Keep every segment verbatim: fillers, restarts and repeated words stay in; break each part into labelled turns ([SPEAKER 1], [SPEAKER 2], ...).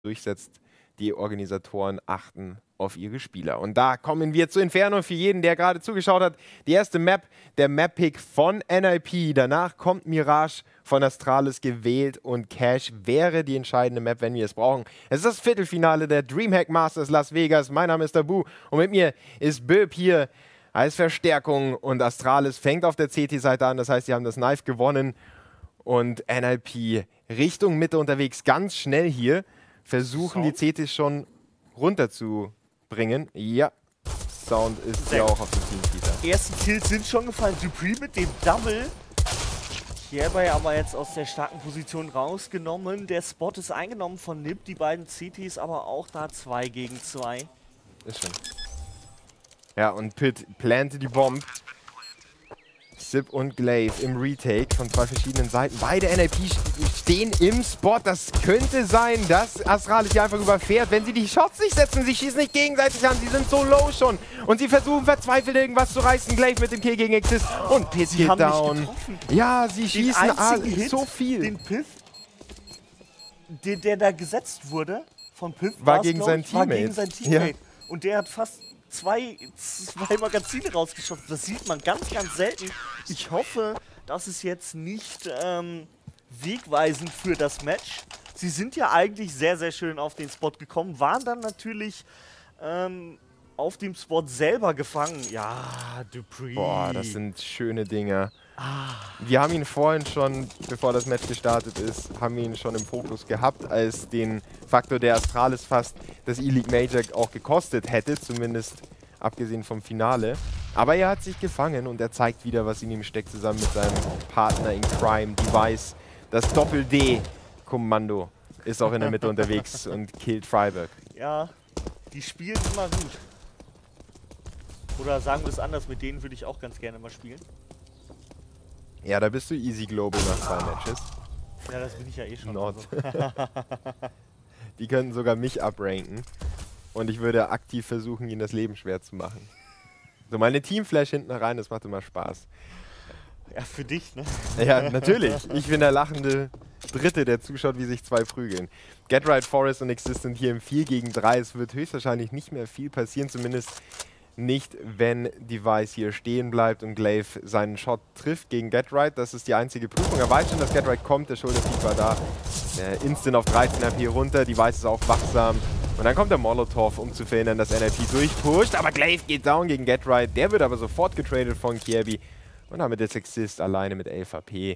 [SPEAKER 1] durchsetzt. Die Organisatoren achten auf ihre Spieler. Und da kommen wir zu Inferno für jeden, der gerade zugeschaut hat. Die erste Map, der Map-Pick von N I P. Danach kommt Mirage von Astralis gewählt und Cash wäre die entscheidende Map, wenn wir es brauchen. Es ist das Viertelfinale der DreamHack Masters Las Vegas. Mein Name ist Tabu und mit mir ist Böb hier als Verstärkung und Astralis fängt auf der C T-Seite an. Das heißt, sie haben das Knife gewonnen und N I P Richtung Mitte unterwegs. Ganz schnell hier versuchen Sound? die C Ts schon runterzubringen. Ja, Sound ist Sehr ja auch auf dem Team-Keeper.
[SPEAKER 2] Die ersten Kills sind schon gefallen. dupreeh mit dem Double. Hierbei aber jetzt aus der starken Position rausgenommen. Der Spot ist eingenommen von Nip. Die beiden C Ts aber auch da zwei gegen zwei.
[SPEAKER 1] Ist schon. Ja, und Pit plante die Bomb. Zip und Glaive im Retake von zwei verschiedenen Seiten. Beide N I P stehen im Spot. Das könnte sein, dass Astralis hier einfach überfährt, wenn sie die Shots nicht setzen. Sie schießen nicht gegenseitig an. Sie sind so low schon. Und sie versuchen verzweifelt irgendwas zu reißen. Glaive mit dem Kill gegen Exist. Und Pit
[SPEAKER 2] sie
[SPEAKER 1] geht
[SPEAKER 2] haben
[SPEAKER 1] down.
[SPEAKER 2] Nicht getroffen.
[SPEAKER 1] Ja, sie schießen all,
[SPEAKER 2] Hit,
[SPEAKER 1] so viel.
[SPEAKER 2] Den Piff, der, der da gesetzt wurde von Piff,
[SPEAKER 1] war gegen sein
[SPEAKER 2] war
[SPEAKER 1] Teammate.
[SPEAKER 2] Gegen sein Teammate.
[SPEAKER 1] Ja.
[SPEAKER 2] Und der hat fast Zwei, zwei Magazine rausgeschossen. Das sieht man ganz, ganz selten. Ich hoffe, das ist jetzt nicht ähm, wegweisend für das Match. Sie sind ja eigentlich sehr, sehr schön auf den Spot gekommen, waren dann natürlich ähm, auf dem Spot selber gefangen. Ja, dupreeh.
[SPEAKER 1] Boah, das sind schöne Dinger.
[SPEAKER 2] Ah.
[SPEAKER 1] Wir haben ihn vorhin schon, bevor das Match gestartet ist, haben wir ihn schon im Fokus gehabt, als den Faktor der Astralis fast das E-League Major auch gekostet hätte, zumindest abgesehen vom Finale. Aber er hat sich gefangen und er zeigt wieder, was in ihm steckt, zusammen mit seinem Partner in Crime, Device. Das Doppel-D-Kommando ist auch in der Mitte unterwegs und killt Freiburg.
[SPEAKER 2] Ja, die spielen immer gut. Oder sagen wir es anders, mit denen würde ich auch ganz gerne mal spielen.
[SPEAKER 1] Ja, da bist du easy global nach zwei Matches.
[SPEAKER 2] Ja, das bin ich ja eh schon.
[SPEAKER 1] Not. Also. Die könnten sogar mich upranken. Und ich würde aktiv versuchen, ihnen das Leben schwer zu machen. So, meine Teamflash hinten rein, das macht immer Spaß.
[SPEAKER 2] Ja, für dich, ne?
[SPEAKER 1] Ja, natürlich. Ich bin der lachende Dritte, der zuschaut, wie sich zwei prügeln. Get Right, Forest und Existent hier im vier gegen drei. Es wird höchstwahrscheinlich nicht mehr viel passieren, zumindest nicht, wenn Device hier stehen bleibt und Glaive seinen Shot trifft gegen Get Right. Das ist die einzige Prüfung. Er weiß schon, dass Get Right kommt. Der Shoulder-Peak war da. Der Instant auf dreizehn R P runter. Device ist auch wachsam. Und dann kommt der Molotov, um zu verhindern, dass N I P durchpusht. Aber Glaive geht down gegen Get Right. Der wird aber sofort getradet von Kirby. Und damit ist Exist alleine mit elf H P.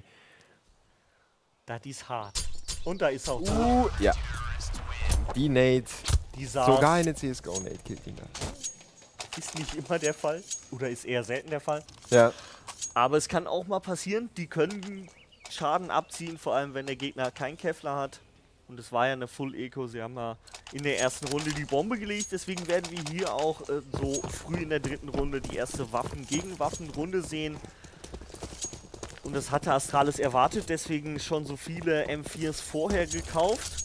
[SPEAKER 2] Das ist hart. Und da ist auch
[SPEAKER 1] Uh, ja. Die Nate.
[SPEAKER 2] Die
[SPEAKER 1] sogar eine C S G O-Nate killt ihn da.
[SPEAKER 2] Ist nicht immer der Fall. Oder ist eher selten der Fall.
[SPEAKER 1] Ja.
[SPEAKER 2] Aber es kann auch mal passieren. Die können Schaden abziehen, vor allem wenn der Gegner keinen Kevlar hat. Und es war ja eine Full Eco. Sie haben ja in der ersten Runde die Bombe gelegt. Deswegen werden wir hier auch äh, so früh in der dritten Runde die erste Waffen-gegen-Waffen-Runde sehen. Und das hatte Astralis erwartet. Deswegen schon so viele M viers vorher gekauft.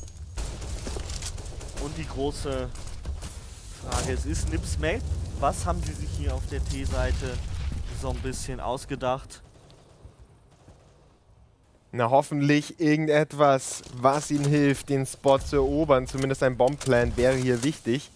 [SPEAKER 2] Und die große Frage, es ist Nips Map. Was haben sie sich hier auf der T-Seite so ein bisschen ausgedacht?
[SPEAKER 1] Na, hoffentlich irgendetwas, was ihnen hilft, den Spot zu erobern. Zumindest ein Bombplan wäre hier wichtig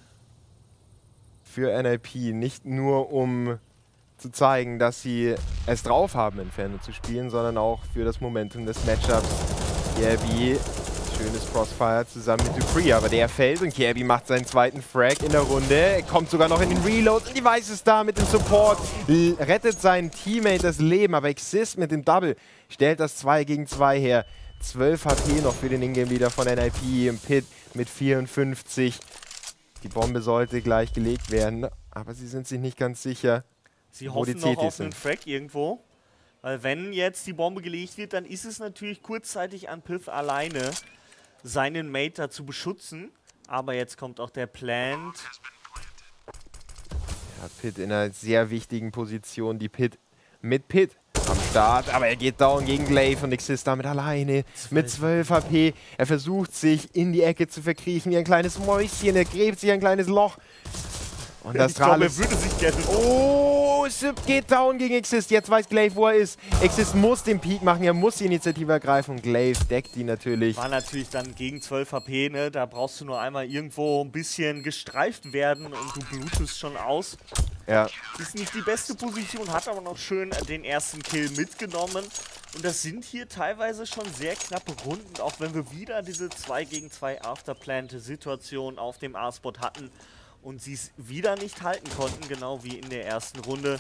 [SPEAKER 1] für N I P. Nicht nur, um zu zeigen, dass sie es drauf haben, Inferno zu spielen, sondern auch für das Momentum des Matchups. Kirby, schönes Crossfire zusammen mit dupreeh, aber der fällt und Kirby macht seinen zweiten Frag in der Runde. Er kommt sogar noch in den Reload und Device ist da mit dem Support. L rettet seinen Teammate das Leben, aber Exist mit dem Double stellt das zwei gegen zwei her. zwölf H P noch für den Ingame-Leader von N I P im Pit mit vierundfünfzig. Die Bombe sollte gleich gelegt werden, aber sie sind sich nicht ganz sicher,
[SPEAKER 2] Sie
[SPEAKER 1] wo
[SPEAKER 2] hoffen
[SPEAKER 1] die C
[SPEAKER 2] noch auf
[SPEAKER 1] Ts
[SPEAKER 2] einen
[SPEAKER 1] sind.
[SPEAKER 2] Frag irgendwo. Weil wenn jetzt die Bombe gelegt wird, dann ist es natürlich kurzzeitig an Piff alleine, seinen Mate da zu beschützen. Aber jetzt kommt auch der Plant.
[SPEAKER 1] Ja, Pit in einer sehr wichtigen Position. Die Pit mit Pit am Start. Aber er geht down gegen Glaive und Exist damit alleine mit zwölf H P. Er versucht sich in die Ecke zu verkriechen wie ein kleines Mäuschen. Er gräbt sich ein kleines Loch. Und das
[SPEAKER 2] ich glaube, er würde sich gerne...
[SPEAKER 1] Oh, Oh, Sip geht down gegen Exist. Jetzt weiß Glaive, wo er ist. Exist muss den Peak machen, er muss die Initiative ergreifen. Und Glaive deckt die natürlich.
[SPEAKER 2] War natürlich dann gegen zwölf H P, ne? Da brauchst du nur einmal irgendwo ein bisschen gestreift werden und du blutest schon aus.
[SPEAKER 1] Ja.
[SPEAKER 2] Ist nicht die beste Position, hat aber noch schön den ersten Kill mitgenommen. Und das sind hier teilweise schon sehr knappe Runden, auch wenn wir wieder diese zwei gegen zwei Afterplant-Situation auf dem A-Spot hatten und sie es wieder nicht halten konnten, genau wie in der ersten Runde.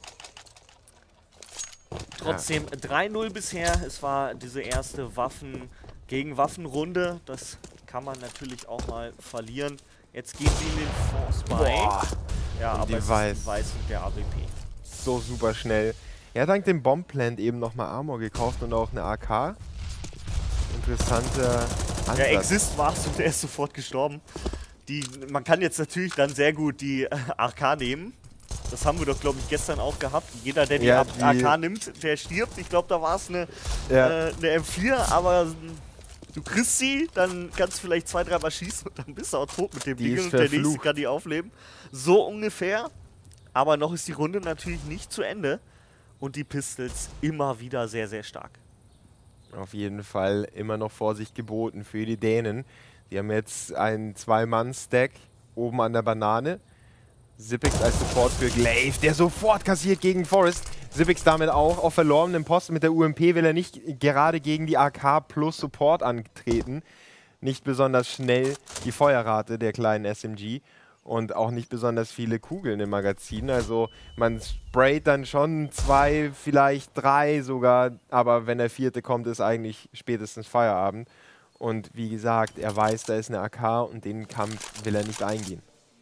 [SPEAKER 2] Trotzdem ja. drei null bisher, es war diese erste Waffen gegen Waffen-Runde, das kann man natürlich auch mal verlieren. Jetzt gehen sie in den Force bei.
[SPEAKER 1] Boah.
[SPEAKER 2] Ja,
[SPEAKER 1] und
[SPEAKER 2] aber es
[SPEAKER 1] Weiß.
[SPEAKER 2] ist Weiß mit der A W P.
[SPEAKER 1] So super schnell. Er hat dank dem Bombplant eben nochmal Armor gekauft und auch eine A K. Interessanter Ansatz.
[SPEAKER 2] Ja, Exist war es und der ist sofort gestorben. Die, man kann jetzt natürlich dann sehr gut die äh, A K nehmen. Das haben wir doch, glaube ich, gestern auch gehabt. Jeder, der die,
[SPEAKER 1] ja,
[SPEAKER 2] die A K nimmt, der stirbt. Ich glaube, da war es eine,
[SPEAKER 1] ja.
[SPEAKER 2] äh, eine M vier, aber du kriegst sie, dann kannst du vielleicht zwei, dreimal schießen und dann bist du auch tot mit dem Ding und der nächste kann die aufleben. So ungefähr. Aber noch ist die Runde natürlich nicht zu Ende. Und die Pistols immer wieder sehr, sehr stark.
[SPEAKER 1] Auf jeden Fall immer noch Vorsicht geboten für die Dänen. Die haben jetzt einen Zwei-Mann-Stack oben an der Banane. Zippix als Support für Glaive, der sofort kassiert gegen Forest. Zippix damit auch auf verlorenem Posten mit der U M P will er nicht gerade gegen die A K plus Support antreten. Nicht besonders schnell die Feuerrate der kleinen S M G. Und auch nicht besonders viele Kugeln im Magazin. Also man sprayt dann schon zwei, vielleicht drei sogar. Aber wenn der vierte kommt, ist eigentlich spätestens Feierabend. Und wie gesagt, er weiß, da ist eine A K und den Kampf will er nicht eingehen.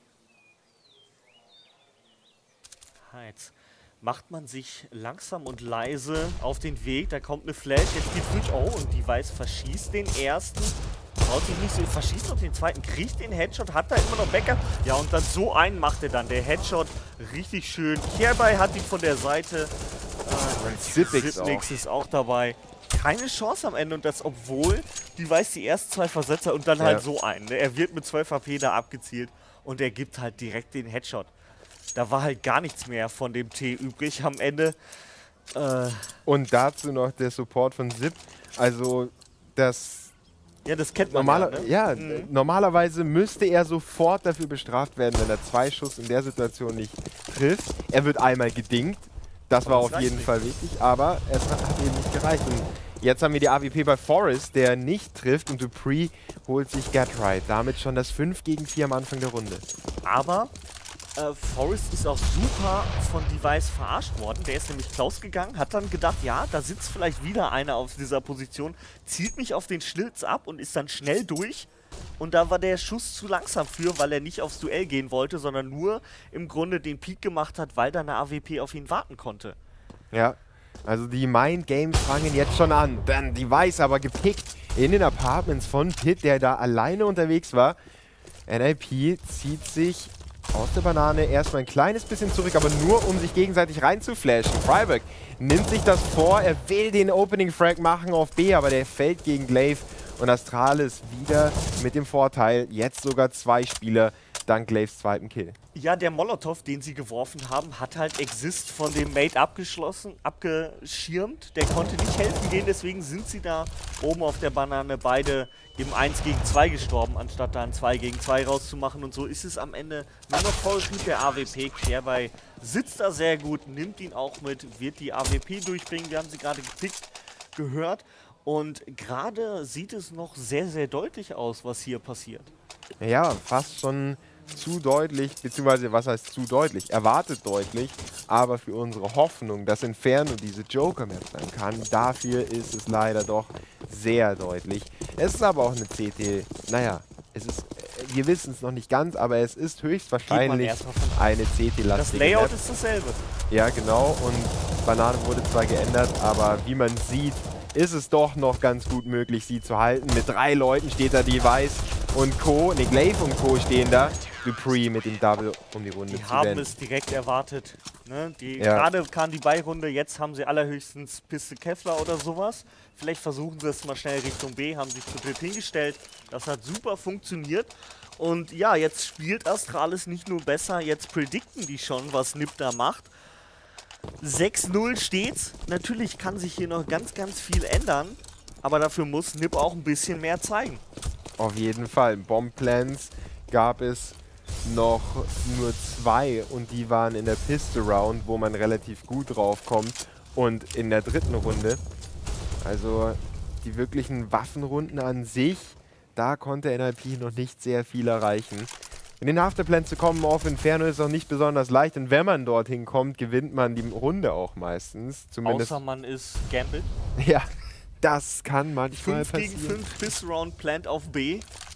[SPEAKER 2] Jetzt macht man sich langsam und leise auf den Weg. Da kommt eine Flash, jetzt geht's durch. Oh, und die Weiß verschießt den ersten. Traut sich nicht so, verschießt noch den zweiten, kriegt den Headshot, hat da immer noch Backup. Ja, und dann so einen macht er dann. Der Headshot richtig schön. Kerbei hat ihn von der Seite. Äh,
[SPEAKER 1] Zippix auch.
[SPEAKER 2] ist auch dabei. Keine Chance am Ende und das, obwohl die Weiß die ersten zwei Versetzer und dann
[SPEAKER 1] ja.
[SPEAKER 2] halt so einen. Ne? Er wird mit zwölf H P da abgezielt und er gibt halt direkt den Headshot. Da war halt gar nichts mehr von dem T übrig am Ende. Äh,
[SPEAKER 1] und dazu noch der Support von Zip. Also das...
[SPEAKER 2] Ja, das kennt man
[SPEAKER 1] Normaler,
[SPEAKER 2] ja,
[SPEAKER 1] ja,
[SPEAKER 2] ne? mhm.
[SPEAKER 1] Normalerweise müsste er sofort dafür bestraft werden, wenn er zwei Schuss in der Situation nicht trifft. Er wird einmal gedingt. Das war
[SPEAKER 2] das
[SPEAKER 1] auf jeden
[SPEAKER 2] nicht.
[SPEAKER 1] Fall wichtig, aber es hat, hat eben nicht gereicht. Und jetzt haben wir die A W P bei Forest, der nicht trifft, und Dupree holt sich Get Right. Damit schon das fünf gegen vier am Anfang der Runde.
[SPEAKER 2] Aber äh, Forest ist auch super von Device verarscht worden. Der ist nämlich Klaus gegangen, hat dann gedacht, ja, da sitzt vielleicht wieder einer auf dieser Position, zieht mich auf den Schlitz ab und ist dann schnell durch. Und da war der Schuss zu langsam für, weil er nicht aufs Duell gehen wollte, sondern nur im Grunde den Peak gemacht hat, weil da eine A W P auf ihn warten konnte.
[SPEAKER 1] Ja, also die Mind Games fangen jetzt schon an. Dann Device aber gepickt in den Apartments von Pit, der da alleine unterwegs war. N I P zieht sich aus der Banane erstmal ein kleines bisschen zurück, aber nur um sich gegenseitig reinzuflashen. Freiburg nimmt sich das vor, er will den Opening Frag machen auf B, aber der fällt gegen Glaive. Und Astralis wieder mit dem Vorteil, jetzt sogar zwei Spieler dank Glaives zweiten Kill.
[SPEAKER 2] Ja, der Molotow, den sie geworfen haben, hat halt Exist von dem Mate abgeschlossen, abgeschirmt. Der konnte nicht helfen gehen, deswegen sind sie da oben auf der Banane beide im eins gegen zwei gestorben, anstatt da ein zwei gegen zwei rauszumachen. Und so ist es am Ende nur noch voll mit der A W P. Kerbei sitzt da sehr gut, nimmt ihn auch mit, wird die A W P durchbringen. Wir haben sie gerade gepickt, gehört. Und gerade sieht es noch sehr, sehr deutlich aus, was hier passiert.
[SPEAKER 1] Ja, fast schon zu deutlich, beziehungsweise was heißt zu deutlich? Erwartet deutlich, aber für unsere Hoffnung, dass Inferno diese Joker-Map sein kann, dafür ist es leider doch sehr deutlich. Es ist aber auch eine C T, naja, es ist, wir wissen es noch nicht ganz, aber es ist höchstwahrscheinlich eine C T-lastige
[SPEAKER 2] Das Layout
[SPEAKER 1] Map.
[SPEAKER 2] ist dasselbe.
[SPEAKER 1] Ja, genau, und Banane wurde zwar geändert, aber wie man sieht, ist es doch noch ganz gut möglich, sie zu halten. Mit drei Leuten steht da Device und Co. Ne, Glaive und Co. stehen da. Dupree mit dem Double, um die Runde
[SPEAKER 2] die
[SPEAKER 1] zu
[SPEAKER 2] haben
[SPEAKER 1] wenden.
[SPEAKER 2] es direkt erwartet. Ne? Die,
[SPEAKER 1] Ja.
[SPEAKER 2] Gerade kam die Beirunde, jetzt haben sie allerhöchstens Piste Kevlar oder sowas. Vielleicht versuchen sie es mal schnell Richtung B, haben sich zu dritt hingestellt. Das hat super funktioniert. Und ja, jetzt spielt Astralis nicht nur besser, jetzt predikten die schon, was N I P da macht. sechs null steht's. Natürlich kann sich hier noch ganz, ganz viel ändern. Aber dafür muss N I P auch ein bisschen mehr zeigen.
[SPEAKER 1] Auf jeden Fall. Bomb-Plans gab es noch nur zwei und die waren in der Pistol-Round, wo man relativ gut drauf kommt. Und in der dritten Runde. Also die wirklichen Waffenrunden an sich, da konnte N I P noch nicht sehr viel erreichen. In den Afterplan zu kommen auf Inferno ist auch nicht besonders leicht. Und wenn man dorthin kommt, gewinnt man die Runde auch meistens. Zumindest
[SPEAKER 2] Außer man ist Gambit.
[SPEAKER 1] Ja, das kann manchmal
[SPEAKER 2] fünf
[SPEAKER 1] passieren.
[SPEAKER 2] gegen fünf Pistol-Round Plant auf B.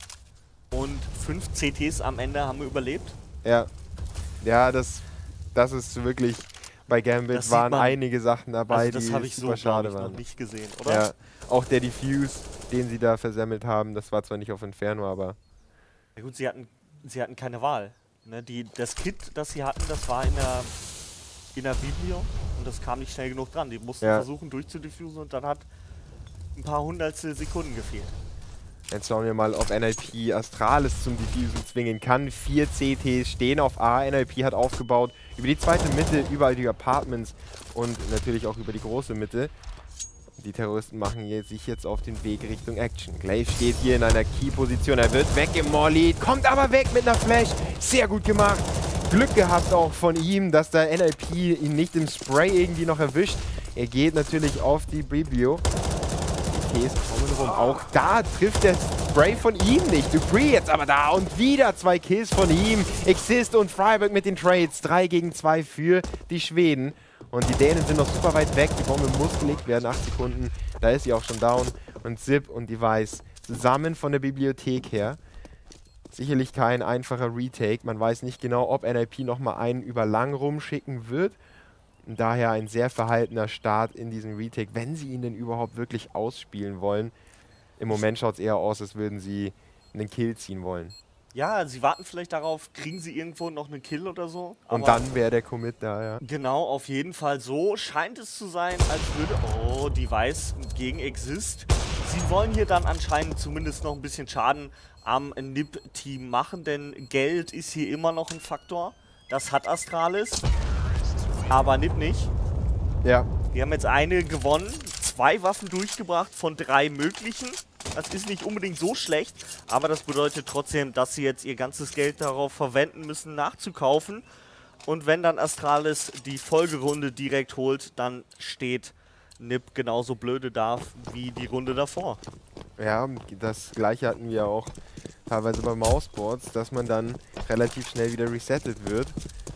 [SPEAKER 2] Und fünf C Ts am Ende haben wir überlebt.
[SPEAKER 1] Ja, ja, das, das ist wirklich, bei Gambit
[SPEAKER 2] Das
[SPEAKER 1] waren
[SPEAKER 2] sieht man.
[SPEAKER 1] einige Sachen dabei,
[SPEAKER 2] Also das
[SPEAKER 1] die
[SPEAKER 2] habe ich so,
[SPEAKER 1] super
[SPEAKER 2] glaub
[SPEAKER 1] schade
[SPEAKER 2] ich,
[SPEAKER 1] waren.
[SPEAKER 2] noch nicht gesehen, oder?
[SPEAKER 1] Ja, auch der Diffuse, den sie da versemmelt haben, das war zwar nicht auf Inferno, aber
[SPEAKER 2] Ja gut, sie hatten, sie hatten keine Wahl. Ne, die, das Kit, das sie hatten, das war in der, in der Biblio und das kam nicht schnell genug dran. Die mussten
[SPEAKER 1] Ja.
[SPEAKER 2] versuchen durchzudiffusen und dann hat ein paar hundertstel Sekunden gefehlt.
[SPEAKER 1] jetzt schauen wir mal, ob N I P Astralis zum Diffusen zwingen kann. Vier C Ts stehen auf A, N I P hat aufgebaut über die zweite Mitte, überall die Apartments und natürlich auch über die große Mitte. Die Terroristen machen jetzt, sich jetzt auf den Weg Richtung Action. Glaive steht hier in einer Key-Position. Er wird weggemollied, kommt aber weg mit einer Flash. Sehr gut gemacht. Glück gehabt auch von ihm, dass der N I P ihn nicht im Spray irgendwie noch erwischt. Er geht natürlich auf die Biblio. Die Ts kommen rum. Auch da trifft der Spray von ihm nicht. Dupree jetzt aber da und wieder zwei Kills von ihm. Exist und Freiburg mit den Trades. drei gegen zwei für die Schweden. Und die Dänen sind noch super weit weg. Die Bombe muss gelegt werden. acht Sekunden. Da ist sie auch schon down. Und Zip und Device zusammen von der Bibliothek her. Sicherlich kein einfacher Retake. Man weiß nicht genau, ob N I P nochmal einen über lang rumschicken wird. Und daher ein sehr verhaltener Start in diesem Retake, wenn sie ihn denn überhaupt wirklich ausspielen wollen. Im Moment schaut es eher aus, als würden sie einen Kill ziehen wollen.
[SPEAKER 2] Ja, sie warten vielleicht darauf, kriegen sie irgendwo noch einen Kill oder so.
[SPEAKER 1] Und
[SPEAKER 2] aber
[SPEAKER 1] dann wäre der Commit da, ja.
[SPEAKER 2] genau, auf jeden Fall so scheint es zu sein, als würde... Oh, Device gegen Exist. Sie wollen hier dann anscheinend zumindest noch ein bisschen Schaden am N I P-Team machen, denn Geld ist hier immer noch ein Faktor. Das hat Astralis, aber N I P nicht.
[SPEAKER 1] Ja,
[SPEAKER 2] Wir haben jetzt eine gewonnen, zwei Waffen durchgebracht von drei möglichen. Das ist nicht unbedingt so schlecht, aber das bedeutet trotzdem, dass sie jetzt ihr ganzes Geld darauf verwenden müssen, nachzukaufen. Und wenn dann Astralis die Folgerunde direkt holt, dann steht N I P genauso blöde da wie die Runde davor.
[SPEAKER 1] ja, das gleiche hatten wir auch teilweise bei Mouseboards, dass man dann relativ schnell wieder resettet wird.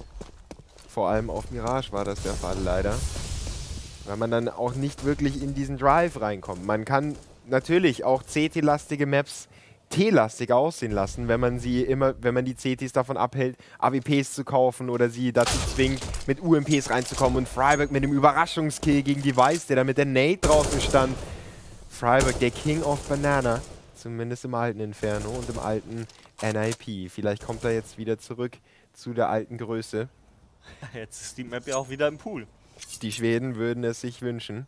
[SPEAKER 1] Vor allem auf Mirage war das der Fall leider. Weil man dann auch nicht wirklich in diesen Drive reinkommt. Man kann natürlich auch C T-lastige Maps T-lastig aussehen lassen, wenn man sie immer, wenn man die C Ts davon abhält, A W Ps zu kaufen oder sie dazu zwingt, mit U M Ps reinzukommen. Und Freiburg mit dem Überraschungskill gegen Device, der da mit der Nade draußen stand. Freiburg, der King of Banana. Zumindest im alten Inferno und im alten N I P. Vielleicht kommt er jetzt wieder zurück zu der alten Größe.
[SPEAKER 2] Jetzt ist die Map ja auch wieder im Pool.
[SPEAKER 1] Die Schweden würden es sich wünschen.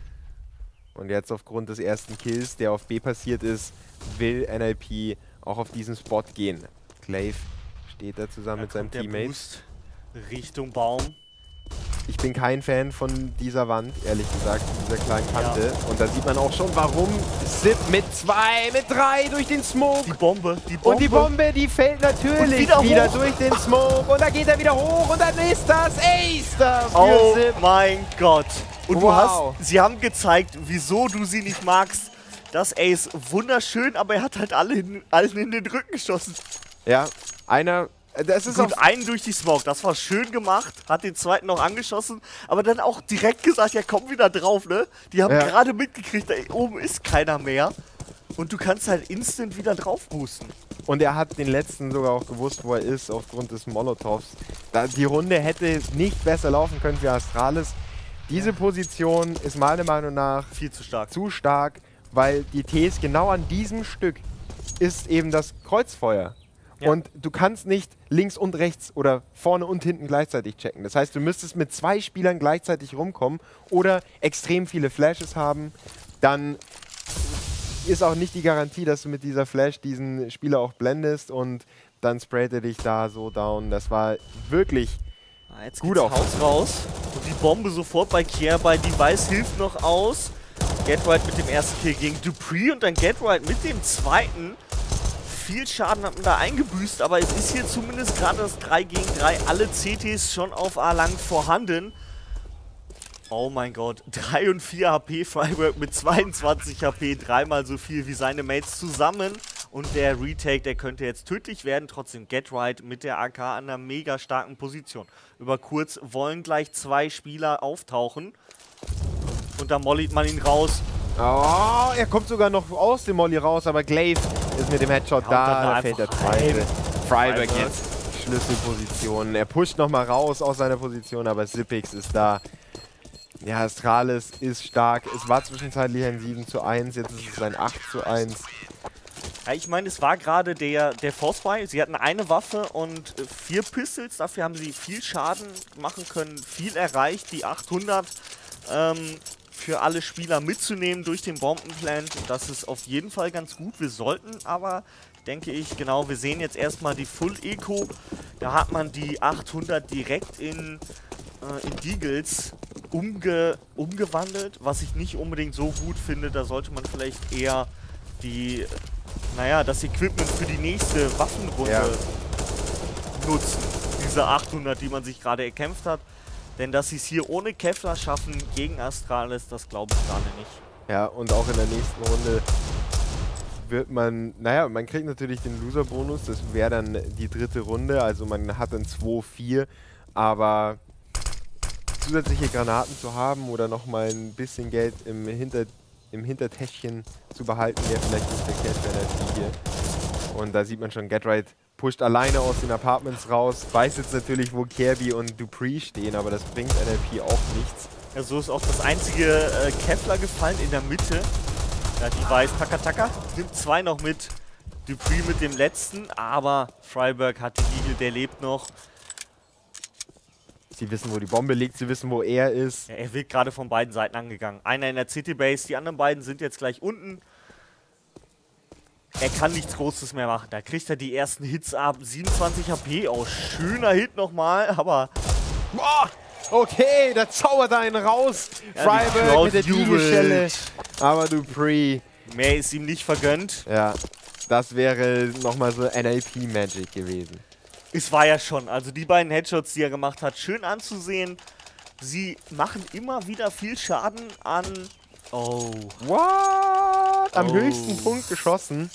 [SPEAKER 1] Und jetzt aufgrund des ersten Kills, der auf B passiert ist, will N I P auch auf diesen Spot gehen. Glaive steht da zusammen
[SPEAKER 2] Da
[SPEAKER 1] mit seinem
[SPEAKER 2] kommt der
[SPEAKER 1] Teammate.
[SPEAKER 2] Boost Richtung Baum.
[SPEAKER 1] Ich bin kein Fan von dieser Wand, ehrlich gesagt, dieser kleinen Kante.
[SPEAKER 2] Ja.
[SPEAKER 1] Und da sieht man auch schon, warum Zip mit zwei, mit drei durch den Smoke.
[SPEAKER 2] Die Bombe, die Bombe.
[SPEAKER 1] Und die Bombe, die fällt natürlich
[SPEAKER 2] wieder
[SPEAKER 1] wieder,
[SPEAKER 2] hoch.
[SPEAKER 1] durch den Smoke. Und da geht er wieder hoch und dann ist das Ace da für
[SPEAKER 2] Oh
[SPEAKER 1] Zip.
[SPEAKER 2] mein Gott. Und du
[SPEAKER 1] Wow.
[SPEAKER 2] hast, sie haben gezeigt, wieso du sie nicht magst. Das Ace, wunderschön, aber er hat halt alle in, allen in den Rücken geschossen.
[SPEAKER 1] Ja, einer, das ist auch
[SPEAKER 2] Gut, einen durch die Smoke, das war schön gemacht, hat den zweiten noch angeschossen, aber dann auch direkt gesagt, ja komm wieder drauf, ne? Die haben
[SPEAKER 1] Ja.
[SPEAKER 2] gerade mitgekriegt, da oben ist keiner mehr. Und du kannst halt instant wieder drauf boosten.
[SPEAKER 1] Und er hat den letzten sogar auch gewusst, wo er ist, aufgrund des Molotovs. Da, die Runde hätte nicht besser laufen können für Astralis. Diese Position ist meiner Meinung nach
[SPEAKER 2] Viel zu stark.
[SPEAKER 1] zu stark, weil die Ts genau an diesem Stück ist eben das Kreuzfeuer.
[SPEAKER 2] Ja.
[SPEAKER 1] Und du kannst nicht links und rechts oder vorne und hinten gleichzeitig checken. Das heißt, du müsstest mit zwei Spielern gleichzeitig rumkommen oder extrem viele Flashes haben. Dann ist auch nicht die Garantie, dass du mit dieser Flash diesen Spieler auch blendest und dann sprayt er dich da so down. Das war wirklich
[SPEAKER 2] Ah, jetzt
[SPEAKER 1] Gut
[SPEAKER 2] geht's
[SPEAKER 1] auf.
[SPEAKER 2] Haus raus. Und Die Bombe sofort bei Kier, bei Device hilft noch aus. Get-Right mit dem ersten Kill gegen Dupree und dann Get-Right mit dem zweiten. Viel Schaden hat man da eingebüßt, aber es ist hier zumindest gerade das drei gegen drei. Alle C Ts schon auf A-Lang vorhanden. Oh mein Gott, drei und vier H P, Freiburg mit zweiundzwanzig H P, dreimal so viel wie seine Mates zusammen. Und der Retake, der könnte jetzt tödlich werden. Trotzdem Get-Right mit der A K an einer mega starken Position. Über kurz wollen gleich zwei Spieler auftauchen. Und da mollyt man ihn raus.
[SPEAKER 1] Oh, er kommt sogar noch aus dem Molly raus, aber Glaive ist mit dem Headshot
[SPEAKER 2] ja,
[SPEAKER 1] da. Da fällt der zweite. Freiburg
[SPEAKER 2] Freiburg.
[SPEAKER 1] jetzt Schlüsselposition. Er pusht nochmal raus aus seiner Position, aber Zippix ist da. Ja, Astralis ist stark. Es war zwischenzeitlich ein sieben zu eins, jetzt ist es ein acht zu eins.
[SPEAKER 2] Ja, ich meine, es war gerade der, der Force-Buy. Sie hatten eine Waffe und äh, vier Pistols. Dafür haben sie viel Schaden machen können, viel erreicht. Die achthundert ähm, für alle Spieler mitzunehmen durch den Bombenplant. Und das ist auf jeden Fall ganz gut. Wir sollten aber, denke ich, genau, wir sehen jetzt erstmal die Full-Eco. Da hat man die achthundert direkt in, äh, in Deagles umge umgewandelt. Was ich nicht unbedingt so gut finde. Da sollte man vielleicht eher die... naja, das Equipment für die nächste Waffenrunde
[SPEAKER 1] ja.
[SPEAKER 2] nutzen. Diese achthundert, die man sich gerade erkämpft hat. Denn dass sie es hier ohne Kevlar schaffen gegen Astralis, das glaube ich gerade nicht.
[SPEAKER 1] Ja, und auch in der nächsten Runde wird man, naja, man kriegt natürlich den Loser-Bonus, das wäre dann die dritte Runde, also man hat dann zwei vier, aber zusätzliche Granaten zu haben oder nochmal ein bisschen Geld im Hinter im Hintertäschchen zu behalten, wäre vielleicht nicht verkehrt für N I P hier. Und da sieht man schon, Get-Right pusht alleine aus den Apartments raus, weiß jetzt natürlich, wo Kirby und Dupree stehen, aber das bringt N I P auch nichts.
[SPEAKER 2] Ja, so ist auch das einzige äh, Kevlar gefallen in der Mitte. Ja, die weiß, Taka Taka nimmt zwei noch mit, Dupree mit dem letzten, aber Freiburg hat die Eagle, der lebt noch.
[SPEAKER 1] Sie wissen, wo die Bombe liegt, sie wissen, wo er ist.
[SPEAKER 2] Ja, er wird gerade von beiden Seiten angegangen. Einer in der City-Base, die anderen beiden sind jetzt gleich unten. Er kann nichts Großes mehr machen. Da kriegt er die ersten Hits ab. siebenundzwanzig H P. Oh, schöner Hit nochmal, aber...
[SPEAKER 1] Boah, okay, da zaubert er einen raus.
[SPEAKER 2] Ja,
[SPEAKER 1] Freiburg mit der Diegelschelle. Aber Dupree...
[SPEAKER 2] mehr ist ihm nicht vergönnt.
[SPEAKER 1] Ja, das wäre nochmal so N I P-Magic gewesen.
[SPEAKER 2] Es war ja schon, also die beiden Headshots, die er gemacht hat, schön anzusehen. Sie machen immer wieder viel Schaden an... Oh.
[SPEAKER 1] What? Am
[SPEAKER 2] Oh.
[SPEAKER 1] höchsten Punkt geschossen.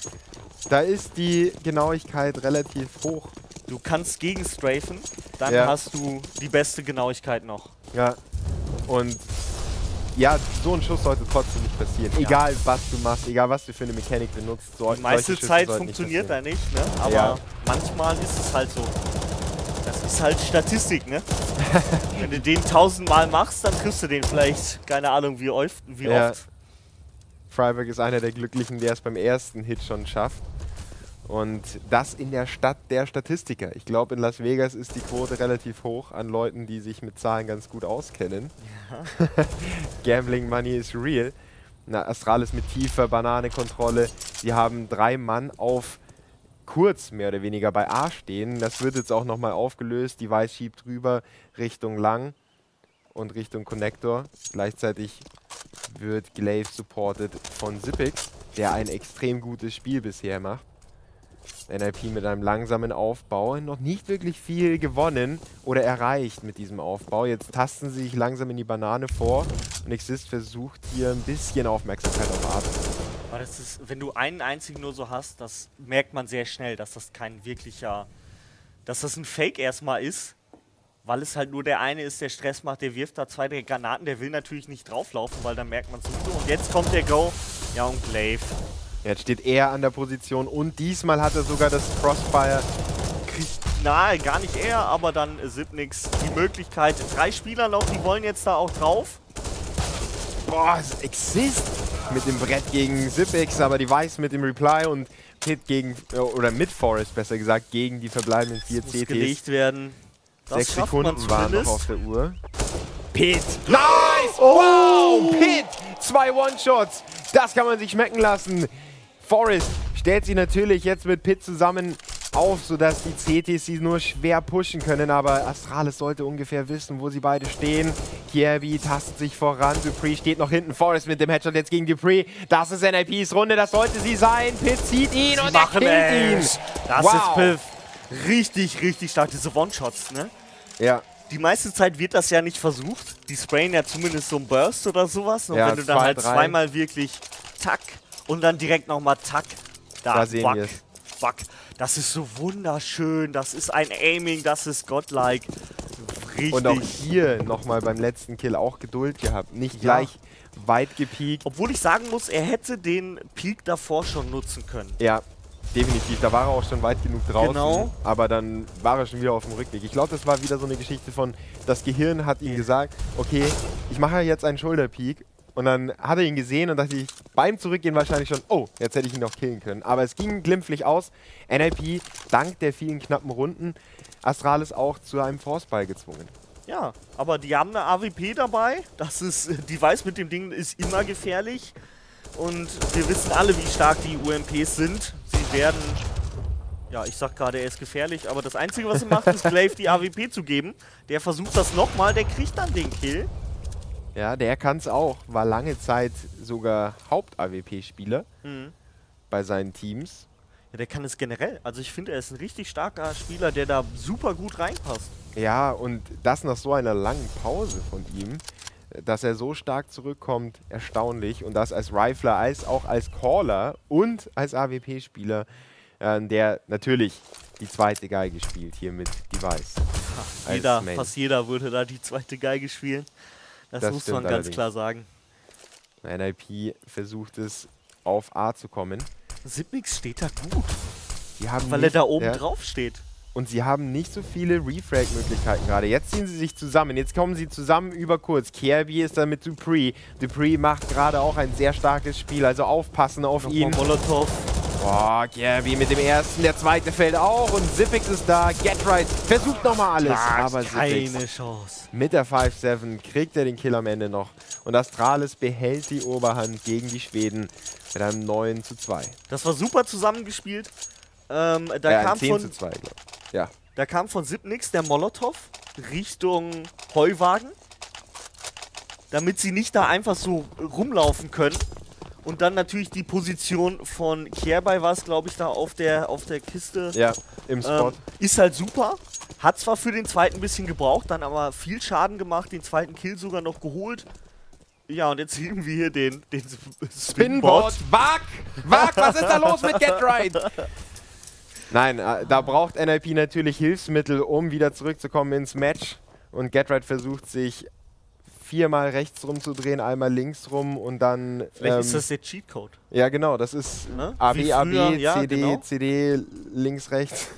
[SPEAKER 1] Da ist die Genauigkeit relativ hoch.
[SPEAKER 2] Du kannst gegenstrafen, dann
[SPEAKER 1] Ja.
[SPEAKER 2] hast du die beste Genauigkeit noch.
[SPEAKER 1] Ja. Und ja, so ein Schuss sollte trotzdem nicht passieren.
[SPEAKER 2] Ja.
[SPEAKER 1] Egal, was du machst, egal, was du für eine Mechanik benutzt. So,
[SPEAKER 2] Die meiste
[SPEAKER 1] solche Schüsse
[SPEAKER 2] Zeit
[SPEAKER 1] sollten
[SPEAKER 2] funktioniert
[SPEAKER 1] nicht
[SPEAKER 2] da nicht, ne? Aber
[SPEAKER 1] Ja.
[SPEAKER 2] manchmal ist es halt so. Das ist halt Statistik, ne? Wenn du den tausendmal machst, dann triffst du den vielleicht, keine Ahnung, wie oft. Wie
[SPEAKER 1] Ja.
[SPEAKER 2] oft.
[SPEAKER 1] Freiburg ist einer der Glücklichen, der es beim ersten Hit schon schafft. Und das in der Stadt der Statistiker. Ich glaube, in Las Vegas ist die Quote relativ hoch an Leuten, die sich mit Zahlen ganz gut auskennen. Ja. Gambling Money is real. Na, Astralis mit tiefer Bananenkontrolle. Sie haben drei Mann auf kurz mehr oder weniger bei A stehen. Das wird jetzt auch nochmal aufgelöst. Die Weiß schiebt rüber Richtung Lang und Richtung Connector. Gleichzeitig wird Glaive supported von Zippix, der ein extrem gutes Spiel bisher macht. N I P mit einem langsamen Aufbau. Noch nicht wirklich viel gewonnen oder erreicht mit diesem Aufbau. Jetzt tasten sie sich langsam in die Banane vor und Exist versucht hier ein bisschen Aufmerksamkeit auf A.
[SPEAKER 2] Aber das ist, wenn du einen einzigen nur so hast, das merkt man sehr schnell, dass das kein wirklicher, dass das ein Fake erstmal ist, weil es halt nur der eine ist, der Stress macht, der wirft da zwei, drei Granaten, der will natürlich nicht drauflaufen, weil dann merkt man sowieso. Und jetzt kommt der Go, ja und Glaive.
[SPEAKER 1] Jetzt steht er an der Position und diesmal hat er sogar das Crossfire.
[SPEAKER 2] Kriegt nahe, gar nicht er, aber dann äh, Sipnix die Möglichkeit. Drei Spieler noch, die wollen jetzt da auch drauf.
[SPEAKER 1] Boah, Exist mit dem Brett gegen Zippix, aber die Weiß mit dem Reply und Pit gegen, oder mit Forest besser gesagt, gegen die verbleibenden vier
[SPEAKER 2] Muss
[SPEAKER 1] C Ts.
[SPEAKER 2] gelegt werden. Das
[SPEAKER 1] Sechs
[SPEAKER 2] schafft man
[SPEAKER 1] Sekunden waren noch
[SPEAKER 2] zumindest.
[SPEAKER 1] auf der Uhr. Pit! Nice! Wow! Pit! Zwei One-Shots! Das kann man sich schmecken lassen. Forest stellt sich natürlich jetzt mit Pit zusammen auf, sodass die C Ts sie nur schwer pushen können. Aber Astralis sollte ungefähr wissen, wo sie beide stehen. Kjaerbye tastet sich voran. Dupree steht noch hinten. Forest mit dem Headshot jetzt gegen Dupree. Das ist N I Ps Runde, das sollte sie sein. Pitt zieht ihn
[SPEAKER 2] Sie
[SPEAKER 1] und er killt ihn.
[SPEAKER 2] Das
[SPEAKER 1] wow.
[SPEAKER 2] ist Piff. Richtig, richtig stark. Diese One-Shots, ne?
[SPEAKER 1] Ja.
[SPEAKER 2] Die meiste Zeit wird das ja nicht versucht. Die sprayen ja zumindest so einen Burst oder sowas. Und
[SPEAKER 1] ja,
[SPEAKER 2] wenn du dann
[SPEAKER 1] zwei,
[SPEAKER 2] halt
[SPEAKER 1] drei.
[SPEAKER 2] zweimal wirklich tack und dann direkt nochmal tack, da,
[SPEAKER 1] da sehen wir es.
[SPEAKER 2] Fuck. Das ist so wunderschön. Das ist ein Aiming, das ist godlike. Richtig.
[SPEAKER 1] Und auch hier nochmal beim letzten Kill auch Geduld gehabt. Nicht
[SPEAKER 2] Ja.
[SPEAKER 1] gleich weit gepiekt.
[SPEAKER 2] Obwohl ich sagen muss, er hätte den Peak davor schon nutzen können.
[SPEAKER 1] Ja, definitiv. Da war er auch schon weit genug draußen.
[SPEAKER 2] Genau.
[SPEAKER 1] Aber dann war er schon wieder auf dem Rückweg. Ich glaube, das war wieder so eine Geschichte von, das Gehirn hat ihm gesagt, okay, ich mache jetzt einen Shoulder-Peak. Und dann hat er ihn gesehen und dachte ich, beim Zurückgehen wahrscheinlich schon, oh, jetzt hätte ich ihn noch killen können. Aber es ging glimpflich aus. N I P, dank der vielen knappen Runden, Astralis auch zu einem Force-Ball gezwungen.
[SPEAKER 2] Ja, aber die haben eine A W P dabei. Das ist, die Weiß mit dem Ding ist immer gefährlich. Und wir wissen alle, wie stark die U M Ps sind. Sie werden, ja, ich sag gerade, er ist gefährlich, aber das Einzige, was er macht, ist Glaive die A W P zu geben. Der versucht das nochmal, der kriegt dann den Kill.
[SPEAKER 1] Ja, der kann es auch. War lange Zeit sogar Haupt-A W P-Spieler
[SPEAKER 2] Mhm.
[SPEAKER 1] bei seinen Teams.
[SPEAKER 2] Ja, der kann es generell. Also ich finde, er ist ein richtig starker Spieler, der da super gut reinpasst.
[SPEAKER 1] Ja, und das nach so einer langen Pause von ihm, dass er so stark zurückkommt, erstaunlich. Und das als Rifler, als auch als Caller und als A W P-Spieler, äh, der natürlich die zweite Geige spielt hier mit Device.
[SPEAKER 2] Ach, jeder, fast jeder würde da die zweite Geige spielen. Das,
[SPEAKER 1] Das
[SPEAKER 2] muss
[SPEAKER 1] stimmt
[SPEAKER 2] man ganz
[SPEAKER 1] allerdings.
[SPEAKER 2] klar sagen.
[SPEAKER 1] N I P versucht es, auf A zu kommen.
[SPEAKER 2] Sipnix steht da gut,
[SPEAKER 1] Die haben
[SPEAKER 2] weil er
[SPEAKER 1] nicht-
[SPEAKER 2] da oben
[SPEAKER 1] ja,
[SPEAKER 2] drauf steht.
[SPEAKER 1] Und sie haben nicht so viele Refrag-Möglichkeiten gerade. Jetzt ziehen sie sich zusammen. Jetzt kommen sie zusammen über kurz. Kjaerbye ist da mit Dupree. Dupree macht gerade auch ein sehr starkes Spiel. Also aufpassen auf
[SPEAKER 2] Nochmal
[SPEAKER 1] ihn.
[SPEAKER 2] Molotov.
[SPEAKER 1] Boah, Kjaerbye mit dem ersten. Der zweite fällt auch. Und Sipnix ist da. Get right. Versucht nochmal alles.
[SPEAKER 2] Klar,
[SPEAKER 1] aber Sipnix
[SPEAKER 2] keine Chance.
[SPEAKER 1] mit der fünf sieben kriegt er den Kill am Ende noch. Und Astralis behält die Oberhand gegen die Schweden mit einem neun zu zwei.
[SPEAKER 2] Das war super zusammengespielt. Ähm, da,
[SPEAKER 1] Äh, ein
[SPEAKER 2] kam
[SPEAKER 1] zehn
[SPEAKER 2] von,
[SPEAKER 1] zu zwei, glaube ich. Ja.
[SPEAKER 2] da kam von Sipnix der Molotov Richtung Heuwagen, damit sie nicht da einfach so rumlaufen können. Und dann natürlich die Position von Kjaerbye war es, glaube ich, da auf der, auf der Kiste.
[SPEAKER 1] Ja, im Spot.
[SPEAKER 2] Ähm, ist halt super. Hat zwar für den zweiten ein bisschen gebraucht, dann aber viel Schaden gemacht, den zweiten Kill sogar noch geholt. Ja, und jetzt sehen wir hier den, den
[SPEAKER 1] Spinbot.
[SPEAKER 2] Spinbot.
[SPEAKER 1] Wag! Wag! Was ist da los mit Get Right? Nein, äh, da braucht N I P natürlich Hilfsmittel, um wieder zurückzukommen ins Match. Und Get Right versucht sich viermal rechts rumzudrehen, einmal links rum und dann...
[SPEAKER 2] Vielleicht
[SPEAKER 1] ähm,
[SPEAKER 2] ist das der Cheatcode.
[SPEAKER 1] ja, genau, das ist
[SPEAKER 2] Ne?
[SPEAKER 1] A
[SPEAKER 2] Wie
[SPEAKER 1] B, A
[SPEAKER 2] früher,
[SPEAKER 1] B,
[SPEAKER 2] ja,
[SPEAKER 1] C D,
[SPEAKER 2] genau.
[SPEAKER 1] C D, links, rechts.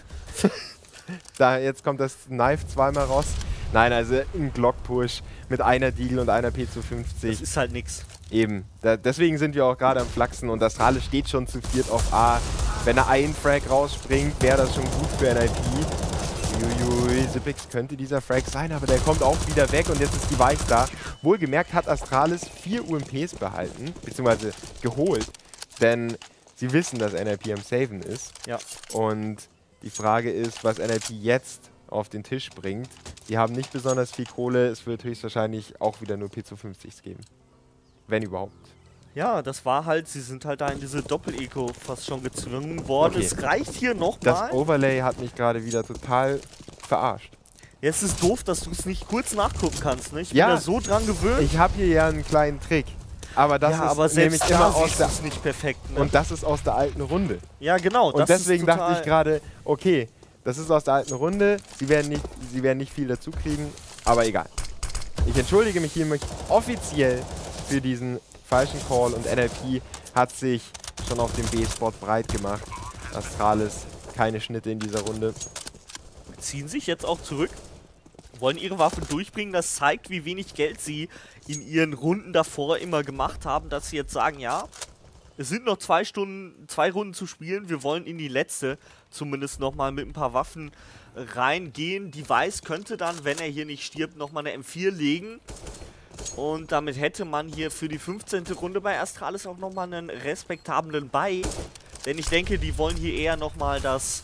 [SPEAKER 1] Da, jetzt kommt das Knife zweimal raus. Nein, also ein Glock-Push mit einer Deagle und einer P zu fünfzig.
[SPEAKER 2] Das ist halt nix.
[SPEAKER 1] Eben. Da, deswegen sind wir auch gerade am Flachsen und Astralis steht schon zu viert auf A. Wenn er einen Frag rausspringt, wäre das schon gut für N I P. Uiuiui, Sipnix könnte dieser Frag sein, aber der kommt auch wieder weg und jetzt ist die Weiß da. Wohlgemerkt hat Astralis vier U M Ps behalten, beziehungsweise geholt, denn sie wissen, dass N I P am Saven ist.
[SPEAKER 2] Ja.
[SPEAKER 1] Und die Frage ist, was N I P jetzt auf den Tisch bringt. Sie haben nicht besonders viel Kohle, es wird höchstwahrscheinlich auch wieder nur P zu fünfzig geben. Wenn überhaupt.
[SPEAKER 2] Ja, das war halt, sie sind halt da in diese Doppel-Eco fast schon gezwungen worden.
[SPEAKER 1] Okay.
[SPEAKER 2] Es reicht hier
[SPEAKER 1] Das
[SPEAKER 2] nochmal.
[SPEAKER 1] Overlay hat mich gerade wieder total verarscht.
[SPEAKER 2] Jetzt ist doof, dass du es nicht kurz nachgucken kannst, ne? Ich
[SPEAKER 1] Ja.
[SPEAKER 2] bin da so dran gewöhnt.
[SPEAKER 1] Ich habe hier ja einen kleinen Trick. Aber das
[SPEAKER 2] ja,
[SPEAKER 1] ist
[SPEAKER 2] aber
[SPEAKER 1] nämlich
[SPEAKER 2] selbst
[SPEAKER 1] immer
[SPEAKER 2] da
[SPEAKER 1] aus
[SPEAKER 2] siehst
[SPEAKER 1] der...
[SPEAKER 2] du's nicht perfekt, ne?
[SPEAKER 1] Und das ist aus der alten Runde.
[SPEAKER 2] ja, genau.
[SPEAKER 1] Und
[SPEAKER 2] das
[SPEAKER 1] deswegen
[SPEAKER 2] ist
[SPEAKER 1] dachte
[SPEAKER 2] total-
[SPEAKER 1] ich gerade, okay, das ist aus der alten Runde. Sie werden nicht, sie werden nicht viel dazu kriegen, aber egal. Ich entschuldige mich hiermit offiziell für diesen falschen Call und N I P hat sich schon auf dem B-Spot breit gemacht. Astralis keine Schnitte in dieser Runde.
[SPEAKER 2] ziehen sich jetzt auch zurück, wollen ihre Waffen durchbringen. Das zeigt, wie wenig Geld sie in ihren Runden davor immer gemacht haben, dass sie jetzt sagen, ja, es sind noch zwei Stunden, zwei Runden zu spielen. Wir wollen in die letzte zumindest nochmal mit ein paar Waffen reingehen. Device könnte dann, wenn er hier nicht stirbt, nochmal eine M vier legen. Und damit hätte man hier für die fünfzehnte Runde bei Astralis auch nochmal einen respektablen Buy. Denn ich denke, die wollen hier eher nochmal das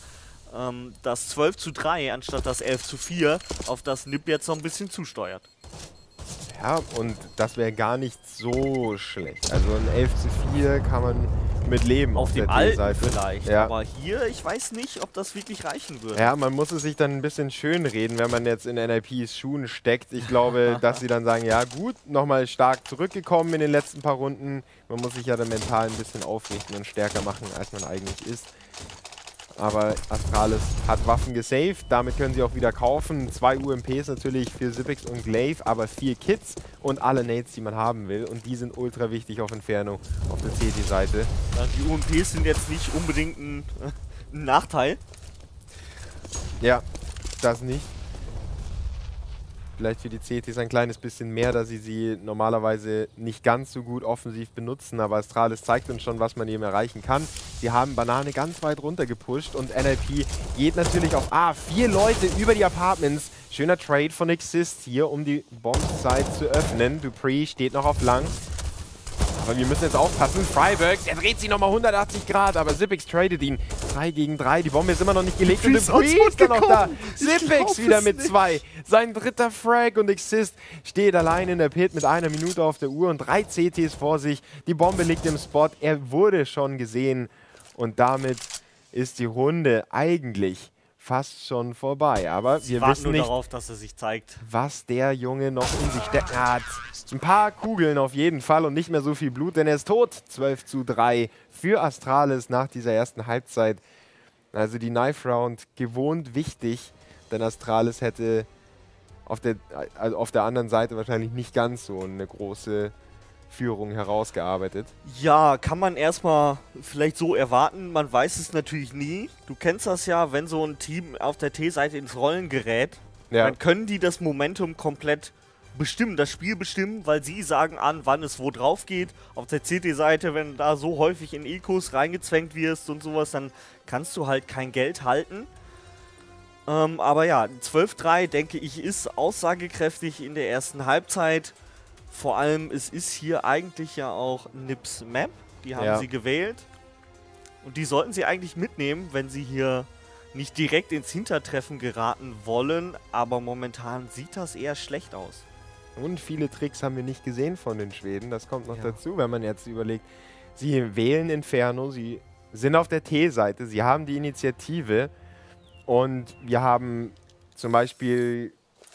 [SPEAKER 2] ähm, das zwölf zu drei anstatt das elf zu vier, auf das Nip jetzt noch ein bisschen zusteuert.
[SPEAKER 1] Ja, und das wäre gar nicht so schlecht. Also ein elf zu vier kann man mit leben
[SPEAKER 2] auf, auf dem
[SPEAKER 1] der
[SPEAKER 2] alten
[SPEAKER 1] T-Seite.
[SPEAKER 2] vielleicht,
[SPEAKER 1] ja.
[SPEAKER 2] aber hier, ich weiß nicht, ob das wirklich reichen würde.
[SPEAKER 1] Ja, man muss es sich dann ein bisschen schön reden, wenn man jetzt in N I Ps Schuhen steckt. Ich glaube, dass sie dann sagen, ja gut, nochmal stark zurückgekommen in den letzten paar Runden. Man muss sich ja dann mental ein bisschen aufrichten und stärker machen, als man eigentlich ist. Aber Astralis hat Waffen gesaved, damit können sie auch wieder kaufen. Zwei U M Ps natürlich für Xyp9x und Glaive, aber vier Kits und alle Nades, die man haben will. Und die sind ultra wichtig auf Inferno, auf der C T-Seite.
[SPEAKER 2] Ja, die U M Ps sind jetzt nicht unbedingt ein, ein Nachteil.
[SPEAKER 1] Ja, das nicht. Vielleicht für die C Ts ein kleines bisschen mehr, da sie sie normalerweise nicht ganz so gut offensiv benutzen. Aber Astralis zeigt uns schon, was man eben erreichen kann. Sie haben Banane ganz weit runter gepusht und N I P geht natürlich auf A. Vier Leute über die Apartments. Schöner Trade von Exist hier, um die Bomb-Side zu öffnen. Dupree steht noch auf lang. Aber wir müssen jetzt aufpassen. Freiburg, er dreht sich nochmal hundertachtzig Grad, aber Xyp9x tradet ihn. drei gegen drei, die Bombe ist immer noch nicht gelegt und Dupree ist dann noch da. Xyp9x wieder mit zwei. Sein dritter Frag und Exist steht allein in der Pit mit einer Minute auf der Uhr und drei C Ts vor sich. Die Bombe liegt im Spot, er wurde schon gesehen und damit ist die Runde eigentlich fast schon vorbei. Aber
[SPEAKER 2] Sie
[SPEAKER 1] wir
[SPEAKER 2] warten
[SPEAKER 1] wissen
[SPEAKER 2] nur
[SPEAKER 1] nicht,
[SPEAKER 2] darauf, dass er sich zeigt,
[SPEAKER 1] was der Junge noch in sich stecken hat. Ein paar Kugeln auf jeden Fall und nicht mehr so viel Blut, denn er ist tot. zwölf zu drei für Astralis nach dieser ersten Halbzeit. Also die Knife Round gewohnt wichtig, denn Astralis hätte auf der, also auf der anderen Seite wahrscheinlich nicht ganz so eine große Führung herausgearbeitet.
[SPEAKER 2] Ja, kann man erstmal vielleicht so erwarten, man weiß es natürlich nie. Du kennst das ja, wenn so ein Team auf der T-Seite ins Rollen gerät,
[SPEAKER 1] Ja.
[SPEAKER 2] dann können die das Momentum komplett bestimmen, das Spiel bestimmen, weil sie sagen an, wann es wo drauf geht. Auf der C T-Seite, wenn du da so häufig in Ecos reingezwängt wirst und sowas, dann kannst du halt kein Geld halten. Ähm, aber ja, zwölf drei, denke ich, ist aussagekräftig in der ersten Halbzeit. Vor allem, es ist hier eigentlich ja auch Nips Map. Die haben
[SPEAKER 1] Ja.
[SPEAKER 2] sie gewählt. Und die sollten sie eigentlich mitnehmen, wenn sie hier nicht direkt ins Hintertreffen geraten wollen. Aber momentan sieht das eher schlecht aus.
[SPEAKER 1] Und viele Tricks haben wir nicht gesehen von den Schweden. Das kommt noch
[SPEAKER 2] Ja.
[SPEAKER 1] dazu, wenn man jetzt überlegt, sie wählen Inferno, sie sind auf der T-Seite, sie haben die Initiative und wir haben zum Beispiel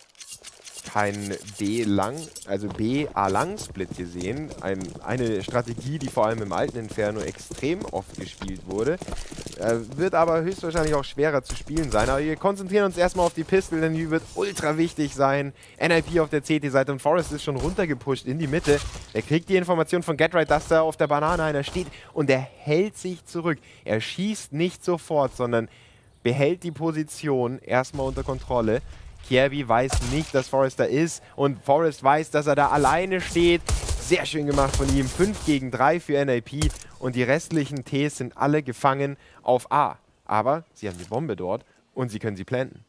[SPEAKER 1] kein B-Lang, also B-A-Lang-Split gesehen. Ein, eine Strategie, die vor allem im alten Inferno extrem oft gespielt wurde. Äh, wird aber höchstwahrscheinlich auch schwerer zu spielen sein. Aber wir konzentrieren uns erstmal auf die Pistol, denn die wird ultra wichtig sein. N I P auf der C T-Seite und Forest ist schon runtergepusht in die Mitte. Er kriegt die Information von Getright, dass da auf der Banane einer steht und er hält sich zurück. Er schießt nicht sofort, sondern behält die Position erstmal unter Kontrolle. Kjaerbye weiß nicht, dass Forest da ist und Forest weiß, dass er da alleine steht. Sehr schön gemacht von ihm. fünf gegen drei für N I P und die restlichen Ts sind alle gefangen auf A. Aber sie haben die Bombe dort und sie können sie planten.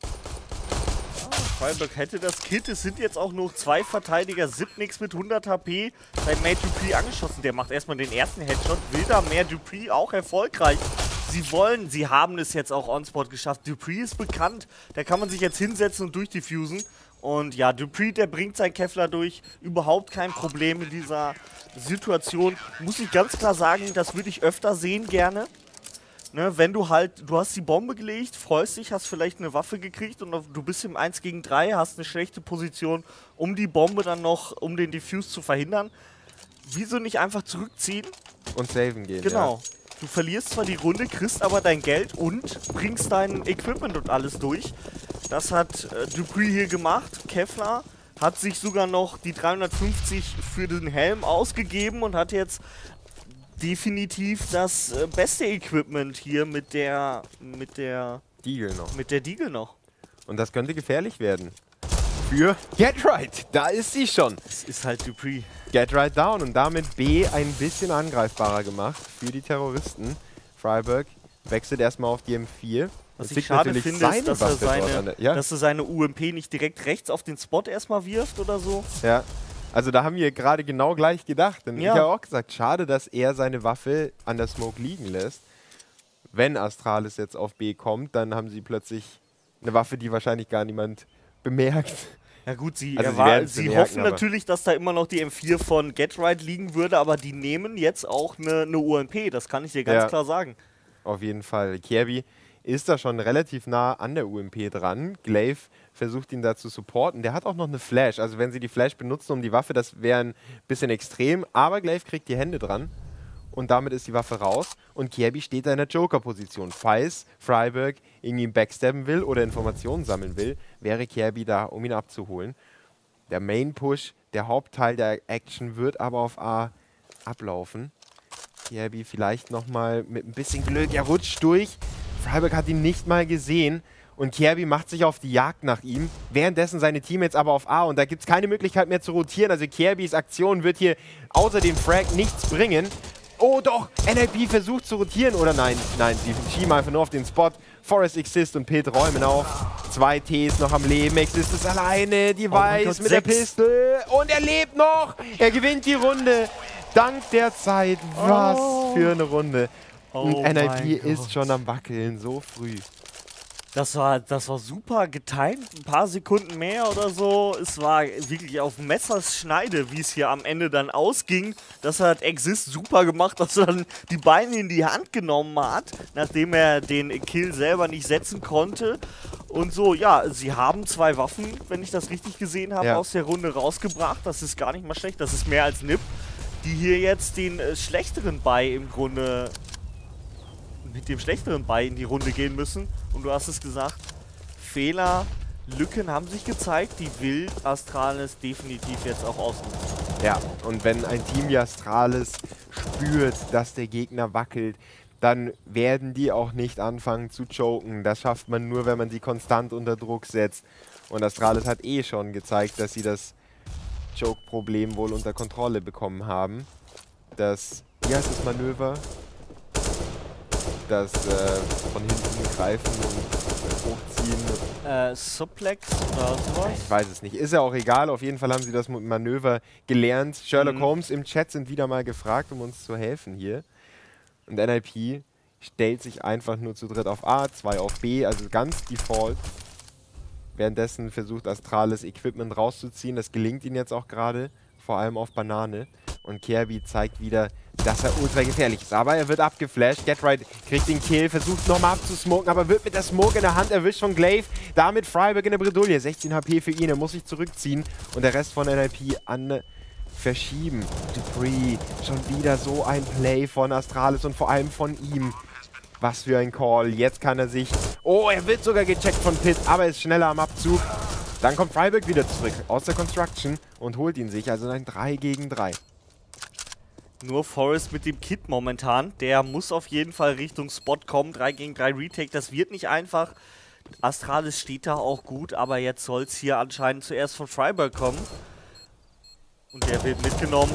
[SPEAKER 2] Freiburg hätte das Kit. Es sind jetzt auch noch zwei Verteidiger. Xyp9x mit hundert H P. Sein Mate Dupree angeschossen. Der macht erstmal den ersten Headshot. Will da mehr Dupree auch erfolgreich. Sie wollen, sie haben es jetzt auch on-spot geschafft. Dupree ist bekannt. Da kann man sich jetzt hinsetzen und durchdiffusen. Und ja, Dupree, der bringt seinen Kevlar durch. Überhaupt kein Problem in dieser Situation. Muss ich ganz klar sagen, das würde ich öfter sehen gerne. Ne, wenn du halt, du hast die Bombe gelegt, freust dich, hast vielleicht eine Waffe gekriegt und du bist im eins gegen drei, hast eine schlechte Position, um die Bombe dann noch, um den Diffuse zu verhindern. Wieso nicht einfach zurückziehen?
[SPEAKER 1] Und saven gehen,
[SPEAKER 2] Genau.
[SPEAKER 1] ja.
[SPEAKER 2] Du verlierst zwar die Runde, kriegst aber dein Geld und bringst dein Equipment und alles durch. Das hat äh, Dupree hier gemacht. Kevlar hat sich sogar noch die dreihundertfünfzig für den Helm ausgegeben und hat jetzt definitiv das äh, beste Equipment hier mit der mit der
[SPEAKER 1] Deagle noch.
[SPEAKER 2] mit der Deagle noch.
[SPEAKER 1] Und das könnte gefährlich werden. Für Getright. Da ist sie schon.
[SPEAKER 2] Es ist halt Dupree.
[SPEAKER 1] Getright down und damit B ein bisschen angreifbarer gemacht für die Terroristen. Freiburg wechselt erstmal auf die M vier.
[SPEAKER 2] Was
[SPEAKER 1] Das
[SPEAKER 2] ich
[SPEAKER 1] liegt
[SPEAKER 2] schade
[SPEAKER 1] natürlich
[SPEAKER 2] finde,
[SPEAKER 1] seine
[SPEAKER 2] ist, dass er,
[SPEAKER 1] Waffe dort an
[SPEAKER 2] seine,
[SPEAKER 1] der- ja?
[SPEAKER 2] dass er seine U M P nicht direkt rechts auf den Spot erstmal wirft oder so.
[SPEAKER 1] Ja, also da haben wir gerade genau gleich gedacht. Denn
[SPEAKER 2] Ja.
[SPEAKER 1] ich habe auch gesagt, schade, dass er seine Waffe an der Smoke liegen lässt. wenn Astralis jetzt auf B kommt, dann haben sie plötzlich eine Waffe, die wahrscheinlich gar niemand bemerkt.
[SPEAKER 2] Ja gut, sie,
[SPEAKER 1] Also sie
[SPEAKER 2] erwar-
[SPEAKER 1] werden's
[SPEAKER 2] sie
[SPEAKER 1] bemerken,
[SPEAKER 2] hoffen
[SPEAKER 1] aber-
[SPEAKER 2] natürlich, dass da immer noch die M vier von GetRight liegen würde, aber die nehmen jetzt auch eine, eine U M P, das kann ich dir ganz
[SPEAKER 1] Ja.
[SPEAKER 2] klar sagen.
[SPEAKER 1] Auf jeden Fall. Kirby ist da schon relativ nah an der U M P dran. Glaive versucht ihn da zu supporten. Der hat auch noch eine Flash. Also wenn sie die Flash benutzen um die Waffe, das wäre ein bisschen extrem. Aber Glaive kriegt die Hände dran. Und damit ist die Waffe raus. Und Kirby steht da in der Joker-Position. Falls Freiburg irgendwie backstabben will oder Informationen sammeln will, wäre Kirby da, um ihn abzuholen. Der Main-Push, der Hauptteil der Action, wird aber auf A ablaufen. Kirby vielleicht nochmal mit ein bisschen Glück. Er rutscht durch. Freiburg hat ihn nicht mal gesehen. Und Kirby macht sich auf die Jagd nach ihm. Währenddessen seine Teammates aber auf A. Und da gibt es keine Möglichkeit mehr zu rotieren. Also Kirbys Aktion wird hier außer dem Frag nichts bringen. Oh doch, N L P versucht zu rotieren. Oder nein, nein, sie schieben einfach nur auf den Spot. Forest, Exist und Pit räumen auf. Zwei Ts noch am Leben. Exist ist alleine. Die
[SPEAKER 2] Oh mein
[SPEAKER 1] Weiß
[SPEAKER 2] Gott,
[SPEAKER 1] mit der
[SPEAKER 2] sechs.
[SPEAKER 1] Pistole. Und er lebt noch. Er gewinnt die Runde. Dank der Zeit. Was
[SPEAKER 2] Oh.
[SPEAKER 1] für eine Runde. Und
[SPEAKER 2] Oh
[SPEAKER 1] N L P
[SPEAKER 2] mein
[SPEAKER 1] ist
[SPEAKER 2] Gott.
[SPEAKER 1] schon am Wackeln. So früh.
[SPEAKER 2] Das war, das war super getimt, ein paar Sekunden mehr oder so. Es war wirklich auf Messerschneide, wie es hier am Ende dann ausging. Das hat Exist super gemacht, dass er dann die Beine in die Hand genommen hat, nachdem er den Kill selber nicht setzen konnte. Und so, ja, sie haben zwei Waffen, wenn ich das richtig gesehen habe,
[SPEAKER 1] Ja.
[SPEAKER 2] aus der Runde rausgebracht. Das ist gar nicht mal schlecht, das ist mehr als Nip, die hier jetzt den äh, schlechteren Buy im Grunde mit dem schlechteren Buy in die Runde gehen müssen. Und du hast es gesagt, Fehler, Lücken haben sich gezeigt, die will Astralis definitiv jetzt auch ausnutzen.
[SPEAKER 1] Ja, und wenn ein Team wie Astralis spürt, dass der Gegner wackelt, dann werden die auch nicht anfangen zu choken. Das schafft man nur, wenn man sie konstant unter Druck setzt. Und Astralis hat eh schon gezeigt, dass sie das Choke-Problem wohl unter Kontrolle bekommen haben. Das, wie heißt das Manöver? Das äh, von hinten greifen und hochziehen.
[SPEAKER 2] Äh, Suplex oder sowas?
[SPEAKER 1] Ich weiß es nicht. Ist ja auch egal. Auf jeden Fall haben sie das Manöver gelernt. Sherlock
[SPEAKER 2] Mhm.
[SPEAKER 1] Holmes im Chat sind wieder mal gefragt, um uns zu helfen hier. Und N L P stellt sich einfach nur zu dritt auf A, zwei auf B, also ganz default. Währenddessen versucht Astralis Equipment rauszuziehen. Das gelingt ihnen jetzt auch gerade, vor allem auf Banane. Und Kirby zeigt wieder, dass er ultra gefährlich ist. Aber er wird abgeflasht. GetRight kriegt den Kill, versucht nochmal abzusmoken, aber wird mit der Smoke in der Hand erwischt von Glaive. Damit Freiburg in der Bredouille. sechzehn H P für ihn, er muss sich zurückziehen. Und der Rest von N L P an verschieben. Dupree, schon wieder so ein Play von Astralis und vor allem von ihm. Was für ein Call. Jetzt kann er sich... Oh, er wird sogar gecheckt von Pit, aber ist schneller am Abzug. Dann kommt Freiburg wieder zurück aus der Construction und holt ihn sich. Also ein drei gegen drei.
[SPEAKER 2] Nur Forest mit dem Kit momentan. Der muss auf jeden Fall Richtung Spot kommen. drei gegen drei Retake, das wird nicht einfach. Astralis steht da auch gut, aber jetzt soll es hier anscheinend zuerst von Freiburg kommen. Und der wird mitgenommen.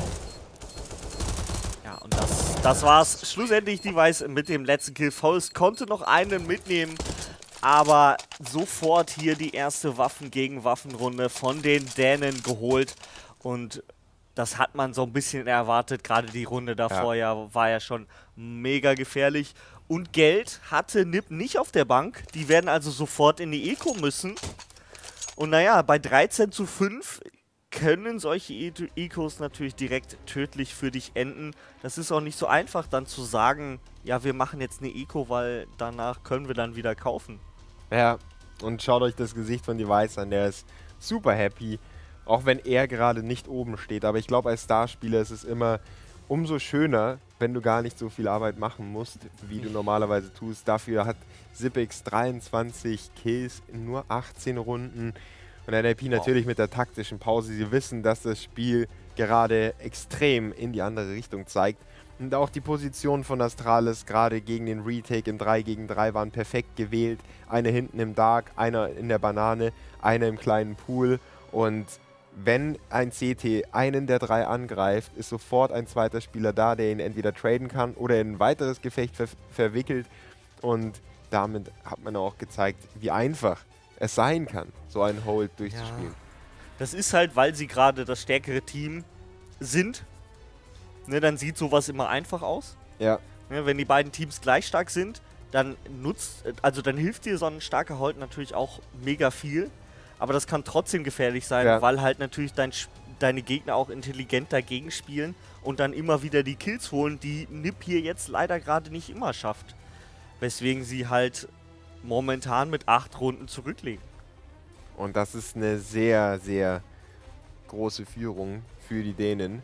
[SPEAKER 2] Ja, und das, das war's. Schlussendlich die Weiß mit dem letzten Kill. Forest konnte noch einen mitnehmen, aber sofort hier die erste Waffen gegen Waffenrunde von den Dänen geholt. Und das hat man so ein bisschen erwartet. Gerade die Runde davor ja. ja war ja schon mega gefährlich. Und Geld hatte Nip nicht auf der Bank. Die werden also sofort in die Eco müssen. Und naja, bei dreizehn zu fünf können solche E- Ecos natürlich direkt tödlich für dich enden. Das ist auch nicht so einfach dann zu sagen, ja, wir machen jetzt eine Eco, weil danach können wir dann wieder kaufen.
[SPEAKER 1] Ja, und schaut euch das Gesicht von Device an. Der ist super happy. Auch wenn er gerade nicht oben steht. Aber ich glaube, als Starspieler ist es immer umso schöner, wenn du gar nicht so viel Arbeit machen musst, wie du normalerweise tust. Dafür hat Zippix dreiundzwanzig Kills in nur achtzehn Runden. Und N L P wow. natürlich mit der taktischen Pause. Sie wissen, dass das Spiel gerade extrem in die andere Richtung zeigt. Und auch die Position von Astralis gerade gegen den Retake im drei gegen drei waren perfekt gewählt. Einer hinten im Dark, einer in der Banane, einer im kleinen Pool. Und wenn ein C T einen der drei angreift, ist sofort ein zweiter Spieler da, der ihn entweder traden kann oder in ein weiteres Gefecht ver verwickelt. Und damit hat man auch gezeigt, wie einfach es sein kann, so einen Hold durchzuspielen.
[SPEAKER 2] Ja. Das ist halt, weil sie gerade das stärkere Team sind. Ne, dann sieht sowas immer einfach aus.
[SPEAKER 1] Ja.
[SPEAKER 2] Ne, wenn die beiden Teams gleich stark sind, dann nutzt, also dann hilft dir so ein starker Holt natürlich auch mega viel. Aber das kann trotzdem gefährlich sein,
[SPEAKER 1] ja.
[SPEAKER 2] weil halt natürlich dein, deine Gegner auch intelligent dagegen spielen und dann immer wieder die Kills holen, die N I P hier jetzt leider gerade nicht immer schafft. Weswegen sie halt momentan mit acht Runden zurücklegen.
[SPEAKER 1] Und das ist eine sehr, sehr große Führung für die Dänen.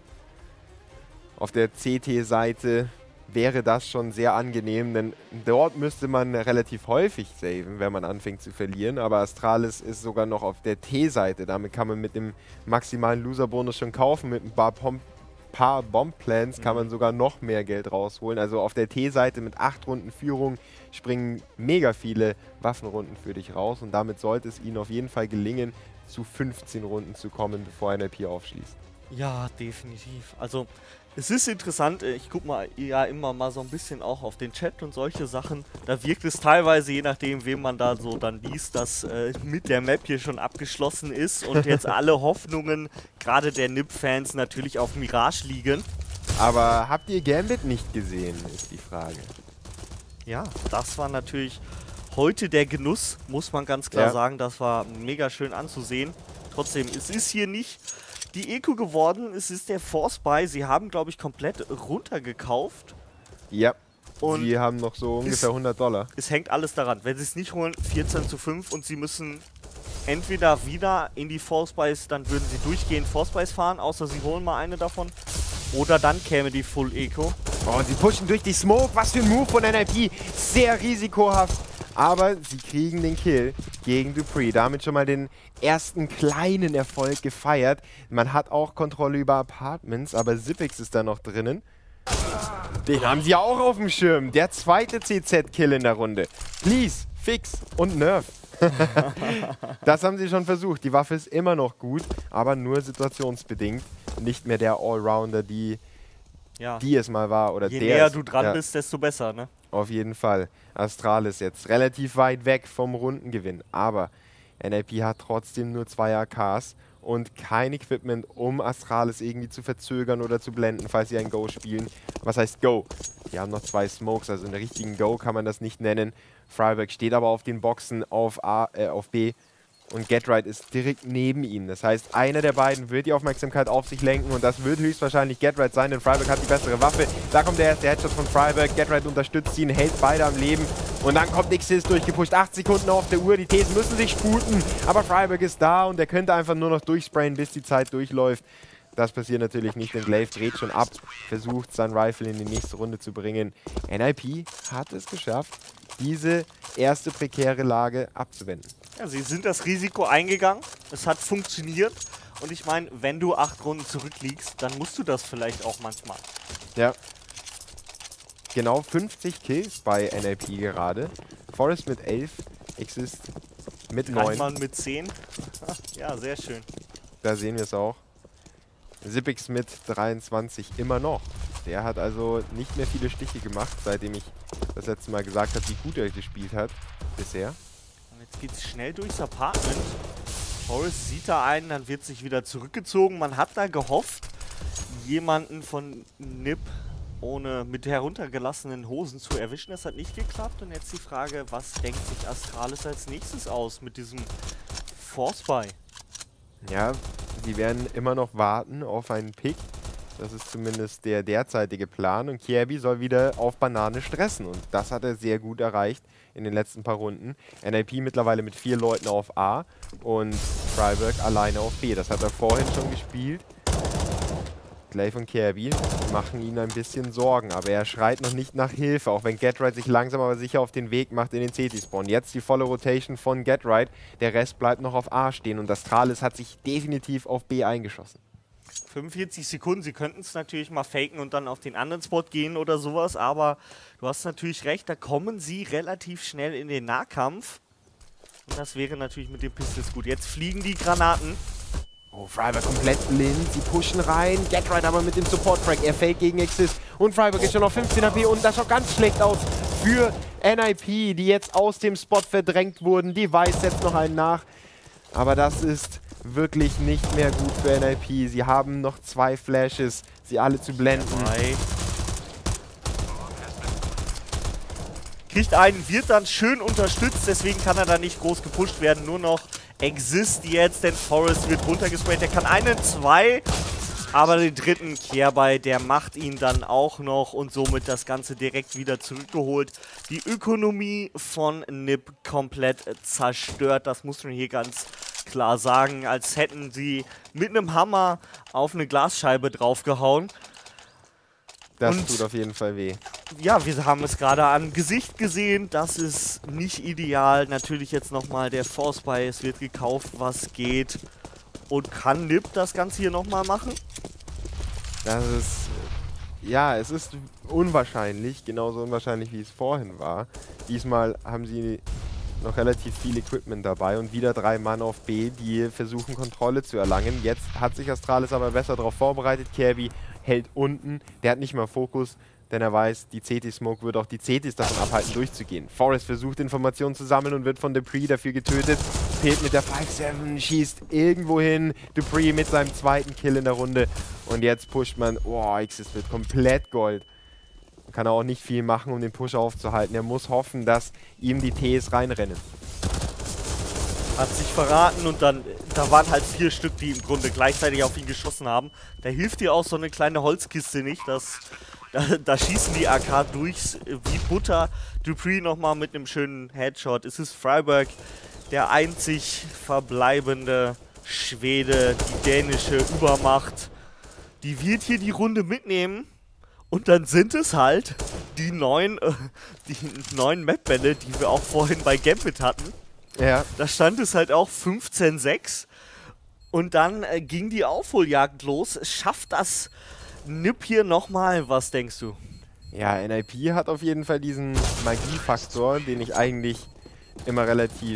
[SPEAKER 1] Auf der C T-Seite wäre das schon sehr angenehm, denn dort müsste man relativ häufig saven, wenn man anfängt zu verlieren. Aber Astralis ist sogar noch auf der T-Seite. Damit kann man mit dem maximalen Loser-Bonus schon kaufen. Mit ein paar, Pom paar Bomb-Plans kann man sogar noch mehr Geld rausholen. Also auf der T-Seite mit acht Runden Führung springen mega viele Waffenrunden für dich raus. Und damit sollte es ihnen auf jeden Fall gelingen, zu fünfzehn Runden zu kommen, bevor N I P aufschließt.
[SPEAKER 2] Ja, definitiv. Also es ist interessant, ich gucke mal ja immer mal so ein bisschen auch auf den Chat und solche Sachen. Da wirkt es teilweise, je nachdem, wem man da so dann liest, dass äh, mit der Map hier schon abgeschlossen ist und jetzt alle Hoffnungen, gerade der N I P-Fans, natürlich auf Mirage liegen.
[SPEAKER 1] Aber habt ihr Gambit nicht gesehen, ist die Frage.
[SPEAKER 2] Ja, das war natürlich heute der Genuss, muss man ganz klar
[SPEAKER 1] ja.
[SPEAKER 2] sagen. Das war mega schön anzusehen. Trotzdem, es ist hier nicht die Eco geworden, es ist der Force Buy. Sie haben, glaube ich, komplett runtergekauft.
[SPEAKER 1] Ja,
[SPEAKER 2] und
[SPEAKER 1] sie haben noch so ungefähr hundert Dollar.
[SPEAKER 2] Es hängt alles daran. Wenn sie es nicht holen, vierzehn zu fünf und sie müssen entweder wieder in die Force Buys, dann würden sie durchgehend Force Buys fahren, außer sie holen mal eine davon. Oder dann käme die Full Eco.
[SPEAKER 1] Oh, und sie pushen durch die Smoke. Was für ein Move von N I P. Sehr risikohaft. Aber sie kriegen den Kill gegen dupreeh. Damit schon mal den ersten kleinen Erfolg gefeiert. Man hat auch Kontrolle über Apartments, aber Zippix ist da noch drinnen. Den haben sie auch auf dem Schirm. Der zweite C Z-Kill in der Runde. Please, Fix und Nerf. Das haben sie schon versucht. Die Waffe ist immer noch gut, aber nur situationsbedingt. Nicht mehr der Allrounder, die,
[SPEAKER 2] ja.
[SPEAKER 1] die es mal war. Oder
[SPEAKER 2] Je
[SPEAKER 1] der
[SPEAKER 2] näher
[SPEAKER 1] es,
[SPEAKER 2] du dran
[SPEAKER 1] ja.
[SPEAKER 2] bist, desto besser, ne?
[SPEAKER 1] Auf jeden Fall. Astralis jetzt relativ weit weg vom Rundengewinn. Aber N I P hat trotzdem nur zwei A Ks und kein Equipment, um Astralis irgendwie zu verzögern oder zu blenden, falls sie ein Go spielen. Was heißt Go? Die haben noch zwei Smokes, also einen richtigen Go kann man das nicht nennen. friberg steht aber auf den Boxen auf, A, äh, auf B und GetRight ist direkt neben ihm. Das heißt, einer der beiden wird die Aufmerksamkeit auf sich lenken und das wird höchstwahrscheinlich GetRight sein, denn friberg hat die bessere Waffe. Da kommt der erste Headshot von friberg, GetRight unterstützt ihn, hält beide am Leben und dann kommt Xyz durchgepusht. acht Sekunden auf der Uhr, die Thesen müssen sich sputen, aber friberg ist da und er könnte einfach nur noch durchsprayen, bis die Zeit durchläuft. Das passiert natürlich nicht, denn glaive dreht schon ab, versucht sein Rifle in die nächste Runde zu bringen. N I P hat es geschafft, diese erste prekäre Lage abzuwenden.
[SPEAKER 2] Ja, sie sind das Risiko eingegangen, es hat funktioniert und ich meine, wenn du acht Runden zurückliegst, dann musst du das vielleicht auch manchmal.
[SPEAKER 1] Ja. Genau fünfzig Kills bei N I P gerade. Forest mit elf, Xyz mit neun.
[SPEAKER 2] Reichmann mit zehn. Ja, sehr schön.
[SPEAKER 1] Da sehen wir es auch. Zippix mit dreiundzwanzig immer noch. Der hat also nicht mehr viele Stiche gemacht, seitdem ich das letzte Mal gesagt habe, wie gut er gespielt hat bisher.
[SPEAKER 2] Und jetzt geht es schnell durchs Apartment. Forest sieht da einen, dann wird sich wieder zurückgezogen. Man hat da gehofft, jemanden von N I P ohne mit heruntergelassenen Hosen zu erwischen. Das hat nicht geklappt. Und jetzt die Frage, was denkt sich Astralis als nächstes aus mit diesem Force Buy?
[SPEAKER 1] Ja, die werden immer noch warten auf einen Pick. Das ist zumindest der derzeitige Plan. Und Kjaerbye soll wieder auf Banane stressen. Und das hat er sehr gut erreicht in den letzten paar Runden. N I P mittlerweile mit vier Leuten auf A und friberg alleine auf B. Das hat er vorhin schon gespielt. glaive und Kjaerbye machen ihn ein bisschen Sorgen, aber er schreit noch nicht nach Hilfe, auch wenn GetRight sich langsam aber sicher auf den Weg macht in den C T-Spawn. Jetzt die volle Rotation von GetRight, der Rest bleibt noch auf A stehen und Astralis hat sich definitiv auf B eingeschossen.
[SPEAKER 2] fünfundvierzig Sekunden, sie könnten es natürlich mal faken und dann auf den anderen Spot gehen oder sowas, aber du hast natürlich recht, da kommen sie relativ schnell in den Nahkampf und das wäre natürlich mit den Pistols gut. Jetzt fliegen die Granaten.
[SPEAKER 1] Oh, friberg komplett blind, sie pushen rein, GetRight aber mit dem Support-Frag, er fällt gegen Xyz und friberg ist schon auf fünfzehn H P und das schaut ganz schlecht aus für N I P, die jetzt aus dem Spot verdrängt wurden. Die Weiß setzt noch einen nach, aber das ist wirklich nicht mehr gut für N I P. Sie haben noch zwei Flashes, sie alle zu blenden.
[SPEAKER 2] Drei. kriegt einen, wird dann schön unterstützt, deswegen kann er da nicht groß gepusht werden. Nur noch Exist jetzt, denn Forest wird runtergesprayt. Der kann einen, zwei, aber den dritten Kerbei, der macht ihn dann auch noch und somit das Ganze direkt wieder zurückgeholt. Die Ökonomie von N I P komplett zerstört, das muss man hier ganz klar sagen, als hätten sie mit einem Hammer auf eine Glasscheibe draufgehauen.
[SPEAKER 1] Das
[SPEAKER 2] und
[SPEAKER 1] tut auf jeden Fall weh.
[SPEAKER 2] Ja, wir haben es gerade am Gesicht gesehen, das ist nicht ideal. Natürlich jetzt nochmal der Force Buy, es wird gekauft, was geht. Und kann N I P das Ganze hier nochmal machen?
[SPEAKER 1] Das ist, ja, es ist unwahrscheinlich, genauso unwahrscheinlich wie es vorhin war. Diesmal haben sie noch relativ viel Equipment dabei und wieder drei Mann auf B, die versuchen Kontrolle zu erlangen. Jetzt hat sich Astralis aber besser darauf vorbereitet. Kirby hält unten, der hat nicht mal Fokus, denn er weiß, die C T-Smoke wird auch die C Ts davon abhalten, durchzugehen. Forest versucht Informationen zu sammeln und wird von Dupree dafür getötet. Pet mit der fünf sieben schießt irgendwo hin. Dupree mit seinem zweiten Kill in der Runde. Und jetzt pusht man, oh, Exist wird komplett Gold. Kann er auch nicht viel machen, um den Push aufzuhalten. Er muss hoffen, dass ihm die Ts reinrennen.
[SPEAKER 2] Hat sich verraten und dann, da waren halt vier Stück, die im Grunde gleichzeitig auf ihn geschossen haben. Da hilft dir auch so eine kleine Holzkiste nicht, das, da, da schießen die A K durch wie Butter. Dupree nochmal mit einem schönen Headshot. Es ist friberg, der einzig verbleibende Schwede, die dänische Übermacht. Die wird hier die Runde mitnehmen. Und dann sind es halt die neuen, äh, die neuen Map-Bälle, die wir auch vorhin bei Gambit hatten.
[SPEAKER 1] Ja.
[SPEAKER 2] Da stand es halt auch fünfzehn sechs. Und dann äh, ging die Aufholjagd los. Schafft das N I P hier nochmal? Was denkst du?
[SPEAKER 1] Ja, N I P hat auf jeden Fall diesen Magiefaktor, den ich eigentlich immer relativ...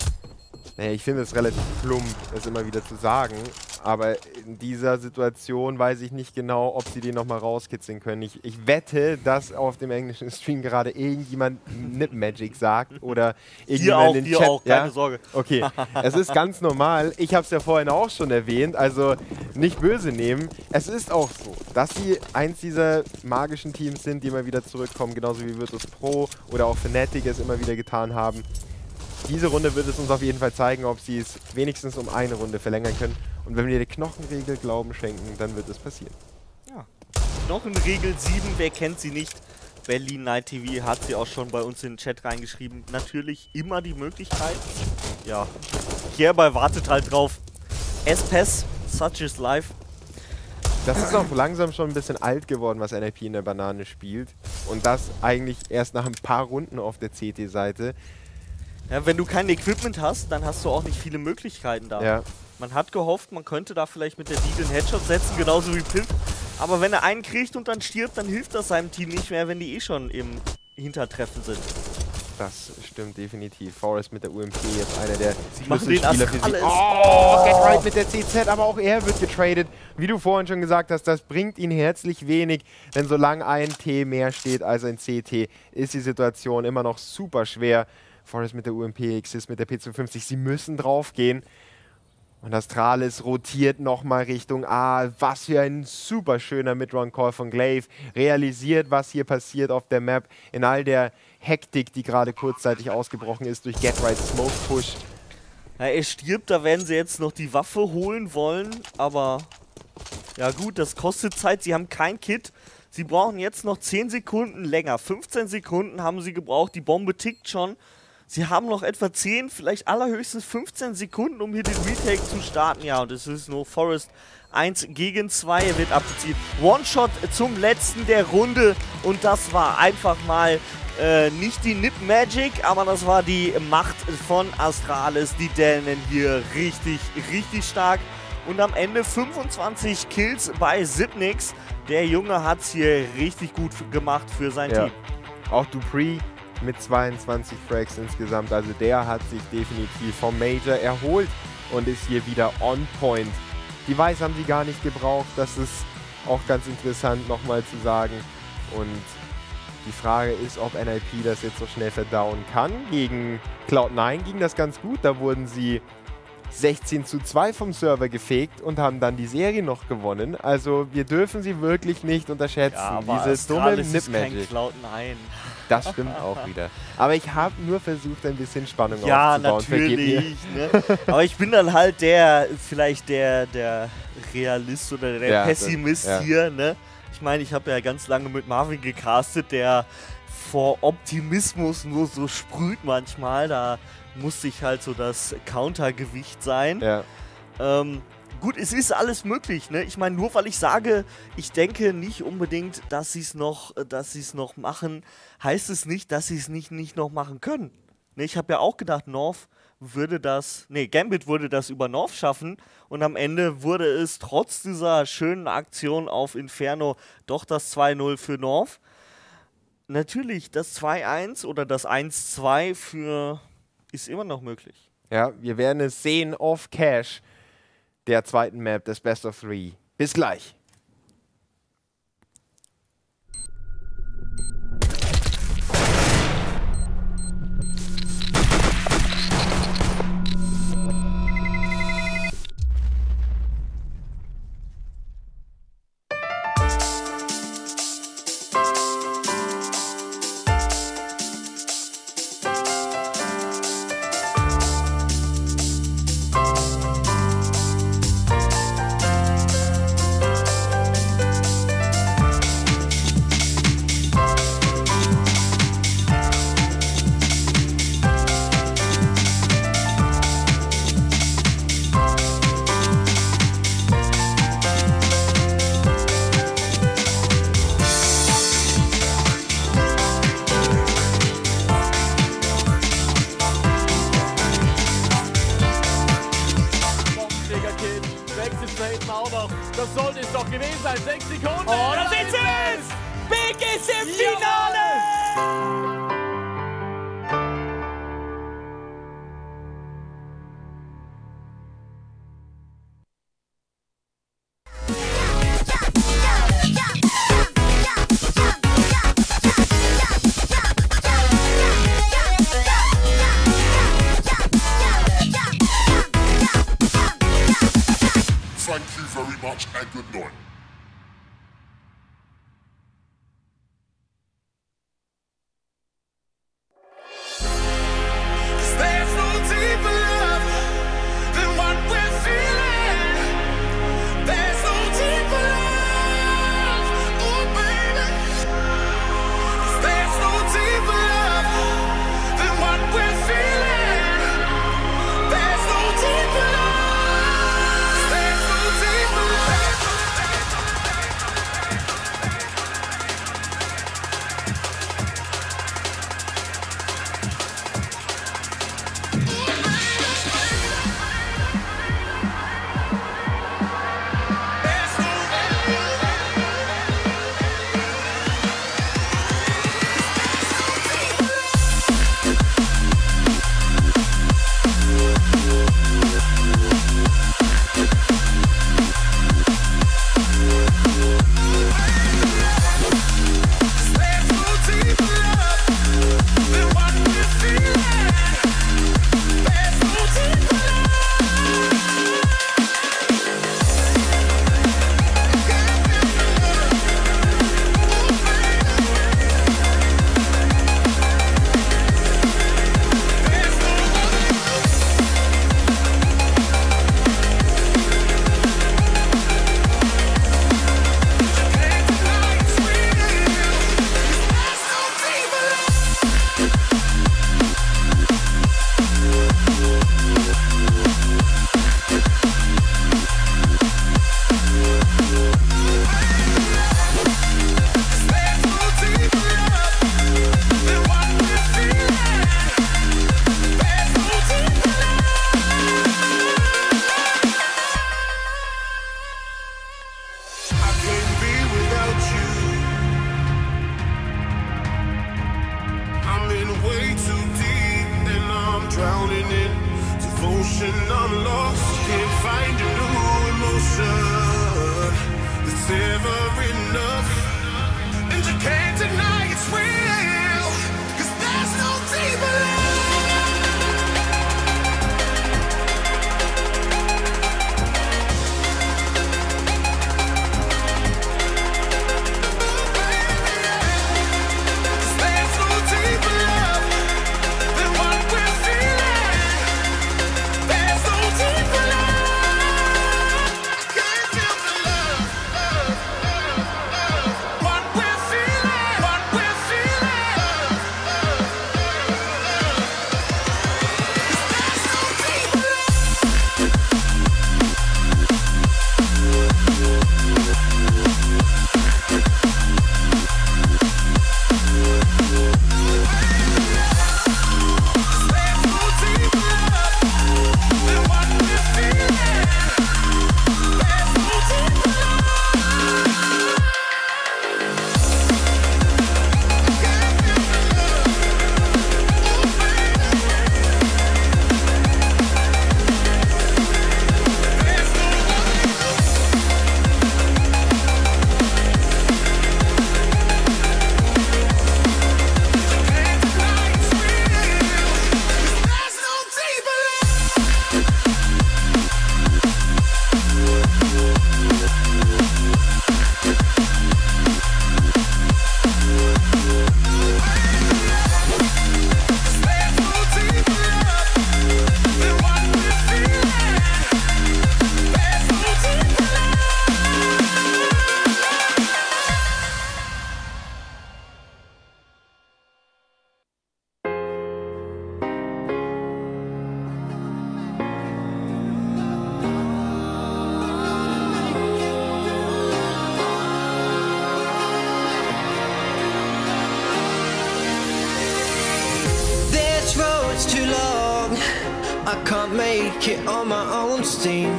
[SPEAKER 1] Naja, ich finde es relativ plump, es immer wieder zu sagen. Aber in dieser Situation weiß ich nicht genau, ob sie den nochmal rauskitzeln können. Ich, ich wette, dass auf dem englischen Stream gerade irgendjemand N I P Magic sagt oder irgendjemand in den Chat.
[SPEAKER 2] Hier auch, keine
[SPEAKER 1] ja?
[SPEAKER 2] Sorge.
[SPEAKER 1] Okay, es ist ganz normal. Ich habe es ja vorhin auch schon erwähnt, also nicht böse nehmen. Es ist auch so, dass sie eins dieser magischen Teams sind, die immer wieder zurückkommen, genauso wie Virtus Pro oder auch Fnatic es immer wieder getan haben. Diese Runde wird es uns auf jeden Fall zeigen, ob sie es wenigstens um eine Runde verlängern können. Und wenn wir der Knochenregel Glauben schenken, dann wird es passieren.
[SPEAKER 2] Ja. Knochenregel sieben, wer kennt sie nicht? Berlin Night T V hat sie auch schon bei uns in den Chat reingeschrieben. Natürlich immer die Möglichkeit. Ja, hierbei wartet halt drauf. S P E S, such is life.
[SPEAKER 1] Das ist auch langsam schon ein bisschen alt geworden, was N I P in der Banane spielt. Und das eigentlich erst nach ein paar Runden auf der C T-Seite.
[SPEAKER 2] Ja, wenn du kein Equipment hast, dann hast du auch nicht viele Möglichkeiten da.
[SPEAKER 1] Ja.
[SPEAKER 2] Man hat gehofft, man könnte da vielleicht mit der Deagle einen Headshot setzen, genauso wie Piff. Aber wenn er einen kriegt und dann stirbt, dann hilft das seinem Team nicht mehr, wenn die eh schon im Hintertreffen sind.
[SPEAKER 1] Das stimmt definitiv. Forest mit der U M P jetzt einer der
[SPEAKER 2] Sie machen den
[SPEAKER 1] Schlüsselspieler für sie.
[SPEAKER 2] alles.
[SPEAKER 1] Oh, Get Right mit der C Z, aber auch er wird getradet. Wie du vorhin schon gesagt hast, das bringt ihn herzlich wenig, denn solange ein T mehr steht als ein C T, ist die Situation immer noch super schwer. Forest mit der U M P, Exist mit der P zweiundfünfzig, sie müssen draufgehen. Und Astralis rotiert nochmal Richtung A. Was für ein super schöner Mid-Round-Call von Glaive. Realisiert, was hier passiert auf der Map. In all der Hektik, die gerade kurzzeitig ausgebrochen ist durch Get Right Smoke Push.
[SPEAKER 2] Ja, er stirbt, da werden sie jetzt noch die Waffe holen wollen. Aber ja gut, das kostet Zeit. Sie haben kein Kit. Sie brauchen jetzt noch zehn Sekunden länger. fünfzehn Sekunden haben sie gebraucht. Die Bombe tickt schon. Sie haben noch etwa zehn, vielleicht allerhöchstens fünfzehn Sekunden, um hier den Retake zu starten. Ja, und es ist nur Forest eins gegen zwei. Er wird abgezielt. One-Shot zum letzten der Runde. Und das war einfach mal äh, nicht die N I P Magic, aber das war die Macht von Astralis. Die Dänen hier richtig, richtig stark. Und am Ende fünfundzwanzig Kills bei Xyp9x. Der Junge hat es hier richtig gut gemacht für sein
[SPEAKER 1] ja.
[SPEAKER 2] Team.
[SPEAKER 1] Auch Dupree mit zweiundzwanzig Frags insgesamt. Also der hat sich definitiv vom Major erholt und ist hier wieder on point. Die Weiß haben sie gar nicht gebraucht. Das ist auch ganz interessant nochmal zu sagen. Und die Frage ist, ob N I P das jetzt so schnell verdauen kann. Gegen Cloud neun ging das ganz gut. Da wurden sie sechzehn zu zwei vom Server gefegt und haben dann die Serie noch gewonnen. Also wir dürfen sie wirklich nicht unterschätzen.
[SPEAKER 2] Ja, aber
[SPEAKER 1] Diese dumme N I P
[SPEAKER 2] ist kein
[SPEAKER 1] Magic.
[SPEAKER 2] Cloud neun.
[SPEAKER 1] Das stimmt auch wieder. Aber ich habe nur versucht, ein bisschen Spannung
[SPEAKER 2] ja,
[SPEAKER 1] aufzubauen.
[SPEAKER 2] natürlich. Ne? Aber ich bin dann halt der, vielleicht der, der Realist oder der
[SPEAKER 1] ja,
[SPEAKER 2] Pessimist
[SPEAKER 1] das, ja.
[SPEAKER 2] hier. Ne? Ich meine, ich habe ja ganz lange mit Marvin gecastet, der vor Optimismus nur so sprüht manchmal. Da musste ich halt so das Countergewicht sein.
[SPEAKER 1] Ja.
[SPEAKER 2] Ähm, gut, es ist alles möglich, ne? Ich meine, nur weil ich sage, ich denke nicht unbedingt, dass sie es noch, dass sie es noch machen, heißt es nicht, dass sie es nicht, nicht noch machen können. Ne? Ich habe ja auch gedacht, North würde das, nee, Gambit würde das über North schaffen und am Ende wurde es trotz dieser schönen Aktion auf Inferno doch das zwei null für North. Natürlich, das zwei eins oder das eins zwei für ist immer noch möglich.
[SPEAKER 1] Ja, wir werden es sehen off Cash der zweiten Map des Best of Three. Bis gleich.
[SPEAKER 3] Das sollte es doch gewesen sein. Sechs Sekunden.
[SPEAKER 4] Oh, da sind sie es! Big ist im Finale!
[SPEAKER 5] Thank you very much and good night.
[SPEAKER 6] There's no deeper love than what we're feeling. There's no deeper love, oh baby. There's no deeper love than what we're feeling. There's no deeper love. There's no deeper love. I'm lost, can't find a new emotion that's ever enough, and you can't deny it's real, 'cause there's no deeper love. There's no
[SPEAKER 7] I can't make it on my own steam,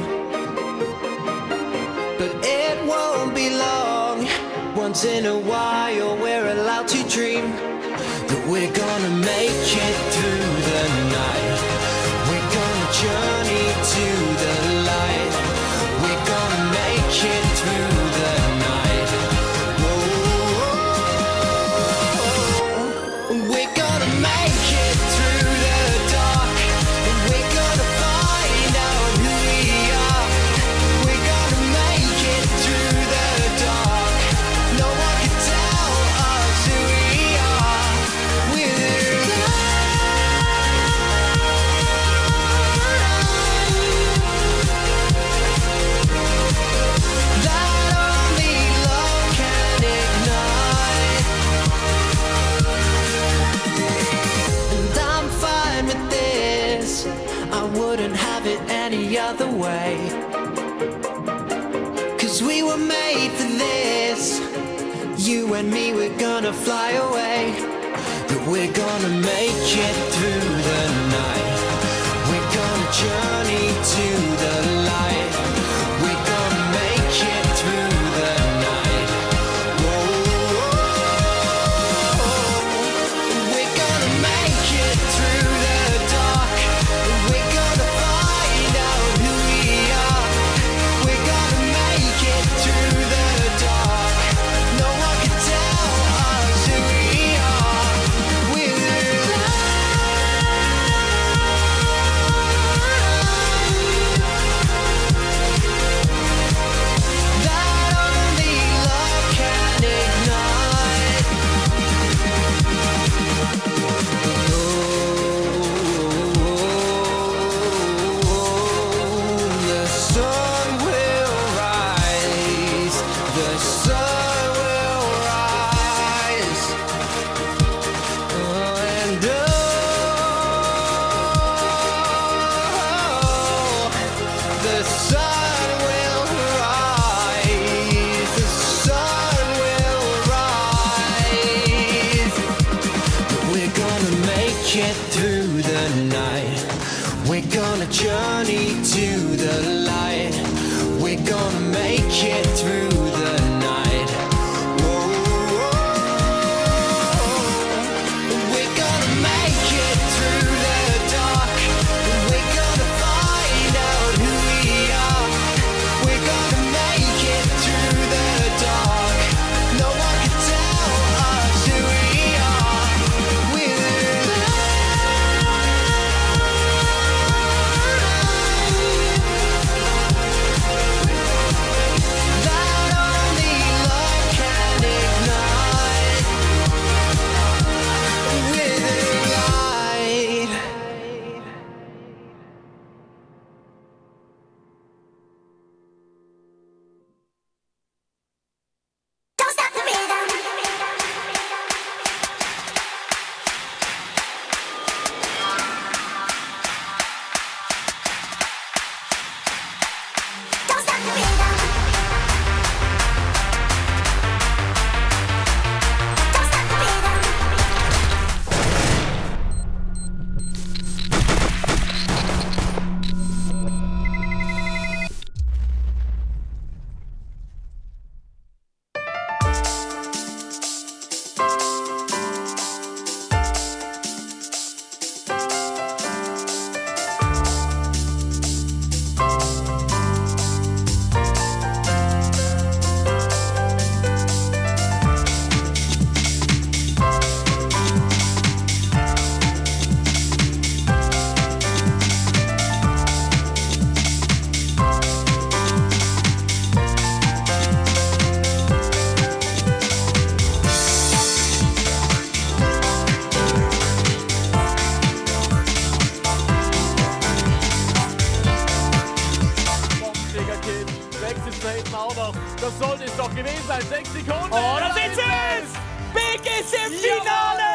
[SPEAKER 7] but it won't be long. Once in a while we're allowed to dream that we're gonna make it through the night. We're gonna journey to the light. We're gonna make it through the night. Whoa. We're gonna make it through the dark, and we're gonna find out who we are. We're gonna make it through the dark. No one can tell us who we are. We're that only love can ignite. And I'm fine with this. I wouldn't have it any other way. 'Cause we were made for this. You and me, we're gonna fly away. That we're gonna make it through the night. We're gonna journey to the light. We're gonna make it through the night. Whoa. We're gonna make it through the dark. We're gonna find out who we are. We're gonna make it through the dark. No one can tell us who we are. We're that only love can ignite. The sun will rise. The sun will rise. Oh, and oh, the sun will rise. The sun will rise. We're gonna make it through the night. We're gonna journey to the light. We're gonna make it through the night. Whoa. We're gonna make it through the dark. We're gonna find out who we are. We're gonna make it through the dark. No one can tell us who we are. We're that only love can ignite. With light.
[SPEAKER 8] Don't stop the rhythm. Don't stop the rhythm. Don't stop the rhythm.
[SPEAKER 3] Bombenträger-Kill. Wechselt Satan auch noch. Das sollte es doch gewesen sein. Sechs Sekunden.
[SPEAKER 4] Oh, da sind sie es! Big ist im Finale!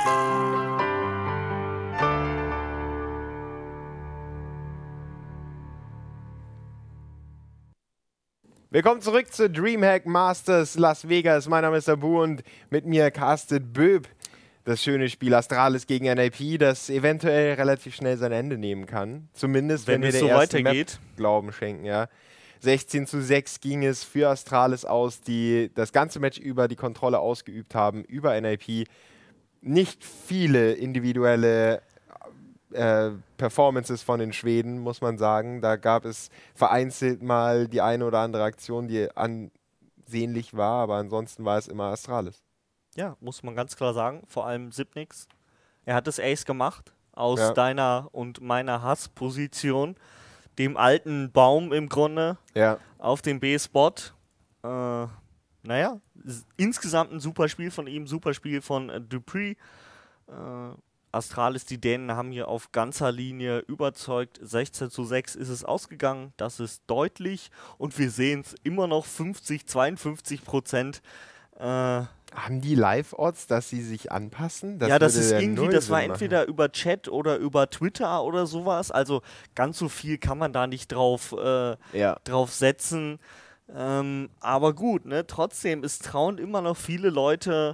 [SPEAKER 1] Willkommen zurück zu Dreamhack Masters Las Vegas. Mein Name ist Abu und mit mir castet Böb. das schöne Spiel Astralis gegen N I P, das eventuell relativ schnell sein Ende nehmen kann. Zumindest, wenn,
[SPEAKER 2] Wenn
[SPEAKER 1] wir
[SPEAKER 2] es
[SPEAKER 1] der
[SPEAKER 2] so
[SPEAKER 1] ersten
[SPEAKER 2] weitergeht.
[SPEAKER 1] Map Glauben schenken, ja. sechzehn zu sechs ging es für Astralis aus, die das ganze Match über die Kontrolle ausgeübt haben, über N I P. Nicht viele individuelle äh, Performances von den Schweden, muss man sagen. Da gab es vereinzelt mal die eine oder andere Aktion, die ansehnlich war, aber ansonsten war es immer Astralis.
[SPEAKER 2] Ja, muss man ganz klar sagen. Vor allem Sipnix. Er hat das Ace gemacht aus
[SPEAKER 1] Ja.
[SPEAKER 2] deiner und meiner Hassposition. Dem alten Baum im Grunde
[SPEAKER 1] Ja.
[SPEAKER 2] auf dem B-Spot. Äh, naja, s- insgesamt ein super Spiel von ihm, super Spiel von äh, Dupree. Äh, Astralis, die Dänen haben hier auf ganzer Linie überzeugt. sechzehn zu sechs ist es ausgegangen. Das ist deutlich. Und wir sehen es immer noch fünfzig, zweiundfünfzig Prozent. Äh,
[SPEAKER 1] Haben die Live-Odds, dass sie sich anpassen?
[SPEAKER 2] ja, das
[SPEAKER 1] würde
[SPEAKER 2] ist
[SPEAKER 1] ja
[SPEAKER 2] irgendwie,
[SPEAKER 1] null
[SPEAKER 2] das war
[SPEAKER 1] Sinn machen.
[SPEAKER 2] entweder über Chat oder über Twitter oder sowas. Also ganz so viel kann man da nicht drauf, äh,
[SPEAKER 1] Ja.
[SPEAKER 2] drauf setzen. Ähm, aber gut, ne, trotzdem, es trauen immer noch viele Leute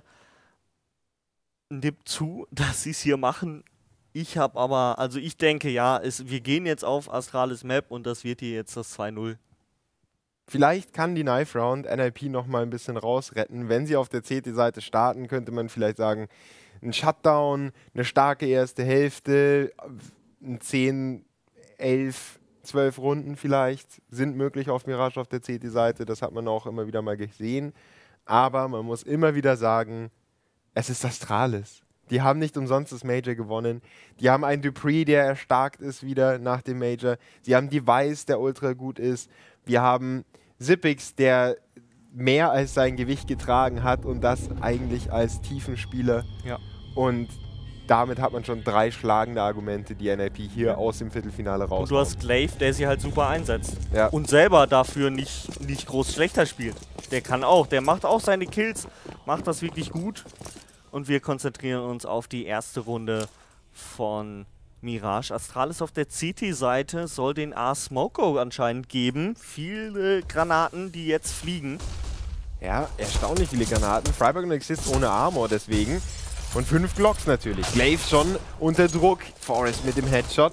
[SPEAKER 2] Nip zu, dass sie es hier machen. Ich habe aber, also ich denke, ja, es, wir gehen jetzt auf Astralis Map und das wird hier jetzt das zwei null.
[SPEAKER 1] Vielleicht kann die Knife Round N I P noch mal ein bisschen rausretten. Wenn sie auf der C T-Seite starten, könnte man vielleicht sagen, ein Shutdown, eine starke erste Hälfte, ein zehn, elf, zwölf Runden vielleicht sind möglich auf Mirage auf der C T-Seite. Das hat man auch immer wieder mal gesehen. Aber man muss immer wieder sagen, es ist Astralis. Die haben nicht umsonst das Major gewonnen. Die haben einen Dupree, der erstarkt ist wieder nach dem Major. Sie haben Device, der ultra gut ist. Wir haben Sipix, der mehr als sein Gewicht getragen hat und das eigentlich als Tiefenspieler.
[SPEAKER 2] Ja.
[SPEAKER 1] Und damit hat man schon drei schlagende Argumente, die N I P hier aus dem Viertelfinale raus.
[SPEAKER 2] Und du hast Glaive, der sie halt super einsetzt.
[SPEAKER 1] Ja.
[SPEAKER 2] Und selber dafür nicht, nicht groß schlechter spielt. Der kann auch, der macht auch seine Kills, macht das wirklich gut. Und wir konzentrieren uns auf die erste Runde von Mirage. Astralis auf der C T-Seite soll den A-Smoko anscheinend geben. Viele Granaten, die jetzt fliegen.
[SPEAKER 1] Ja, erstaunlich viele Granaten. Freiburg und Exist ohne Armor deswegen. Und fünf Glocks natürlich. Glaive schon unter Druck. Forrest mit dem Headshot.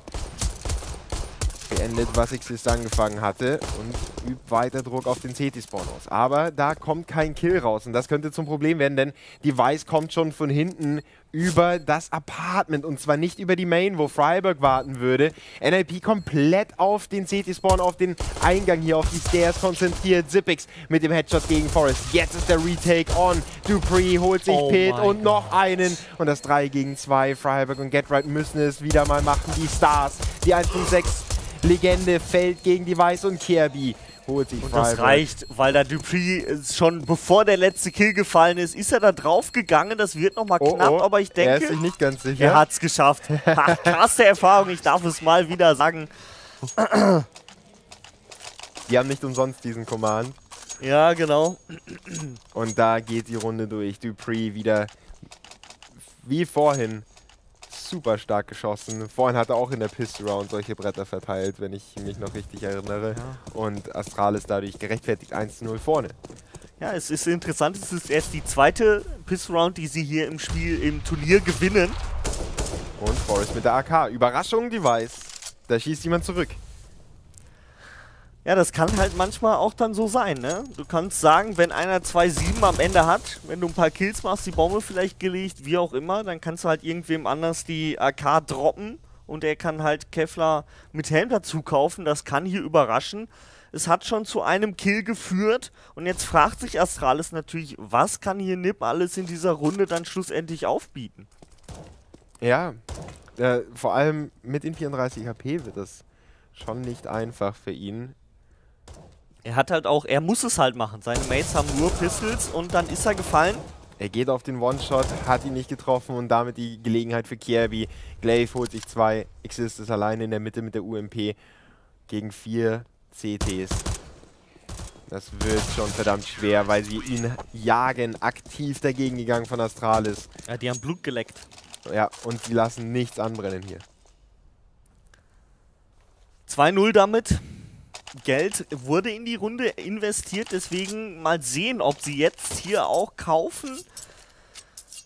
[SPEAKER 1] Beendet, was Exist angefangen hatte. Und übt weiter Druck auf den C T-Spawn aus. Aber da kommt kein Kill raus. Und das könnte zum Problem werden, denn Device kommt schon von hinten über das Apartment. Und zwar nicht über die Main, wo Freiburg warten würde. N I P komplett auf den C T-Spawn, auf den Eingang hier, auf die Stairs konzentriert. Sipix mit dem Headshot gegen Forrest. Jetzt ist der Retake on. Dupree holt sich
[SPEAKER 2] Oh
[SPEAKER 1] Pit
[SPEAKER 2] mein
[SPEAKER 1] und noch einen. Und das drei gegen zwei. Freiburg und Getright müssen es wieder mal machen. Die Stars. Die eins Punkt sechs Legende fällt gegen Device und Kirby holt sich
[SPEAKER 2] Und
[SPEAKER 1] Freiburg.
[SPEAKER 2] das reicht, weil der Dupree äh, schon bevor der letzte Kill gefallen ist, ist er da drauf gegangen. Das wird nochmal
[SPEAKER 1] Oh,
[SPEAKER 2] knapp,
[SPEAKER 1] oh.
[SPEAKER 2] aber ich
[SPEAKER 1] Er ist
[SPEAKER 2] denke,
[SPEAKER 1] sich nicht ganz sicher.
[SPEAKER 2] er hat es geschafft. Ha, krasse Erfahrung, ich darf es mal wieder sagen.
[SPEAKER 1] Die haben nicht umsonst diesen Command.
[SPEAKER 2] Ja, genau.
[SPEAKER 1] Und da geht die Runde durch. Dupree wieder wie vorhin super stark geschossen. Vorhin hat er auch in der Pistol Round solche Bretter verteilt, wenn ich mich noch richtig erinnere. Und Astralis dadurch gerechtfertigt eins zu null vorne.
[SPEAKER 2] Ja, es ist interessant, es ist erst die zweite Pistol Round, die sie hier im Spiel, im Turnier gewinnen.
[SPEAKER 1] Und Forrest mit der A K. Überraschung, Device. Da schießt jemand zurück.
[SPEAKER 2] Ja, das kann halt manchmal auch dann so sein, ne? Du kannst sagen, wenn einer zwei sieben am Ende hat, wenn du ein paar Kills machst, die Bombe vielleicht gelegt, wie auch immer, dann kannst du halt irgendwem anders die A K droppen und er kann halt Kevlar mit Helm dazu kaufen. Das kann hier überraschen. Es hat schon zu einem Kill geführt und jetzt fragt sich Astralis natürlich, was kann hier Nip alles in dieser Runde dann schlussendlich aufbieten?
[SPEAKER 1] Ja, äh, vor allem mit den vierunddreißig H P wird das schon nicht einfach für ihn.
[SPEAKER 2] Er hat halt auch, er muss es halt machen. Seine Mates haben nur Pistols und dann ist er gefallen.
[SPEAKER 1] Er geht auf den One-Shot, hat ihn nicht getroffen und damit die Gelegenheit für Kirby. Glaive holt sich zwei, Exist ist alleine in der Mitte mit der U M P gegen vier C Ts. Das wird schon verdammt schwer, weil sie ihn jagen, aktiv dagegen gegangen von Astralis.
[SPEAKER 2] Ja, die haben Blut geleckt.
[SPEAKER 1] Ja, und sie lassen nichts anbrennen hier.
[SPEAKER 2] zwei null damit. Geld wurde in die Runde investiert, deswegen mal sehen, ob sie jetzt hier auch kaufen.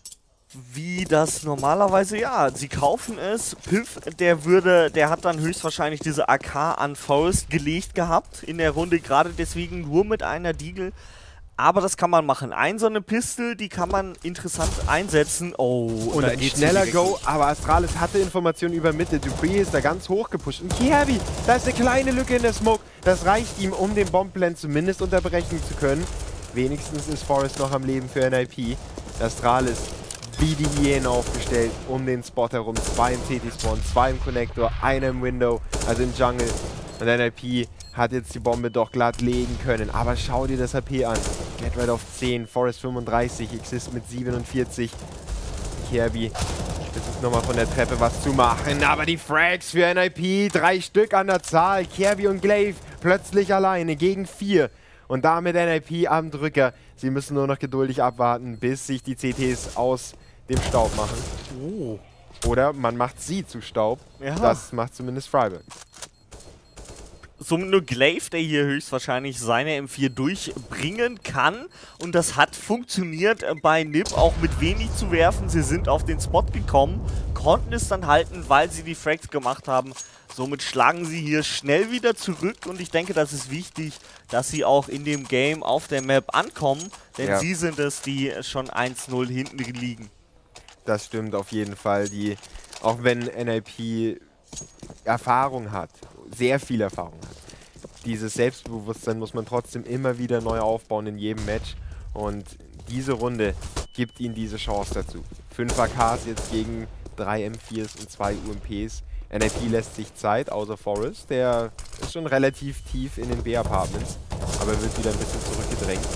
[SPEAKER 2] wie das normalerweise, ja, sie kaufen es. Piff, der würde, der hat dann höchstwahrscheinlich diese A K an Forest gelegt gehabt in der Runde, gerade deswegen nur mit einer Deagle. Aber das kann man machen. Ein so eine Pistol, die kann man interessant einsetzen. Oh,
[SPEAKER 1] und ein schneller Go, aber Astralis hatte Informationen über Mitte. Dupree ist da ganz hoch gepusht. Und Kjaerbye, da ist eine kleine Lücke in der Smoke. Das reicht ihm, um den Bombenplan zumindest unterbrechen zu können. Wenigstens ist Forest noch am Leben für N I P. Astralis wie die Hyäne aufgestellt um den Spot herum. Zwei im C T-Spawn, zwei im Connector, einer im Window, also im Jungle. Und N I P hat jetzt die Bombe doch glatt legen können. Aber schau dir das H P an. Get Right auf zehn, Forest fünfunddreißig, Exist mit siebenundvierzig. Kjaerbye versucht nochmal von der Treppe was zu machen. Aber die Frags für N I P, drei Stück an der Zahl. Kjaerbye und Glaive plötzlich alleine gegen vier. Und damit N I P am Drücker. Sie müssen nur noch geduldig abwarten, bis sich die C Ts aus dem Staub machen.
[SPEAKER 2] Oh.
[SPEAKER 1] Oder man macht sie zu Staub.
[SPEAKER 2] Ja.
[SPEAKER 1] Das macht zumindest freiburg.
[SPEAKER 2] Somit nur Glaive, der hier höchstwahrscheinlich seine M vier durchbringen kann. Und das hat funktioniert bei N I P auch mit wenig zu werfen. Sie sind auf den Spot gekommen, konnten es dann halten, weil sie die Frags gemacht haben. Somit schlagen sie hier schnell wieder zurück. Und ich denke, das ist wichtig, dass sie auch in dem Game auf der Map ankommen. Denn
[SPEAKER 1] ja.
[SPEAKER 2] sie sind es, die schon eins null hinten liegen.
[SPEAKER 1] Das stimmt auf jeden Fall. Die, auch wenn N I P Erfahrung hat, sehr viel Erfahrung hat. Dieses Selbstbewusstsein muss man trotzdem immer wieder neu aufbauen in jedem Match. Und diese Runde gibt ihnen diese Chance dazu. fünf A Ks jetzt gegen drei M viers und zwei U M Ps. N I P lässt sich Zeit, außer Forest. Der ist schon relativ tief in den B-Apartments, aber wird wieder ein bisschen zurückgedrängt.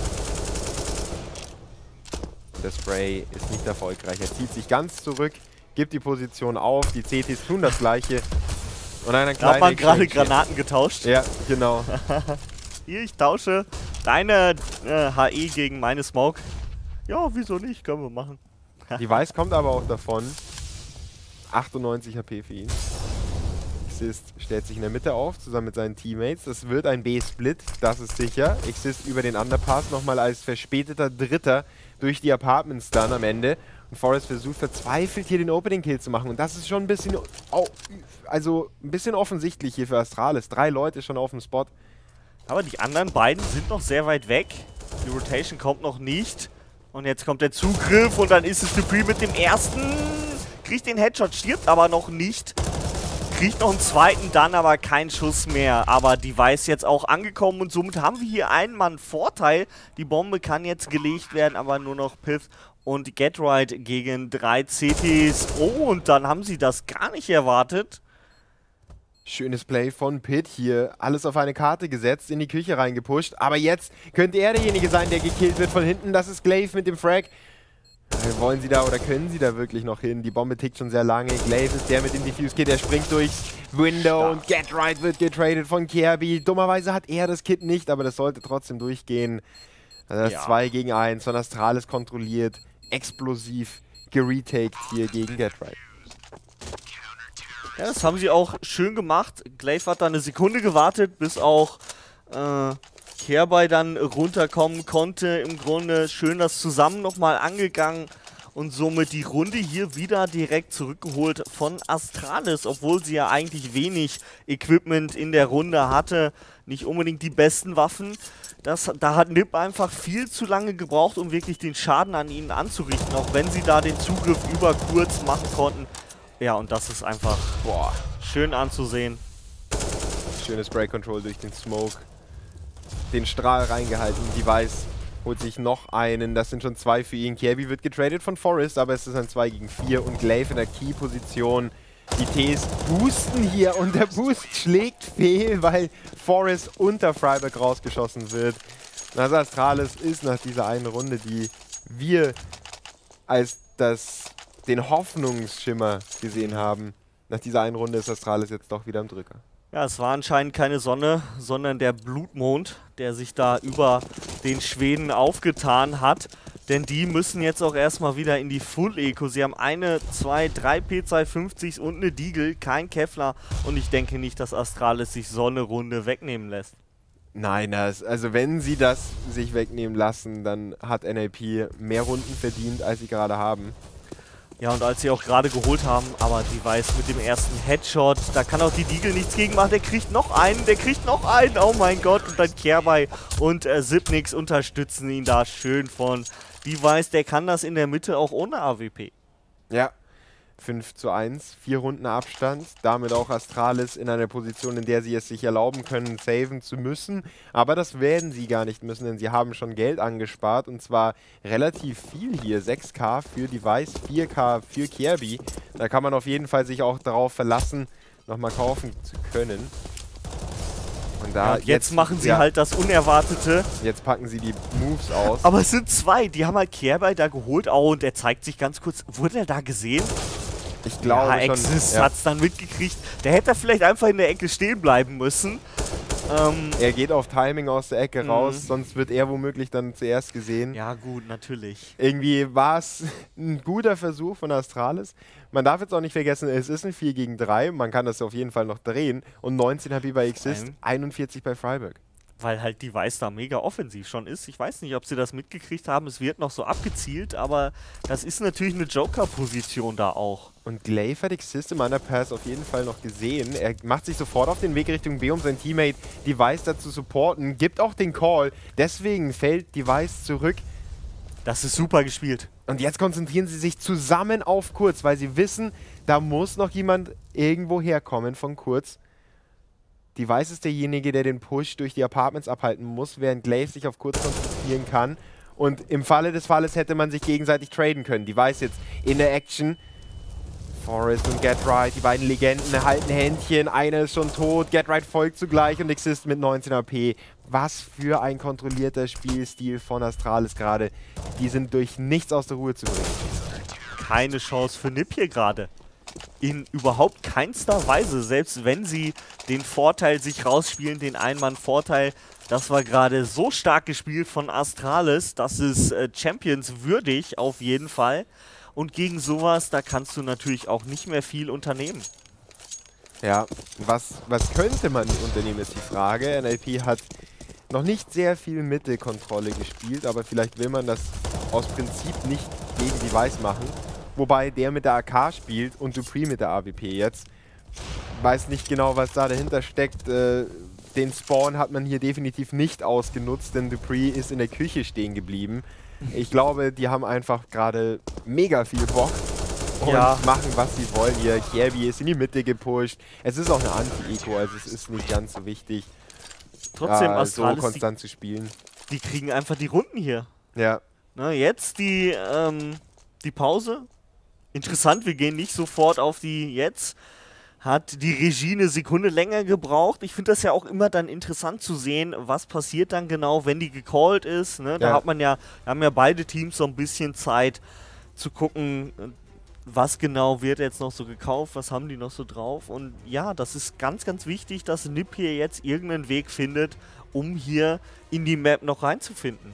[SPEAKER 1] Der Spray ist nicht erfolgreich. Er zieht sich ganz zurück, gibt die Position auf. Die C Ts tun das Gleiche. Und einer
[SPEAKER 2] Da hat man gerade
[SPEAKER 1] Exchange.
[SPEAKER 2] Granaten getauscht.
[SPEAKER 1] Ja, genau.
[SPEAKER 2] Hier, ich tausche deine äh, H E gegen meine Smoke. Ja, wieso nicht? Können wir machen.
[SPEAKER 1] Die Weiß kommt aber auch davon. achtundneunzig H P für ihn. Exist stellt sich in der Mitte auf, zusammen mit seinen Teammates. Das wird ein B-Split, das ist sicher. Exist über den Underpass nochmal als verspäteter Dritter durch die Apartments dann am Ende. Und Forest versucht verzweifelt hier den Opening-Kill zu machen. Und das ist schon ein bisschen, also ein bisschen offensichtlich hier für Astralis. Drei Leute schon auf dem Spot.
[SPEAKER 2] Aber die anderen beiden sind noch sehr weit weg. Die Rotation kommt noch nicht. Und jetzt kommt der Zugriff und dann ist es Dupree mit dem ersten. Kriegt den Headshot, stirbt aber noch nicht. Kriegt noch einen zweiten, dann aber kein Schuss mehr. Aber die Weiß jetzt auch angekommen und somit haben wir hier einen Mann Vorteil. Die Bombe kann jetzt gelegt werden, aber nur noch Piff und Get Right gegen drei C Ts. Oh, und dann haben sie das gar nicht erwartet.
[SPEAKER 1] Schönes Play von Pitt hier. Alles auf eine Karte gesetzt, in die Küche reingepusht. Aber jetzt könnte er derjenige sein, der gekillt wird von hinten. Das ist Glaive mit dem Frag. Wollen sie da oder können sie da wirklich noch hin? Die Bombe tickt schon sehr lange. Glaive ist der mit dem Diffuse-Kit. Der springt durchs Window ja. Und Get Right wird getradet von Kjaerbye. Dummerweise hat er das Kit nicht, aber das sollte trotzdem durchgehen. Also das
[SPEAKER 2] ja.
[SPEAKER 1] zwei gegen eins von Astralis kontrolliert. Explosiv geretaked hier gegen Get Right.
[SPEAKER 2] Ja, das haben sie auch schön gemacht. Glaive hat da eine Sekunde gewartet, bis auch äh, Kjaerbye dann runterkommen konnte. Im Grunde schön das zusammen nochmal angegangen und somit die Runde hier wieder direkt zurückgeholt von Astralis, obwohl sie ja eigentlich wenig Equipment in der Runde hatte. Nicht unbedingt die besten Waffen. Das, da hat N I P einfach viel zu lange gebraucht, um wirklich den Schaden an ihnen anzurichten, auch wenn sie da den Zugriff über kurz machen konnten. Ja, und das ist einfach boah, schön anzusehen.
[SPEAKER 1] Schönes Spray Control durch den Smoke. Den Strahl reingehalten. Die Weiß holt sich noch einen. Das sind schon zwei für ihn. Kjaerbye wird getradet von Forest, aber es ist ein zwei gegen vier und Glaive in der Key-Position. Die Ts boosten hier und der Boost schlägt fehl, weil Forest unter freiburg rausgeschossen wird. Also Astralis ist nach dieser einen Runde, die wir als das, den Hoffnungsschimmer gesehen haben, nach dieser einen Runde ist Astralis jetzt doch wieder am Drücker.
[SPEAKER 2] Ja, es war anscheinend keine Sonne, sondern der Blutmond, der sich da über den Schweden aufgetan hat. Denn die müssen jetzt auch erstmal wieder in die Full-Eco. Sie haben eine, zwei, drei P zweihundertfünfzigs und eine Deagle, kein Kevlar. Und ich denke nicht, dass Astralis sich so eine Runde wegnehmen lässt.
[SPEAKER 1] Nein, das, also wenn sie das sich wegnehmen lassen, dann hat N I P mehr Runden verdient, als sie gerade haben.
[SPEAKER 2] Ja, und als sie auch gerade geholt haben, aber Device mit dem ersten Headshot, da kann auch die Deagle nichts gegen machen. Der kriegt noch einen, der kriegt noch einen, oh mein Gott. Und dann Kerbei und äh, Zipnix unterstützen ihn da schön von Device. Der kann das in der Mitte auch ohne A W P.
[SPEAKER 1] Ja, fünf zu eins, vier Runden Abstand. Damit auch Astralis in einer Position, in der sie es sich erlauben können, saven zu müssen. Aber das werden sie gar nicht müssen, denn sie haben schon Geld angespart. Und zwar relativ viel hier. sechs K für Device, vier K für Kirby. Da kann man auf jeden Fall sich auch darauf verlassen, nochmal kaufen zu können. Und da
[SPEAKER 2] Ja, jetzt, jetzt machen sie
[SPEAKER 1] ja,
[SPEAKER 2] halt das Unerwartete.
[SPEAKER 1] Jetzt packen sie die Moves aus.
[SPEAKER 2] Aber es sind zwei, die haben halt Kerbei da geholt. Oh, und der zeigt sich ganz kurz. Wurde er da gesehen?
[SPEAKER 1] Ich glaube
[SPEAKER 2] ja,
[SPEAKER 1] schon.
[SPEAKER 2] Exis
[SPEAKER 1] Ja.
[SPEAKER 2] hat es dann mitgekriegt. Der hätte vielleicht einfach in der Ecke stehen bleiben müssen. Ähm,
[SPEAKER 1] Er geht auf Timing aus der Ecke
[SPEAKER 2] Mhm.
[SPEAKER 1] raus, sonst wird er womöglich dann zuerst gesehen.
[SPEAKER 2] ja gut, natürlich.
[SPEAKER 1] Irgendwie war es ein guter Versuch von Astralis. Man darf jetzt auch nicht vergessen, es ist ein vier gegen drei. Man kann das auf jeden Fall noch drehen. Und neunzehn H P bei Exist,
[SPEAKER 2] Nein.
[SPEAKER 1] einundvierzig bei Freiburg.
[SPEAKER 2] Weil halt Device da mega offensiv schon ist. Ich weiß nicht, ob sie das mitgekriegt haben. Es wird noch so abgezielt, aber das ist natürlich eine Joker-Position da auch.
[SPEAKER 1] Und Glaive hat Exist im Underpass auf jeden Fall noch gesehen. Er macht sich sofort auf den Weg Richtung B, um sein Teammate Device da zu supporten. Gibt auch den Call. Deswegen fällt Device zurück.
[SPEAKER 2] Das ist super gespielt.
[SPEAKER 1] Und jetzt konzentrieren sie sich zusammen auf Kurz, weil sie wissen, da muss noch jemand irgendwo herkommen von Kurz. Device ist derjenige, der den Push durch die Apartments abhalten muss, während Glaive sich auf Kurz konzentrieren kann. Und im Falle des Falles hätte man sich gegenseitig traden können. Device jetzt in der Action. Forest und GetRight, die beiden Legenden, halten Händchen. Einer ist schon tot, GetRight folgt zugleich und Exist mit neunzehn H P. Was für ein kontrollierter Spielstil von Astralis gerade. Die sind durch nichts aus der Ruhe zu bringen.
[SPEAKER 2] Keine Chance für Nip hier gerade. In überhaupt keinster Weise. Selbst wenn sie den Vorteil sich rausspielen, den Ein-Mann-Vorteil. Das war gerade so stark gespielt von Astralis. Das ist äh, Champions würdig auf jeden Fall. Und gegen sowas, da kannst du natürlich auch nicht mehr viel unternehmen.
[SPEAKER 1] Ja, was, was könnte man unternehmen, ist die Frage. N L P hat noch nicht sehr viel Mittelkontrolle gespielt, aber vielleicht will man das aus Prinzip nicht gegen Device machen. Wobei der mit der A K spielt und Dupree mit der A W P jetzt. Weiß nicht genau, was da dahinter steckt. Äh, den Spawn hat man hier definitiv nicht ausgenutzt, denn Dupree ist in der Küche stehen geblieben. Ich glaube, die haben einfach gerade mega viel Bock und
[SPEAKER 2] Ja.
[SPEAKER 1] machen, was sie wollen hier. Kirby ist in die Mitte gepusht. Es ist auch eine Anti-Eco, also es ist nicht ganz so wichtig,
[SPEAKER 2] Trotzdem,
[SPEAKER 1] äh, so
[SPEAKER 2] Astralis, die,
[SPEAKER 1] konstant zu spielen.
[SPEAKER 2] die kriegen einfach die Runden hier.
[SPEAKER 1] Ja,
[SPEAKER 2] Na, jetzt die, ähm, die Pause. Interessant, wir gehen nicht sofort auf die jetzt. Hat die Regie eine Sekunde länger gebraucht. Ich finde das ja auch immer dann interessant zu sehen, was passiert dann genau, wenn die gecallt ist. Ne? Da
[SPEAKER 1] Ja.
[SPEAKER 2] hat man ja, da haben ja beide Teams so ein bisschen Zeit zu gucken, was genau wird jetzt noch so gekauft, was haben die noch so drauf. Und ja, das ist ganz, ganz wichtig, dass Nip hier jetzt irgendeinen Weg findet, um hier in die Map noch reinzufinden.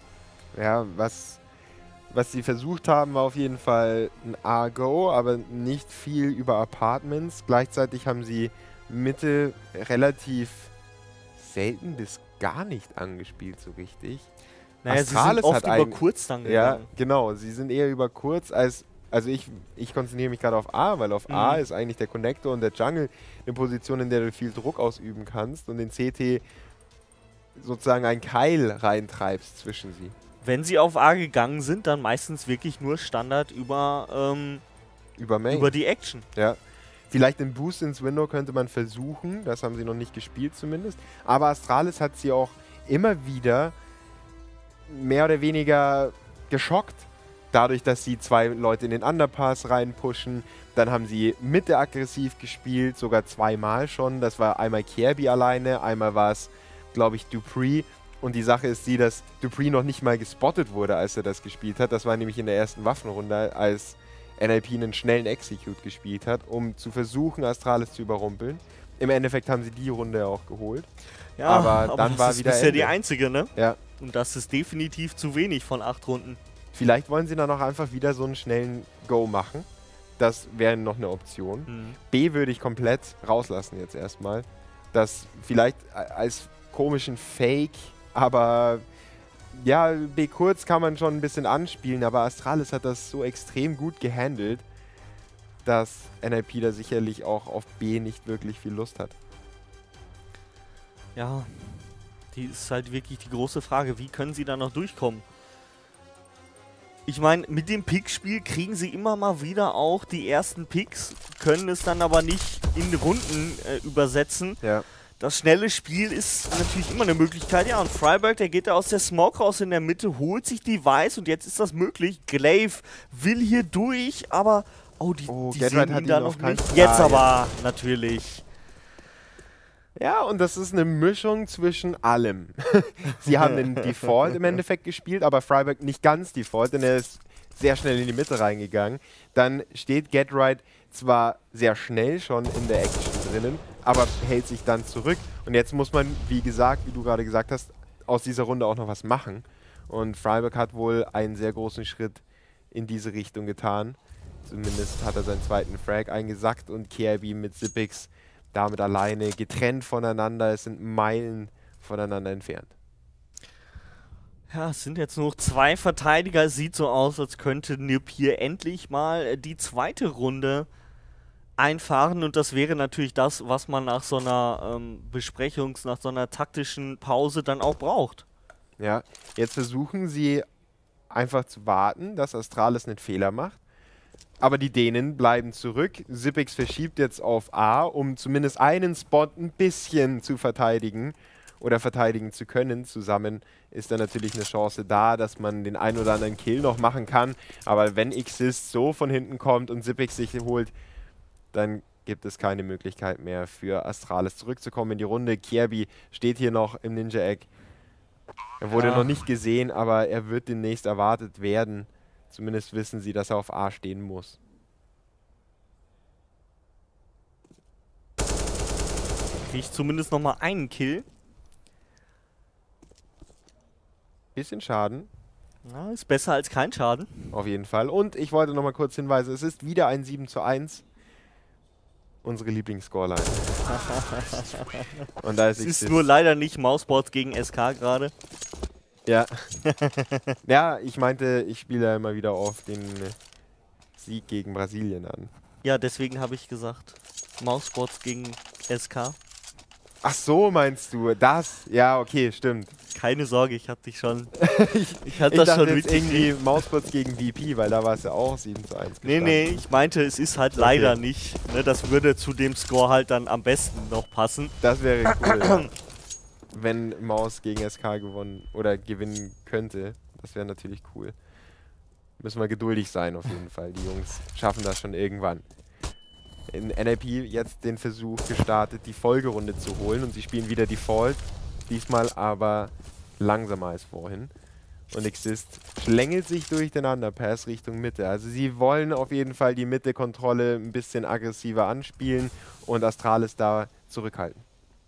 [SPEAKER 1] ja, was... Was sie versucht haben, war auf jeden Fall ein A-Go, aber nicht viel über Apartments. Gleichzeitig haben sie Mitte relativ selten bis gar nicht angespielt, so richtig.
[SPEAKER 2] Naja,
[SPEAKER 1] Astralis
[SPEAKER 2] sie sind oft
[SPEAKER 1] hat
[SPEAKER 2] über
[SPEAKER 1] eigen-
[SPEAKER 2] kurz dann
[SPEAKER 1] Ja,
[SPEAKER 2] gegangen.
[SPEAKER 1] genau. Sie sind eher über kurz als... Also ich, ich konzentriere mich gerade auf A, weil auf A
[SPEAKER 2] Mhm.
[SPEAKER 1] ist eigentlich der Connector und der Jungle eine Position, in der du viel Druck ausüben kannst und den C T sozusagen einen Keil reintreibst zwischen sie.
[SPEAKER 2] Wenn sie auf A gegangen sind, dann meistens wirklich nur Standard über, ähm,
[SPEAKER 1] Über Main.
[SPEAKER 2] über die Action.
[SPEAKER 1] Ja. Vielleicht den Boost ins Window könnte man versuchen. Das haben sie noch nicht gespielt zumindest. Aber Astralis hat sie auch immer wieder mehr oder weniger geschockt. Dadurch, dass sie zwei Leute in den Underpass reinpushen. Dann haben sie Mitte aggressiv gespielt, sogar zweimal schon. Das war einmal Kirby alleine, einmal war es, glaube ich, Dupree. Und die Sache ist die, dass Dupree noch nicht mal gespottet wurde, als er das gespielt hat. Das war nämlich in der ersten Waffenrunde, als N L P einen schnellen Execute gespielt hat, um zu versuchen, Astralis zu überrumpeln. Im Endeffekt haben sie die Runde auch geholt.
[SPEAKER 2] Ja,
[SPEAKER 1] Aber dann
[SPEAKER 2] das
[SPEAKER 1] war
[SPEAKER 2] ist
[SPEAKER 1] wieder
[SPEAKER 2] bisher die
[SPEAKER 1] Ende.
[SPEAKER 2] einzige, ne?
[SPEAKER 1] Ja.
[SPEAKER 2] Und das ist definitiv zu wenig von acht Runden.
[SPEAKER 1] Vielleicht wollen sie dann auch einfach wieder so einen schnellen Go machen. Das wäre noch eine Option.
[SPEAKER 2] Mhm.
[SPEAKER 1] B würde ich komplett rauslassen jetzt erstmal. Das vielleicht als komischen Fake, aber ja, B kurz kann man schon ein bisschen anspielen, aber Astralis hat das so extrem gut gehandelt, dass N I P da sicherlich auch auf B nicht wirklich viel Lust hat.
[SPEAKER 2] Ja, die ist halt wirklich die große Frage, wie können sie da noch durchkommen? Ich meine, mit dem Pickspiel kriegen sie immer mal wieder auch die ersten Picks, können es dann aber nicht in Runden äh, übersetzen.
[SPEAKER 1] Ja.
[SPEAKER 2] Das schnelle Spiel ist natürlich immer eine Möglichkeit. Ja, und Freiburg, der geht da aus der Smoke raus in der Mitte, holt sich die Weiß und jetzt ist das möglich. Glaive will hier durch, aber... Oh, die,
[SPEAKER 1] Oh,
[SPEAKER 2] die
[SPEAKER 1] Getright
[SPEAKER 2] sehen
[SPEAKER 1] hat
[SPEAKER 2] ihn da
[SPEAKER 1] ihn
[SPEAKER 2] noch
[SPEAKER 1] auf keinen
[SPEAKER 2] nicht.
[SPEAKER 1] Fall-
[SPEAKER 2] Jetzt
[SPEAKER 1] Ah,
[SPEAKER 2] aber, natürlich.
[SPEAKER 1] Ja, und das ist eine Mischung zwischen allem. Sie haben den Default im Endeffekt gespielt, aber Freiburg nicht ganz Default, denn er ist sehr schnell in die Mitte reingegangen. Dann steht Getright zwar sehr schnell schon in der Action drinnen, aber hält sich dann zurück. Und jetzt muss man, wie gesagt, wie du gerade gesagt hast, aus dieser Runde auch noch was machen. Und Freiburg hat wohl einen sehr großen Schritt in diese Richtung getan. Zumindest hat er seinen zweiten Frag eingesackt und K R B mit Zippix damit alleine getrennt voneinander. Es sind Meilen voneinander entfernt.
[SPEAKER 2] Ja, es sind jetzt nur noch zwei Verteidiger. Es sieht so aus, als könnte N I P hier endlich mal äh, die zweite Runde einfahren. Und das wäre natürlich das, was man nach so einer ähm, Besprechungs-, nach so einer taktischen Pause dann auch braucht.
[SPEAKER 1] Ja, jetzt versuchen sie einfach zu warten, dass Astralis einen Fehler macht. Aber die Dänen bleiben zurück. Zippix verschiebt jetzt auf A, um zumindest einen Spot ein bisschen zu verteidigen oder verteidigen zu können. Zusammen ist da natürlich eine Chance da, dass man den ein oder anderen Kill noch machen kann. Aber wenn Xist so von hinten kommt und Zippix sich holt, dann gibt es keine Möglichkeit mehr für Astralis zurückzukommen in die Runde. Kjaerbye steht hier noch im Ninja-Egg. Er wurde
[SPEAKER 2] Ja.
[SPEAKER 1] noch nicht gesehen, aber er wird demnächst erwartet werden. Zumindest wissen sie, dass er auf A stehen muss.
[SPEAKER 2] Kriegt zumindest nochmal einen Kill.
[SPEAKER 1] Bisschen Schaden,
[SPEAKER 2] Na, ist besser als kein Schaden.
[SPEAKER 1] auf jeden Fall. Und ich wollte noch mal kurz hinweisen, es ist wieder ein sieben zu eins. Unsere Lieblingsscoreline. Und da ist
[SPEAKER 2] Es ist
[SPEAKER 1] Xist.
[SPEAKER 2] nur leider nicht Mouseboards gegen S K gerade.
[SPEAKER 1] Ja. Ja, ich meinte, ich spiele ja immer wieder auf den äh, Sieg gegen Brasilien an.
[SPEAKER 2] Ja, deswegen habe ich gesagt, Mouseboards gegen S K.
[SPEAKER 1] Ach so, meinst du? Das? Ja, okay, stimmt.
[SPEAKER 2] Keine Sorge, ich hatte dich schon.
[SPEAKER 1] ich
[SPEAKER 2] Ich hatte
[SPEAKER 1] ich
[SPEAKER 2] das
[SPEAKER 1] dachte
[SPEAKER 2] schon
[SPEAKER 1] jetzt
[SPEAKER 2] mitgekriegt.
[SPEAKER 1] irgendwie Mausbots gegen V P, weil da war es ja auch sieben zu eins
[SPEAKER 2] Nee,
[SPEAKER 1] gestanden.
[SPEAKER 2] nee, ich meinte, es ist halt leider nicht. Ne, das würde zu dem Score halt dann am besten noch passen.
[SPEAKER 1] Das wäre cool, ja. Wenn Maus gegen S K gewonnen oder gewinnen könnte. Das wäre natürlich cool. Müssen wir geduldig sein auf jeden Fall. Die Jungs schaffen das schon irgendwann. In N I P jetzt den Versuch gestartet, die Folgerunde zu holen. Und sie spielen wieder Default. Diesmal aber langsamer als vorhin. Und Xist schlängelt sich durch den Underpass Richtung Mitte. Also sie wollen auf jeden Fall die Mitte-Kontrolle ein bisschen aggressiver anspielen und Astralis da zurückhalten.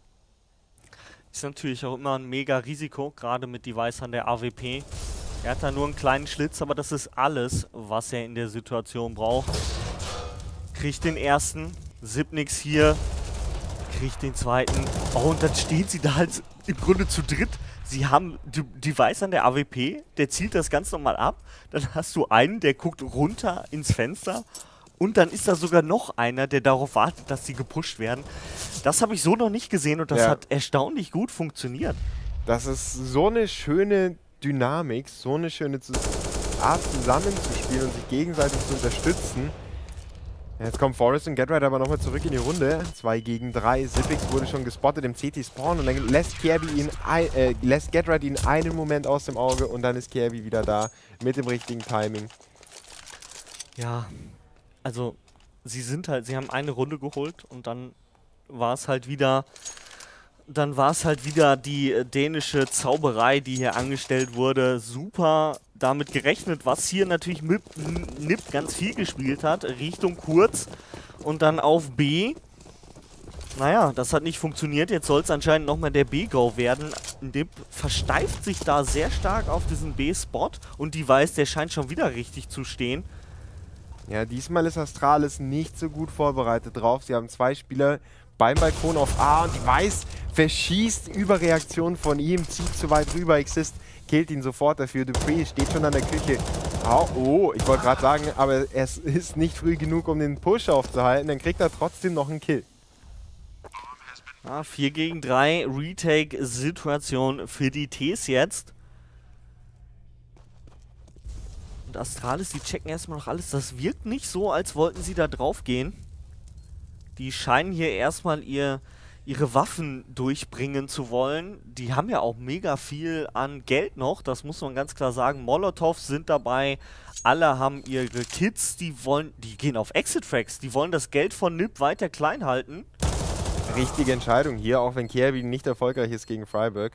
[SPEAKER 2] Ist natürlich auch immer ein mega Risiko, gerade mit Device an der A W P. Er hat da nur einen kleinen Schlitz, aber das ist alles, was er in der Situation braucht. Kriegt den ersten, Zipnix hier, kriegt den zweiten. Oh, und dann stehen sie da halt im Grunde zu dritt. Sie haben D- Device an der A W P, der zielt das ganz normal ab. Dann hast du einen, der guckt runter ins Fenster. Und dann ist da sogar noch einer, der darauf wartet, dass sie gepusht werden. Das habe ich so noch nicht gesehen und das
[SPEAKER 1] Ja.
[SPEAKER 2] hat erstaunlich gut funktioniert.
[SPEAKER 1] Das ist so eine schöne Dynamik, so eine schöne Zus- Art zusammenzuspielen und sich gegenseitig zu unterstützen. Jetzt kommt Forrest und Getright aber nochmal zurück in die Runde. zwei gegen drei. Zippix wurde schon gespottet im C T-Spawn und dann lässt Kjaerbye ihn, ein, äh, lässt Getright ihn einen Moment aus dem Auge und dann ist Kjaerbye wieder da mit dem richtigen Timing.
[SPEAKER 2] Ja, also sie sind halt, sie haben eine Runde geholt und dann war es halt wieder, dann war es halt wieder die äh, dänische Zauberei, die hier angestellt wurde. Super damit gerechnet, was hier natürlich mit N I P ganz viel gespielt hat, Richtung kurz und dann auf B. Naja, das hat nicht funktioniert. Jetzt soll es anscheinend nochmal der B-Go werden. N I P versteift sich da sehr stark auf diesen B-Spot und Device, der scheint schon wieder richtig zu stehen.
[SPEAKER 1] Ja, diesmal ist Astralis nicht so gut vorbereitet drauf. Sie haben zwei Spieler beim Balkon auf A und die Weiß verschießt Überreaktion von ihm, zieht zu weit rüber. Exist killt ihn sofort dafür. Dupree steht schon an der Küche. Oh, oh ich wollte gerade sagen, aber es ist nicht früh genug, um den Push aufzuhalten. Dann kriegt er trotzdem noch einen Kill.
[SPEAKER 2] Ah, vier gegen drei Retake-Situation für die Ts jetzt. Und Astralis, die checken erstmal noch alles. Das wirkt nicht so, als wollten sie da drauf gehen. Die scheinen hier erstmal ihr, ihre Waffen durchbringen zu wollen. Die haben ja auch mega viel an Geld noch, das muss man ganz klar sagen. Molotovs sind dabei, alle haben ihre Kits, die wollen, die gehen auf Exit-Tracks, die wollen das Geld von N I P weiter klein halten.
[SPEAKER 1] Richtige Entscheidung hier, auch wenn Kirby nicht erfolgreich ist gegen Freiburg.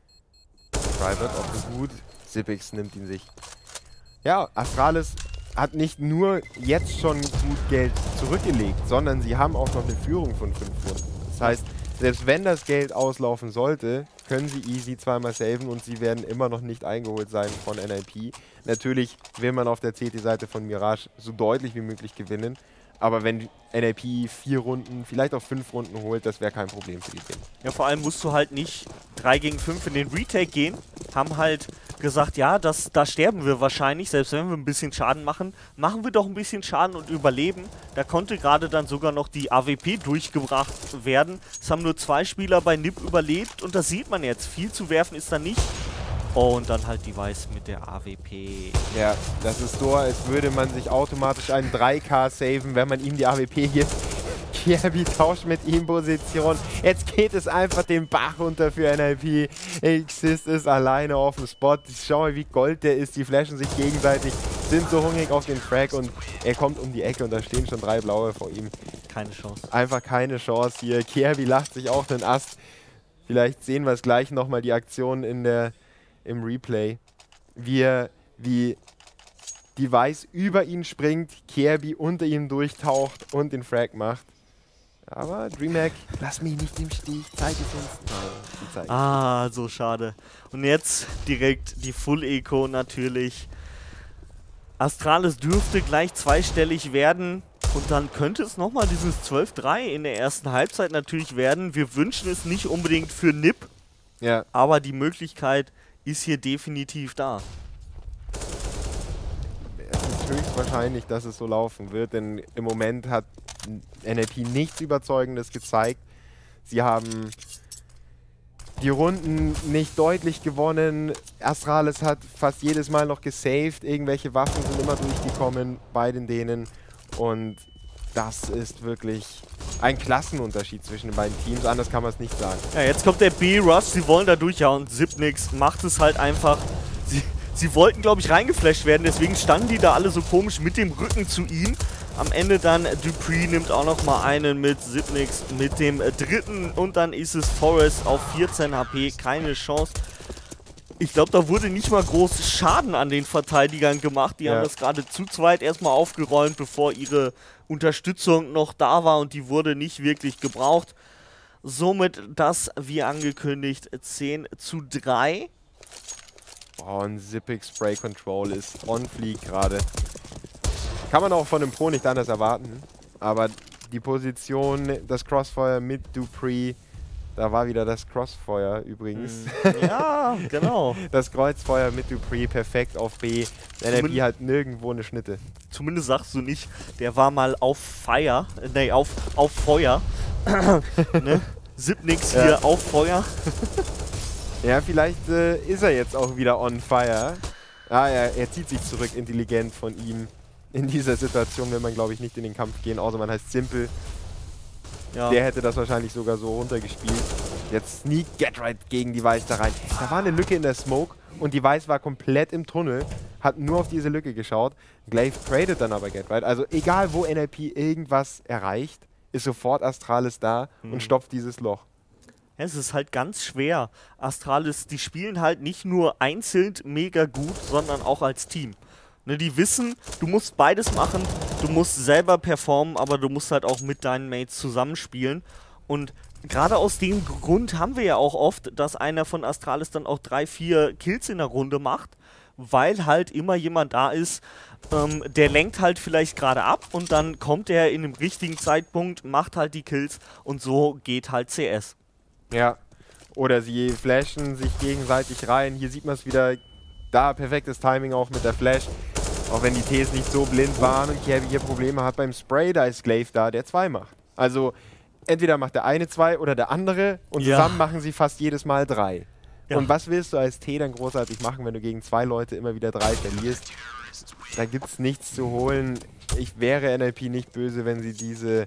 [SPEAKER 1] Freiburg auch so gut. Zippix nimmt ihn sich. Ja, Astralis hat nicht nur jetzt schon gut Geld zurückgelegt, sondern sie haben auch noch eine Führung von fünf Runden. Das heißt, selbst wenn das Geld auslaufen sollte, können sie easy zweimal saven und sie werden immer noch nicht eingeholt sein von N I P. Natürlich will man auf der C T-Seite von Mirage so deutlich wie möglich gewinnen. Aber wenn N I P vier Runden, vielleicht auch fünf Runden holt, das wäre kein Problem für die Team.
[SPEAKER 2] Ja, vor allem musst du halt nicht drei gegen fünf in den Retake gehen. Haben halt gesagt, ja, das, da sterben wir wahrscheinlich, selbst wenn wir ein bisschen Schaden machen. Machen wir doch ein bisschen Schaden und überleben. Da konnte gerade dann sogar noch die A W P durchgebracht werden. Es haben nur zwei Spieler bei N I P überlebt und das sieht man jetzt. Viel zu werfen ist da nicht. Oh, und dann halt die Weiß mit der A W P.
[SPEAKER 1] Ja, das ist so, als würde man sich automatisch einen drei K saven, wenn man ihm die A W P gibt. Kirby tauscht mit ihm Position. Jetzt geht es einfach den Bach runter für N I P. Exist ist alleine auf dem Spot. Schau mal, wie gold der ist. Die flashen sich gegenseitig, sind so hungrig auf den Frag und er kommt um die Ecke und da stehen schon drei Blaue vor ihm.
[SPEAKER 2] Keine Chance.
[SPEAKER 1] Einfach keine Chance hier. Kirby lacht sich auch den Ast. Vielleicht sehen wir es gleich nochmal, die Aktion in der... im Replay, wie, er, wie die Weiß über ihn springt, Kirby unter ihm durchtaucht und den Frag macht. Aber DreamHack, lass mich nicht im Stich, zeig es uns. Nein, zeig
[SPEAKER 2] ah, so schade. Und jetzt direkt die Full-Eco natürlich. Astralis dürfte gleich zweistellig werden. Und dann könnte es nochmal dieses zwölf drei in der ersten Halbzeit natürlich werden. Wir wünschen es nicht unbedingt für N I P,
[SPEAKER 1] ja.
[SPEAKER 2] Aber die Möglichkeit ist hier definitiv da.
[SPEAKER 1] Es ist höchstwahrscheinlich, dass es so laufen wird, denn im Moment hat N I P nichts Überzeugendes gezeigt. Sie haben die Runden nicht deutlich gewonnen. Astralis hat fast jedes Mal noch gesaved. Irgendwelche Waffen sind immer durchgekommen bei den Dänen. Und das ist wirklich ein Klassenunterschied zwischen den beiden Teams. Anders kann man es nicht sagen.
[SPEAKER 2] Ja, jetzt kommt der B-Rush. Sie wollen da durchhauen. Zipnix macht es halt einfach. Sie, sie wollten, glaube ich, reingeflasht werden. Deswegen standen die da alle so komisch mit dem Rücken zu ihm. Am Ende dann Dupree nimmt auch noch mal einen mit. Zipnix mit dem dritten. Und dann ist es Forest auf vierzehn H P. Keine Chance. Ich glaube, da wurde nicht mal groß Schaden an den Verteidigern gemacht. Die ja. haben das gerade zu zweit erstmal aufgeräumt, bevor ihre Unterstützung noch da war. Und die wurde nicht wirklich gebraucht. Somit das, wie angekündigt, zehn zu drei.
[SPEAKER 1] Oh, ein Zippix Spray Control ist on fleek gerade. Kann man auch von dem Pro nicht anders erwarten. Aber die Position, das Crossfire mit Dupree, da war wieder das Crossfeuer übrigens.
[SPEAKER 2] Ja, genau.
[SPEAKER 1] Das Kreuzfeuer mit Dupree perfekt auf B. N I P hat nirgendwo eine Schnitte.
[SPEAKER 2] Zumindest sagst du nicht, der war mal auf Fire. Nee, auf, auf Feuer. Ne? Zipnix hier ja. auf Feuer.
[SPEAKER 1] Ja, vielleicht äh, ist er jetzt auch wieder on fire. Ah, er, er zieht sich zurück, intelligent von ihm. In dieser Situation will man, glaube ich, nicht in den Kampf gehen, außer man heißt Simple. Ja. Der hätte das wahrscheinlich sogar so runtergespielt. Jetzt Sneak Get Right gegen die Weiß da rein. Da war eine Lücke in der Smoke und die Weiß war komplett im Tunnel, hat nur auf diese Lücke geschaut. Glaive tradet dann aber Get Right. Also egal, wo N I P irgendwas erreicht, ist sofort Astralis da mhm. und stopft dieses Loch.
[SPEAKER 2] Ja, es ist halt ganz schwer. Astralis, die spielen halt nicht nur einzeln mega gut, sondern auch als Team. Ne, die wissen, du musst beides machen, du musst selber performen, aber du musst halt auch mit deinen Mates zusammenspielen. Und gerade aus dem Grund haben wir ja auch oft, dass einer von Astralis dann auch drei, vier Kills in der Runde macht, weil halt immer jemand da ist, ähm, der lenkt halt vielleicht gerade ab und dann kommt er in dem richtigen Zeitpunkt, macht halt die Kills und so geht halt C S.
[SPEAKER 1] Ja, oder sie flashen sich gegenseitig rein. Hier sieht man es wieder, da perfektes Timing auch mit der Flash. Auch wenn die Ts nicht so blind waren und Kirby hier Probleme hat beim Spray, da ist Glaive da, der zwei macht. Also entweder macht der eine zwei oder der andere und
[SPEAKER 2] Ja.
[SPEAKER 1] zusammen machen sie fast jedes Mal drei.
[SPEAKER 2] Ja.
[SPEAKER 1] Und was willst du als T dann großartig machen, wenn du gegen zwei Leute immer wieder drei verlierst? Da gibt es nichts zu holen. Ich wäre N L P nicht böse, wenn sie diese,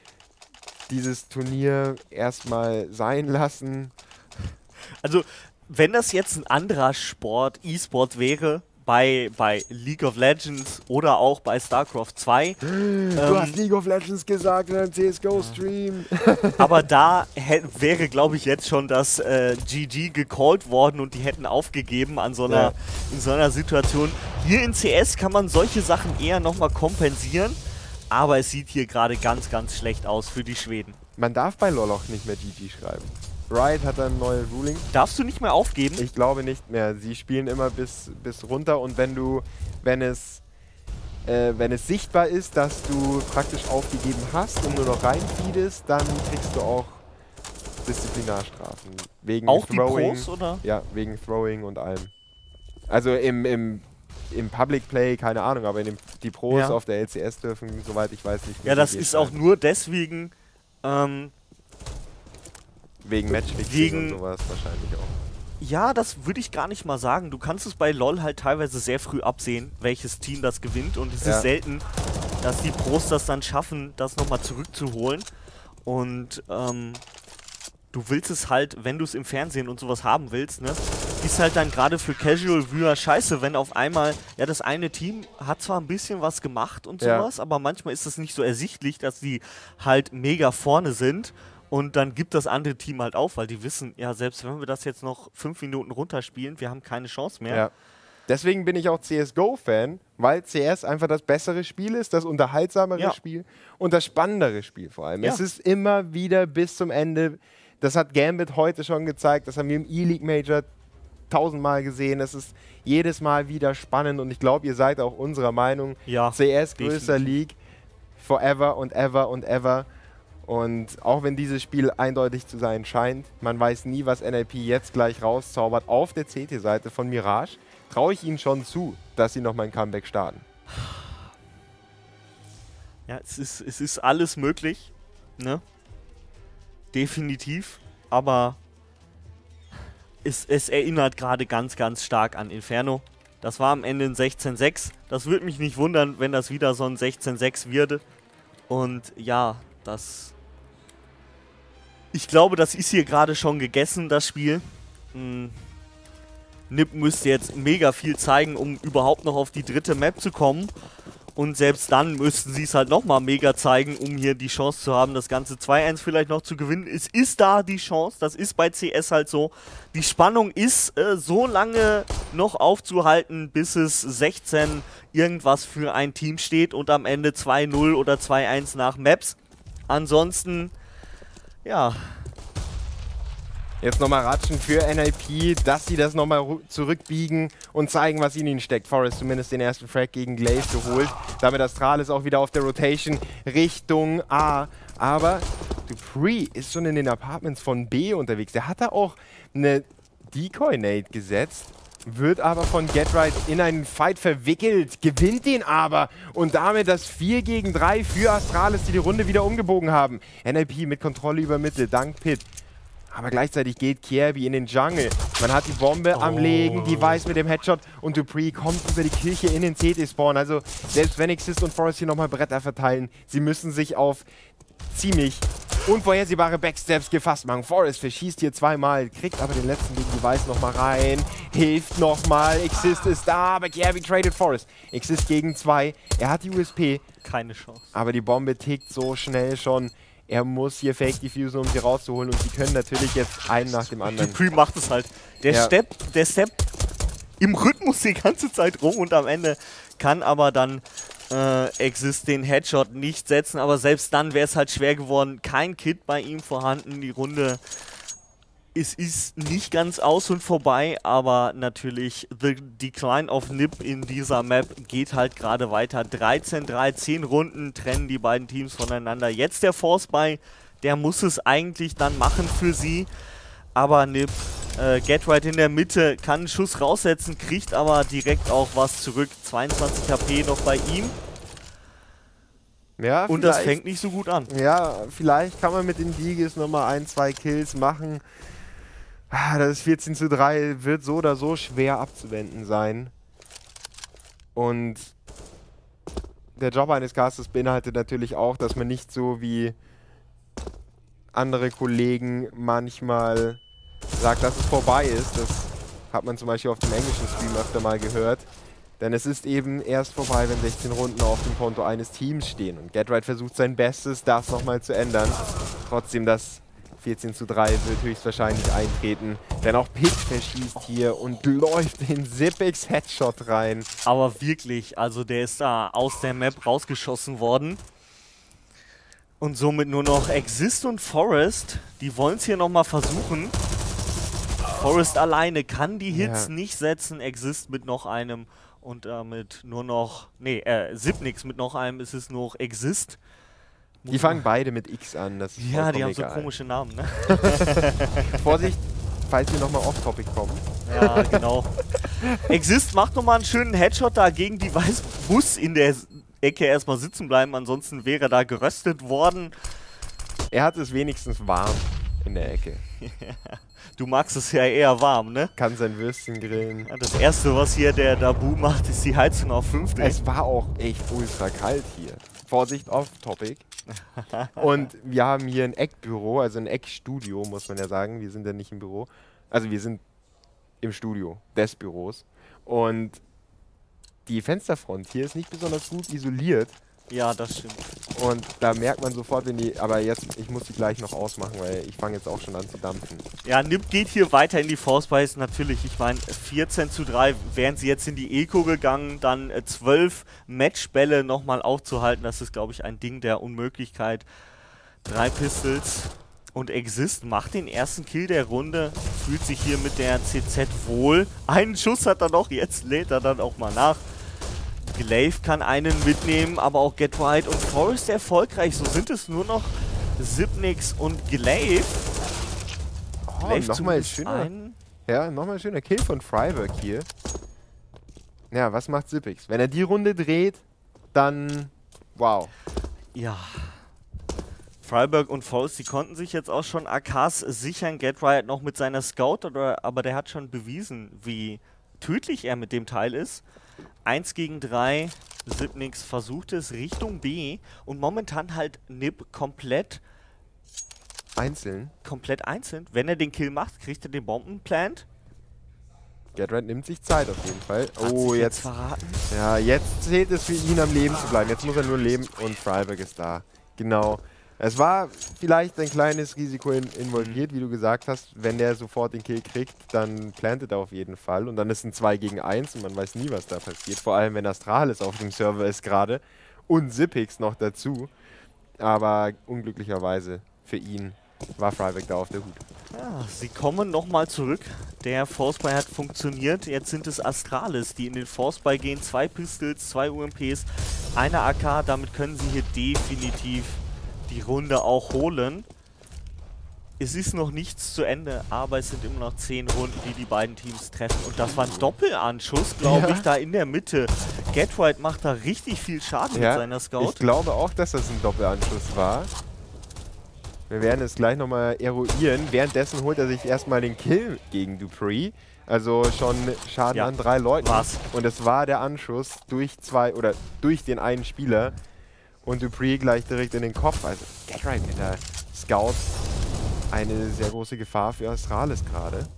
[SPEAKER 1] dieses Turnier erstmal sein lassen.
[SPEAKER 2] Also, wenn das jetzt ein anderer Sport, E-Sport wäre, bei, bei League of Legends oder auch bei StarCraft zwei.
[SPEAKER 1] Du
[SPEAKER 2] ähm,
[SPEAKER 1] hast League of Legends gesagt in einem C S G O-Stream.
[SPEAKER 2] aber da hä- wäre, glaube ich, jetzt schon das äh, G G gecallt worden und die hätten aufgegeben an so einer,
[SPEAKER 1] Ja.
[SPEAKER 2] in so einer Situation. Hier in C S kann man solche Sachen eher nochmal kompensieren, aber es sieht hier gerade ganz, ganz schlecht aus für die Schweden.
[SPEAKER 1] Man darf bei LoL auch nicht mehr G G schreiben. Riot hat ein neues Ruling.
[SPEAKER 2] Darfst du nicht mehr aufgeben?
[SPEAKER 1] Ich glaube nicht mehr. Sie spielen immer bis, bis runter und wenn du, wenn es, äh, wenn es sichtbar ist, dass du praktisch aufgegeben hast und nur noch reinfeedest, dann kriegst du auch Disziplinarstrafen. Wegen
[SPEAKER 2] Auch die
[SPEAKER 1] Throwing.
[SPEAKER 2] Pros, oder?
[SPEAKER 1] Ja, wegen Throwing und allem. Also im, im, im Public Play, keine Ahnung, aber in dem, die Pros
[SPEAKER 2] Ja.
[SPEAKER 1] auf der L C S dürfen, soweit ich weiß, nicht mehr
[SPEAKER 2] Ja, das
[SPEAKER 1] G G
[SPEAKER 2] ist auch
[SPEAKER 1] schreiben.
[SPEAKER 2] nur deswegen, ähm,
[SPEAKER 1] Wegen Matchfixing
[SPEAKER 2] wegen-
[SPEAKER 1] und sowas wahrscheinlich auch.
[SPEAKER 2] ja, das würde ich gar nicht mal sagen. Du kannst es bei LoL halt teilweise sehr früh absehen, welches Team das gewinnt. Und es
[SPEAKER 1] Ja.
[SPEAKER 2] ist selten, dass die Pros das dann schaffen, das nochmal zurückzuholen. Und ähm, du willst es halt, wenn du es im Fernsehen und sowas haben willst, ne, ist halt dann gerade für Casual Viewer scheiße, wenn auf einmal, ja, das eine Team hat zwar ein bisschen was gemacht und
[SPEAKER 1] Ja.
[SPEAKER 2] sowas, aber manchmal ist es nicht so ersichtlich, dass die halt mega vorne sind. Und dann gibt das andere Team halt auf, weil die wissen, ja, selbst wenn wir das jetzt noch fünf Minuten runterspielen, wir haben keine Chance mehr.
[SPEAKER 1] Ja. Deswegen bin ich auch C S G O-Fan, weil C S einfach das bessere Spiel ist, das unterhaltsamere
[SPEAKER 2] Ja.
[SPEAKER 1] Spiel und das spannendere Spiel vor allem.
[SPEAKER 2] Ja.
[SPEAKER 1] Es ist immer wieder bis zum Ende, das hat Gambit heute schon gezeigt, das haben wir im E-League Major tausendmal gesehen, es ist jedes Mal wieder spannend und ich glaube, ihr seid auch unserer Meinung,
[SPEAKER 2] Ja,
[SPEAKER 1] C S größter
[SPEAKER 2] definitiv.
[SPEAKER 1] League, forever und ever und ever. Und auch wenn dieses Spiel eindeutig zu sein scheint, man weiß nie, was N L P jetzt gleich rauszaubert. Auf der C T-Seite von Mirage traue ich ihnen schon zu, dass sie nochmal ein Comeback starten.
[SPEAKER 2] Ja, es ist, es ist alles möglich, ne? Definitiv, aber es, es erinnert gerade ganz, ganz stark an Inferno. Das war am Ende ein sechzehn sechs. Das würde mich nicht wundern, wenn das wieder so ein sechzehn sechs würde. Und ja, das... Ich glaube, das ist hier gerade schon gegessen, das Spiel. Hm. Nip müsste jetzt mega viel zeigen, um überhaupt noch auf die dritte Map zu kommen. Und selbst dann müssten sie es halt nochmal mega zeigen, um hier die Chance zu haben, das Ganze zwei eins vielleicht noch zu gewinnen. Es ist da die Chance, das ist bei C S halt so. Die Spannung ist äh, so lange noch aufzuhalten, bis es sechzehn irgendwas für ein Team steht und am Ende zwei null oder zwei eins nach Maps. Ansonsten, ja...
[SPEAKER 1] Jetzt nochmal ratschen für N L P, dass sie das nochmal zurückbiegen und zeigen, was in ihnen steckt. Forest zumindest den ersten Frag gegen Glaive geholt. Damit Astralis auch wieder auf der Rotation Richtung A. Aber Dupree ist schon in den Apartments von B unterwegs. Der hat da auch eine Decoy-Nade gesetzt, wird aber von GetRight in einen Fight verwickelt, gewinnt den aber und damit das vier gegen drei für Astralis, die die Runde wieder umgebogen haben. N L P mit Kontrolle über Mitte, dank Pit. Aber gleichzeitig geht Kirby in den Jungle. Man hat die Bombe
[SPEAKER 2] Oh.
[SPEAKER 1] am Legen, die weiß mit dem Headshot und Dupree kommt über die Kirche in den C T-Spawn. Also selbst wenn Exist und Forest hier nochmal Bretter verteilen, sie müssen sich auf ziemlich unvorhersehbare Backsteps gefasst machen. Forest verschießt hier zweimal, kriegt aber den letzten gegen Device nochmal rein, hilft nochmal, Exist ist da, aber Kirby tradet Forest. Exist gegen zwei, er hat die U S P,
[SPEAKER 2] Keine Chance.
[SPEAKER 1] aber die Bombe tickt so schnell schon. Er muss hier Fake Diffusen, um sie rauszuholen und sie können natürlich jetzt einen nach dem anderen.
[SPEAKER 2] Dupree macht es halt. Der
[SPEAKER 1] Ja.
[SPEAKER 2] Step, der Step im Rhythmus die ganze Zeit rum und am Ende kann aber dann äh, Exist den Headshot nicht setzen. Aber selbst dann wäre es halt schwer geworden. Kein Kit bei ihm vorhanden. Die Runde es ist nicht ganz aus und vorbei, aber natürlich the decline of N I P in dieser Map geht halt gerade weiter. dreizehn drei, zehn Runden trennen die beiden Teams voneinander. Jetzt der Force Buy, der muss es eigentlich dann machen für sie. Aber N I P, äh, Get Right in der Mitte, kann einen Schuss raussetzen, kriegt aber direkt auch was zurück. zweiundzwanzig H P noch bei ihm.
[SPEAKER 1] Ja,
[SPEAKER 2] und das fängt nicht so gut an.
[SPEAKER 1] Ja, vielleicht kann man mit den Digis nochmal ein, zwei Kills machen. Ah, das vierzehn zu drei wird so oder so schwer abzuwenden sein. Und der Job eines Casters beinhaltet natürlich auch, dass man nicht so wie andere Kollegen manchmal sagt, dass es vorbei ist. Das hat man zum Beispiel auf dem englischen Stream öfter mal gehört. Denn es ist eben erst vorbei, wenn sechzehn Runden auf dem Konto eines Teams stehen. Und Get Right versucht sein Bestes, das nochmal zu ändern. Trotzdem, das vierzehn zu drei wird höchstwahrscheinlich eintreten. Denn auch Pick verschießt hier und läuft den Zippix Headshot rein.
[SPEAKER 2] Aber wirklich, also der ist da aus der Map rausgeschossen worden. Und somit nur noch Exist und Forest. Die wollen es hier nochmal versuchen. Forest alleine kann die Hits ja. nicht setzen. Exist mit noch einem. Und damit nur noch, nee, äh, Zipnix mit noch einem, ist es nur noch Exist.
[SPEAKER 1] Die fangen beide mit X an, das ist
[SPEAKER 2] ja, die haben
[SPEAKER 1] egal.
[SPEAKER 2] so komische Namen, ne?
[SPEAKER 1] Vorsicht, falls wir nochmal off-topic kommen.
[SPEAKER 2] Ja, genau. Exist macht nochmal einen schönen Headshot dagegen, die weiß, muss in der Ecke erstmal sitzen bleiben, ansonsten wäre da geröstet worden.
[SPEAKER 1] Er hat es wenigstens warm in der Ecke.
[SPEAKER 2] Du magst es ja eher warm, ne?
[SPEAKER 1] Kann sein Würstchen grillen.
[SPEAKER 2] Ja, das erste, was hier der Dabu macht, ist die Heizung auf fünfzig.
[SPEAKER 1] Es war auch echt ultra kalt hier. Vorsicht, off-topic. Und wir haben hier ein Eckbüro, also ein Eckstudio, muss man ja sagen. Wir sind ja nicht im Büro. Also wir sind im Studio des Büros. Und die Fensterfront hier ist nicht besonders gut isoliert.
[SPEAKER 2] Ja, das stimmt.
[SPEAKER 1] Und da merkt man sofort, wenn die... Aber jetzt, ich muss die gleich noch ausmachen, weil ich fange jetzt auch schon an zu dampfen.
[SPEAKER 2] Ja, N I P geht hier weiter in die Force Buys. Natürlich, ich meine, vierzehn zu drei wären sie jetzt in die Eco gegangen. Dann äh, zwölf Matchbälle nochmal aufzuhalten. Das ist, glaube ich, ein Ding der Unmöglichkeit. Drei Pistols. Und Exist macht den ersten Kill der Runde. Fühlt sich hier mit der C Z wohl. Einen Schuss hat er noch, jetzt lädt er dann auch mal nach. Glaive kann einen mitnehmen, aber auch Get Right und Forest erfolgreich. So sind es nur noch Zipnix und Glaive.
[SPEAKER 1] Oh, nochmal schöner, ja, nochmal schöner Kill von Freiburg hier. Ja, was macht Zipix? Wenn er die Runde dreht, dann wow.
[SPEAKER 2] Ja. Freiburg und Forest, die konnten sich jetzt auch schon A Ks sichern. Get Right noch mit seiner Scout, oder, aber der hat schon bewiesen, wie tödlich er mit dem Teil ist. eins gegen drei, Zipnix versucht es Richtung B und momentan halt N I P komplett
[SPEAKER 1] einzeln.
[SPEAKER 2] Komplett einzeln. Wenn er den Kill macht, kriegt er den Bombenplant.
[SPEAKER 1] Get Right nimmt sich Zeit auf jeden Fall.
[SPEAKER 2] Hat
[SPEAKER 1] oh,
[SPEAKER 2] sich
[SPEAKER 1] jetzt,
[SPEAKER 2] jetzt verraten.
[SPEAKER 1] Ja, jetzt zählt es für ihn am Leben zu bleiben. Jetzt muss er nur leben und Freiburg ist da. Genau. Es war vielleicht ein kleines Risiko in, involviert, wie du gesagt hast. Wenn der sofort den Kill kriegt, dann plantet er auf jeden Fall. Und dann ist ein zwei gegen eins und man weiß nie, was da passiert. Vor allem, wenn Astralis auf dem Server ist gerade. Und Zipix noch dazu. Aber unglücklicherweise für ihn war Freiburg da auf der Hut.
[SPEAKER 2] Ja, sie kommen nochmal zurück. Der Force Buy hat funktioniert. Jetzt sind es Astralis, die in den Force Buy gehen. Zwei Pistols, zwei U M Ps, eine A K. Damit können sie hier definitiv die Runde auch holen. Es ist noch nichts zu Ende, aber es sind immer noch zehn Runden, die die beiden Teams treffen. Und das war ein Doppelanschuss, glaube
[SPEAKER 1] ja.
[SPEAKER 2] ich, da in der Mitte. Get Right macht da richtig viel Schaden
[SPEAKER 1] ja,
[SPEAKER 2] mit seiner Scout.
[SPEAKER 1] Ich glaube auch, dass das ein Doppelanschuss war. Wir werden es gleich nochmal eruieren. Währenddessen holt er sich erstmal den Kill gegen Dupree. Also schon Schaden
[SPEAKER 2] ja.
[SPEAKER 1] an drei Leuten.
[SPEAKER 2] Was?
[SPEAKER 1] Und es war der Anschuss durch zwei oder durch den einen Spieler. Und Dupree gleich direkt in den Kopf. Also Get Right mit der Scout. Eine sehr große Gefahr für Astralis gerade.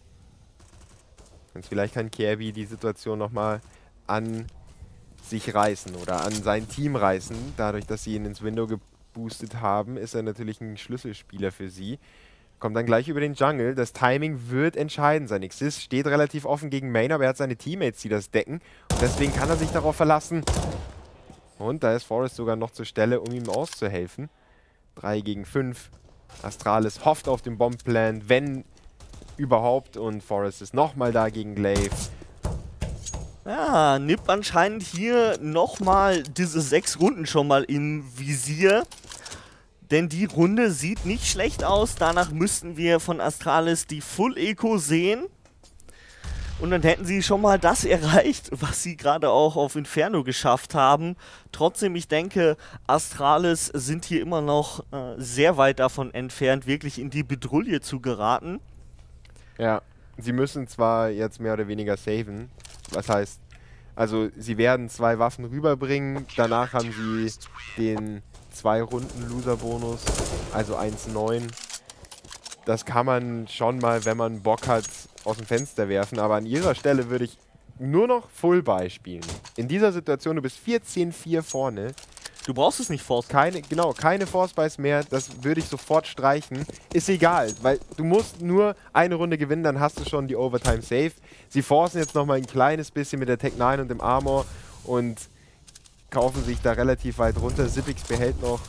[SPEAKER 1] Und vielleicht kann Kirby die Situation nochmal an sich reißen oder an sein Team reißen. Dadurch, dass sie ihn ins Window geboostet haben, ist er natürlich ein Schlüsselspieler für sie. Kommt dann gleich über den Jungle. Das Timing wird entscheidend sein. Xyz steht relativ offen gegen Main, aber er hat seine Teammates, die das decken. Und deswegen kann er sich darauf verlassen. Und da ist Forest sogar noch zur Stelle, um ihm auszuhelfen. drei gegen fünf. Astralis hofft auf den Bombplan. Wenn überhaupt. Und Forest ist nochmal da gegen Glaive.
[SPEAKER 2] Ja, N I P anscheinend hier nochmal diese sechs Runden schon mal im Visier. Denn die Runde sieht nicht schlecht aus. Danach müssten wir von Astralis die Full Eco sehen. Und dann hätten sie schon mal das erreicht, was sie gerade auch auf Inferno geschafft haben. Trotzdem, ich denke, Astralis sind hier immer noch äh, sehr weit davon entfernt, wirklich in die Bedrulle zu geraten.
[SPEAKER 1] Ja, sie müssen zwar jetzt mehr oder weniger saven. Was heißt, also sie werden zwei Waffen rüberbringen. Danach haben sie den zwei Runden Loser-Bonus, also eins neun. Das kann man schon mal, wenn man Bock hat, aus dem Fenster werfen. Aber an ihrer Stelle würde ich nur noch Full-Buy spielen. In dieser Situation, du bist vierzehn vier vorne.
[SPEAKER 2] Du brauchst es nicht forcen.
[SPEAKER 1] Keine, genau, keine Force-Buys mehr. Das würde ich sofort streichen. Ist egal, weil du musst nur eine Runde gewinnen, dann hast du schon die Overtime safe. Sie forcen jetzt nochmal ein kleines bisschen mit der Tech neun und dem Armor und kaufen sich da relativ weit runter. Zippix behält noch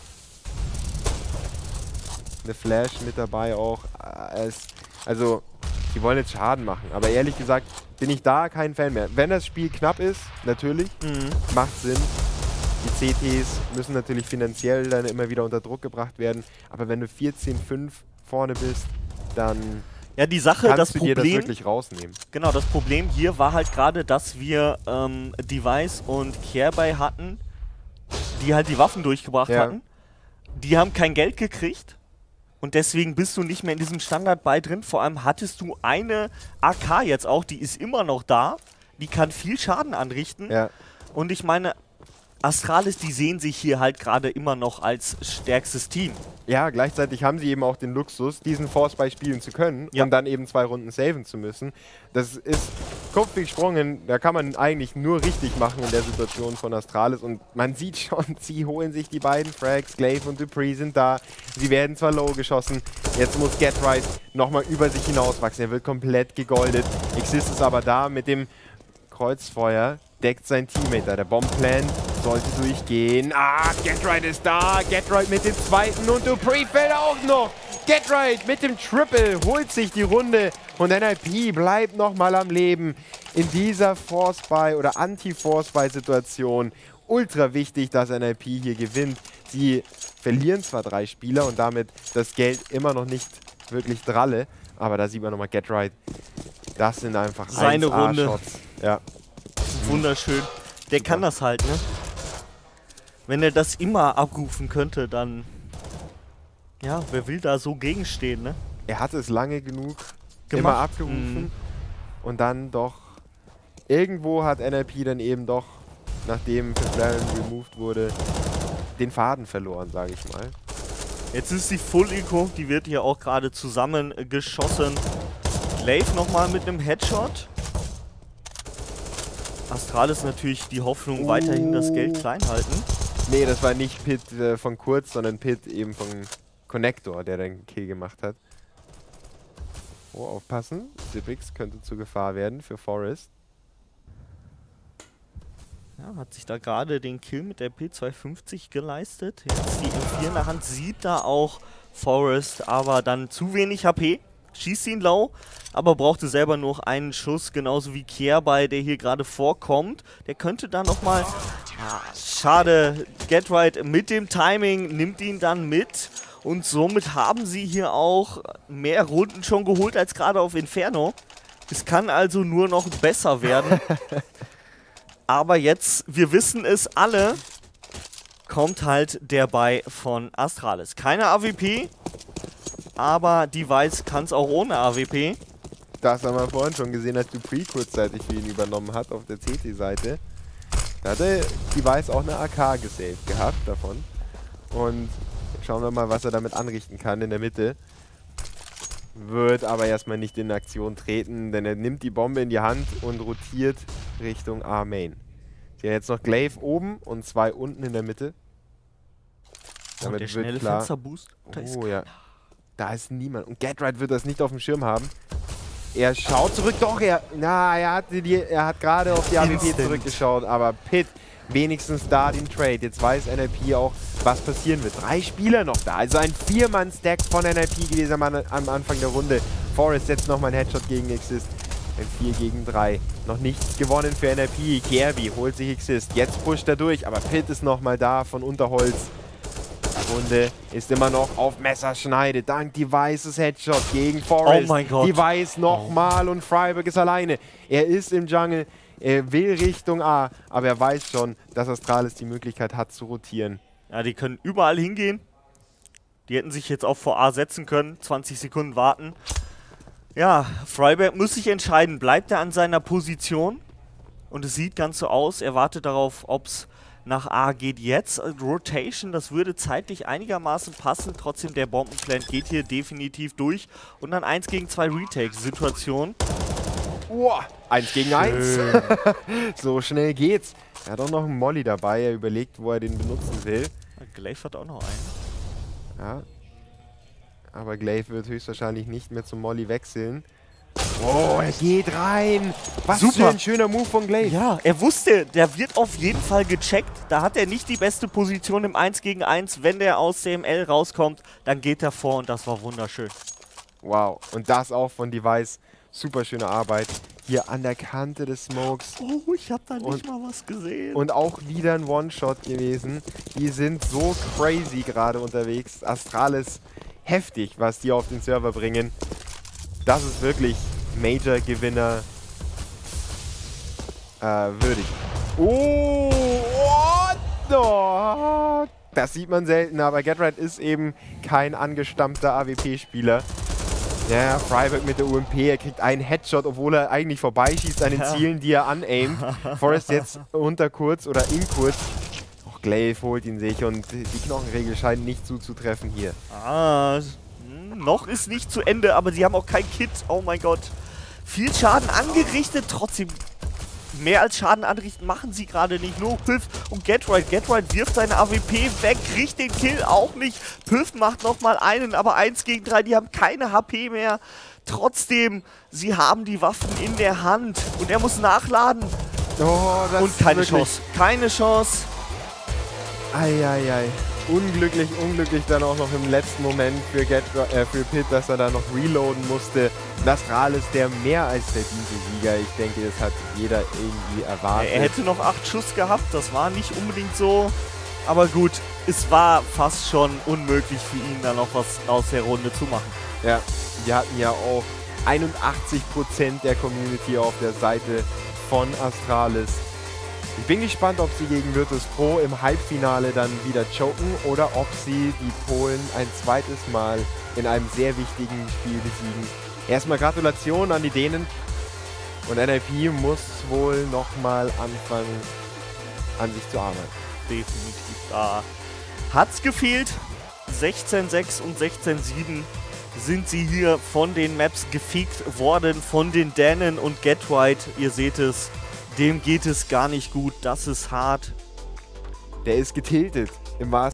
[SPEAKER 1] eine Flash mit dabei auch. Also, die wollen jetzt Schaden machen. Aber ehrlich gesagt, bin ich da kein Fan mehr. Wenn das Spiel knapp ist, natürlich,
[SPEAKER 2] Mhm.
[SPEAKER 1] macht Sinn. Die C Ts müssen natürlich finanziell dann immer wieder unter Druck gebracht werden. Aber wenn du vierzehn fünf vorne bist, dann
[SPEAKER 2] Ja, die Sache,
[SPEAKER 1] kannst
[SPEAKER 2] das
[SPEAKER 1] du dir das
[SPEAKER 2] Problem,
[SPEAKER 1] wirklich rausnehmen.
[SPEAKER 2] genau, das Problem hier war halt gerade, dass wir ähm, Device und Careby hatten, die halt die Waffen durchgebracht
[SPEAKER 1] Ja.
[SPEAKER 2] hatten. Die haben kein Geld gekriegt und deswegen bist du nicht mehr in diesem Standard-Buy drin. Vor allem hattest du eine A K jetzt auch, die ist immer noch da. Die kann viel Schaden anrichten.
[SPEAKER 1] Ja.
[SPEAKER 2] Und ich meine, Astralis, die sehen sich hier halt gerade immer noch als stärkstes Team.
[SPEAKER 1] Ja, gleichzeitig haben sie eben auch den Luxus, diesen Force-Buy spielen zu können
[SPEAKER 2] Ja.
[SPEAKER 1] und dann eben zwei Runden saven zu müssen. Das ist kopfgesprungen, da kann man eigentlich nur richtig machen in der Situation von Astralis und man sieht schon, sie holen sich die beiden Frags, Glaive und Dupree sind da, sie werden zwar low geschossen, jetzt muss GetRight nochmal über sich hinauswachsen, er wird komplett gegoldet. Exist ist aber da mit dem Kreuzfeuer, deckt sein Teammate da, der Bombplan sollte durchgehen. Ah, GetRight ist da, GetRight mit dem zweiten und Dupree fällt auch noch. GetRight mit dem Triple holt sich die Runde und N I P bleibt nochmal am Leben in dieser Force-Buy oder Anti-Force-Buy-Situation. Ultra wichtig, dass N I P hier gewinnt. Sie verlieren zwar drei Spieler und damit das Geld immer noch nicht wirklich dralle, aber da sieht man nochmal GetRight. Das sind einfach
[SPEAKER 2] Seine
[SPEAKER 1] eins A
[SPEAKER 2] Runde.
[SPEAKER 1] Shots. Ja.
[SPEAKER 2] Wunderschön. Der kann das halt, ne? Wenn er das immer abrufen könnte, dann... Ja, wer will da so gegenstehen, ne?
[SPEAKER 1] Er hatte es lange genug
[SPEAKER 2] Gemacht.
[SPEAKER 1] immer abgerufen
[SPEAKER 2] Mhm.
[SPEAKER 1] und dann doch irgendwo hat N I P dann eben doch, nachdem Flaren removed wurde, den Faden verloren, sage ich mal.
[SPEAKER 2] Jetzt ist die Full Eco, die wird hier auch gerade zusammengeschossen. Glaive nochmal mit einem Headshot. Astralis natürlich die Hoffnung, weiterhin das Geld klein halten.
[SPEAKER 1] Nee, das war nicht Pit äh, von Kurz, sondern Pit eben von Connector, der den Kill gemacht hat. Oh, aufpassen. Zippix könnte zur Gefahr werden für Forest.
[SPEAKER 2] Ja, hat sich da gerade den Kill mit der P zweihundertfünfzig geleistet. Jetzt die M vier in der Hand, sieht da auch Forest, aber dann zu wenig H P. Schießt ihn low, aber brauchte selber nur einen Schuss, genauso wie Careby, der hier gerade vorkommt. Der könnte da nochmal... Ja, schade, GetRight mit dem Timing nimmt ihn dann mit. Und somit haben sie hier auch mehr Runden schon geholt als gerade auf Inferno. Es kann also nur noch besser werden. Aber jetzt, wir wissen es alle, kommt halt der Buy von Astralis. Keine A W P, aber Device kann es auch ohne A W P.
[SPEAKER 1] Das haben wir vorhin schon gesehen, als Dupree kurzzeitig für ihn übernommen hat auf der C T-Seite. Da hatte Device auch eine A K gesaved gehabt davon. Und schauen wir mal, was er damit anrichten kann in der Mitte. Wird aber erstmal nicht in Aktion treten, denn er nimmt die Bombe in die Hand und rotiert Richtung A-Main. Sie haben jetzt noch Glaive oben und zwei unten in der Mitte.
[SPEAKER 2] Und der schnelle
[SPEAKER 1] klar,
[SPEAKER 2] Fensterboost. Da ist
[SPEAKER 1] oh ja, da ist niemand. Und GetRight wird das nicht auf dem Schirm haben. Er schaut zurück, doch, er, na, er hat, die, er hat gerade auf die A W P
[SPEAKER 2] Instant.
[SPEAKER 1] zurückgeschaut, aber Pit wenigstens da den Trade. Jetzt weiß N I P auch, was passieren wird. Drei Spieler noch da, also ein Vier-Mann-Stack von N I P gewesen am, am Anfang der Runde. Forest setzt nochmal einen Headshot gegen Xist. Ein vier gegen drei. Noch nichts gewonnen für N I P. Kerby holt sich Xist. Jetzt pusht er durch, aber Pitt ist nochmal da von Unterholz. Die Runde ist immer noch auf Messerschneide. Dank Devices Headshot gegen Forest.
[SPEAKER 2] Oh mein Gott.
[SPEAKER 1] Device nochmal und Freiburg ist alleine. Er ist im Jungle. Er will Richtung A, aber er weiß schon, dass Astralis die Möglichkeit hat zu rotieren.
[SPEAKER 2] Ja, die können überall hingehen. Die hätten sich jetzt auch vor A setzen können. zwanzig Sekunden warten. Ja, Freiburg muss sich entscheiden. Bleibt er an seiner Position? Und es sieht ganz so aus. Er wartet darauf, ob es nach A geht. Jetzt Rotation, das würde zeitlich einigermaßen passen. Trotzdem, der Bombenplant geht hier definitiv durch. Und dann eins gegen zwei Retake-Situation.
[SPEAKER 1] Wow, eins gegen eins. So schnell geht's. Er hat auch noch einen Molly dabei. Er überlegt, wo er den benutzen will.
[SPEAKER 2] Glaive hat auch noch einen.
[SPEAKER 1] Ja. Aber Glaive wird höchstwahrscheinlich nicht mehr zum Molly wechseln. Oh, er geht rein. Was
[SPEAKER 2] Super.
[SPEAKER 1] für ein schöner Move von Glaive.
[SPEAKER 2] Ja, er wusste, der wird auf jeden Fall gecheckt. Da hat er nicht die beste Position im eins gegen eins. Wenn der aus C M L rauskommt, dann geht er vor und das war wunderschön.
[SPEAKER 1] Wow, und das auch von Device. Super schöne Arbeit. Hier an der Kante des Smokes.
[SPEAKER 2] Oh, ich hab da nicht
[SPEAKER 1] und,
[SPEAKER 2] mal was gesehen.
[SPEAKER 1] Und auch wieder ein One-Shot gewesen. Die sind so crazy gerade unterwegs. Astralis heftig, was die auf den Server bringen. Das ist wirklich Major-Gewinner äh, würdig. Oh, what the? Das sieht man selten, aber GetRight ist eben kein angestammter A W P-Spieler. Ja, Freiburg mit der U M P, er kriegt einen Headshot, obwohl er eigentlich vorbeischießt an den
[SPEAKER 2] Ja.
[SPEAKER 1] Zielen, die er anaimt. Forest jetzt unter kurz oder in kurz. Auch Glaive holt ihn sich und die Knochenregel scheint nicht zuzutreffen hier.
[SPEAKER 2] Ah, hm, noch ist nicht zu Ende, aber sie haben auch kein Kit. Oh mein Gott. Viel Schaden angerichtet, trotzdem mehr als Schaden anrichten machen sie gerade nicht. Nur Piff und GetRight. GetRight wirft seine A W P weg, kriegt den Kill auch nicht. Piff macht nochmal einen, aber eins gegen drei, die haben keine H P mehr. Trotzdem, sie haben die Waffen in der Hand und er muss nachladen.
[SPEAKER 1] Oh, das
[SPEAKER 2] Und keine
[SPEAKER 1] ist wirklich-
[SPEAKER 2] Chance. Keine Chance.
[SPEAKER 1] Eieiei. Unglücklich, unglücklich dann auch noch im letzten Moment für, Get, äh, für Pitt, dass er da noch reloaden musste. Astralis der mehr als verdiente Sieger. Ich denke, das hat jeder irgendwie erwartet.
[SPEAKER 2] Er hätte noch acht Schuss gehabt, das war nicht unbedingt so. Aber gut, es war fast schon unmöglich für ihn, da noch was aus der Runde zu machen.
[SPEAKER 1] Ja, wir hatten ja auch einundachtzig Prozent der Community auf der Seite von Astralis. Ich bin gespannt, ob sie gegen Virtus Pro im Halbfinale dann wieder choken oder ob sie die Polen ein zweites Mal in einem sehr wichtigen Spiel besiegen. Erstmal Gratulation an die Dänen und N I P muss wohl nochmal anfangen, an sich zu arbeiten.
[SPEAKER 2] Definitiv. Da hat's gefehlt. sechzehn sechs und sechzehn sieben sind sie hier von den Maps gefickt worden, von den Dänen und GetRight. Ihr seht es, dem geht es gar nicht gut. Das ist hart.
[SPEAKER 1] Der ist getiltet im wahrsten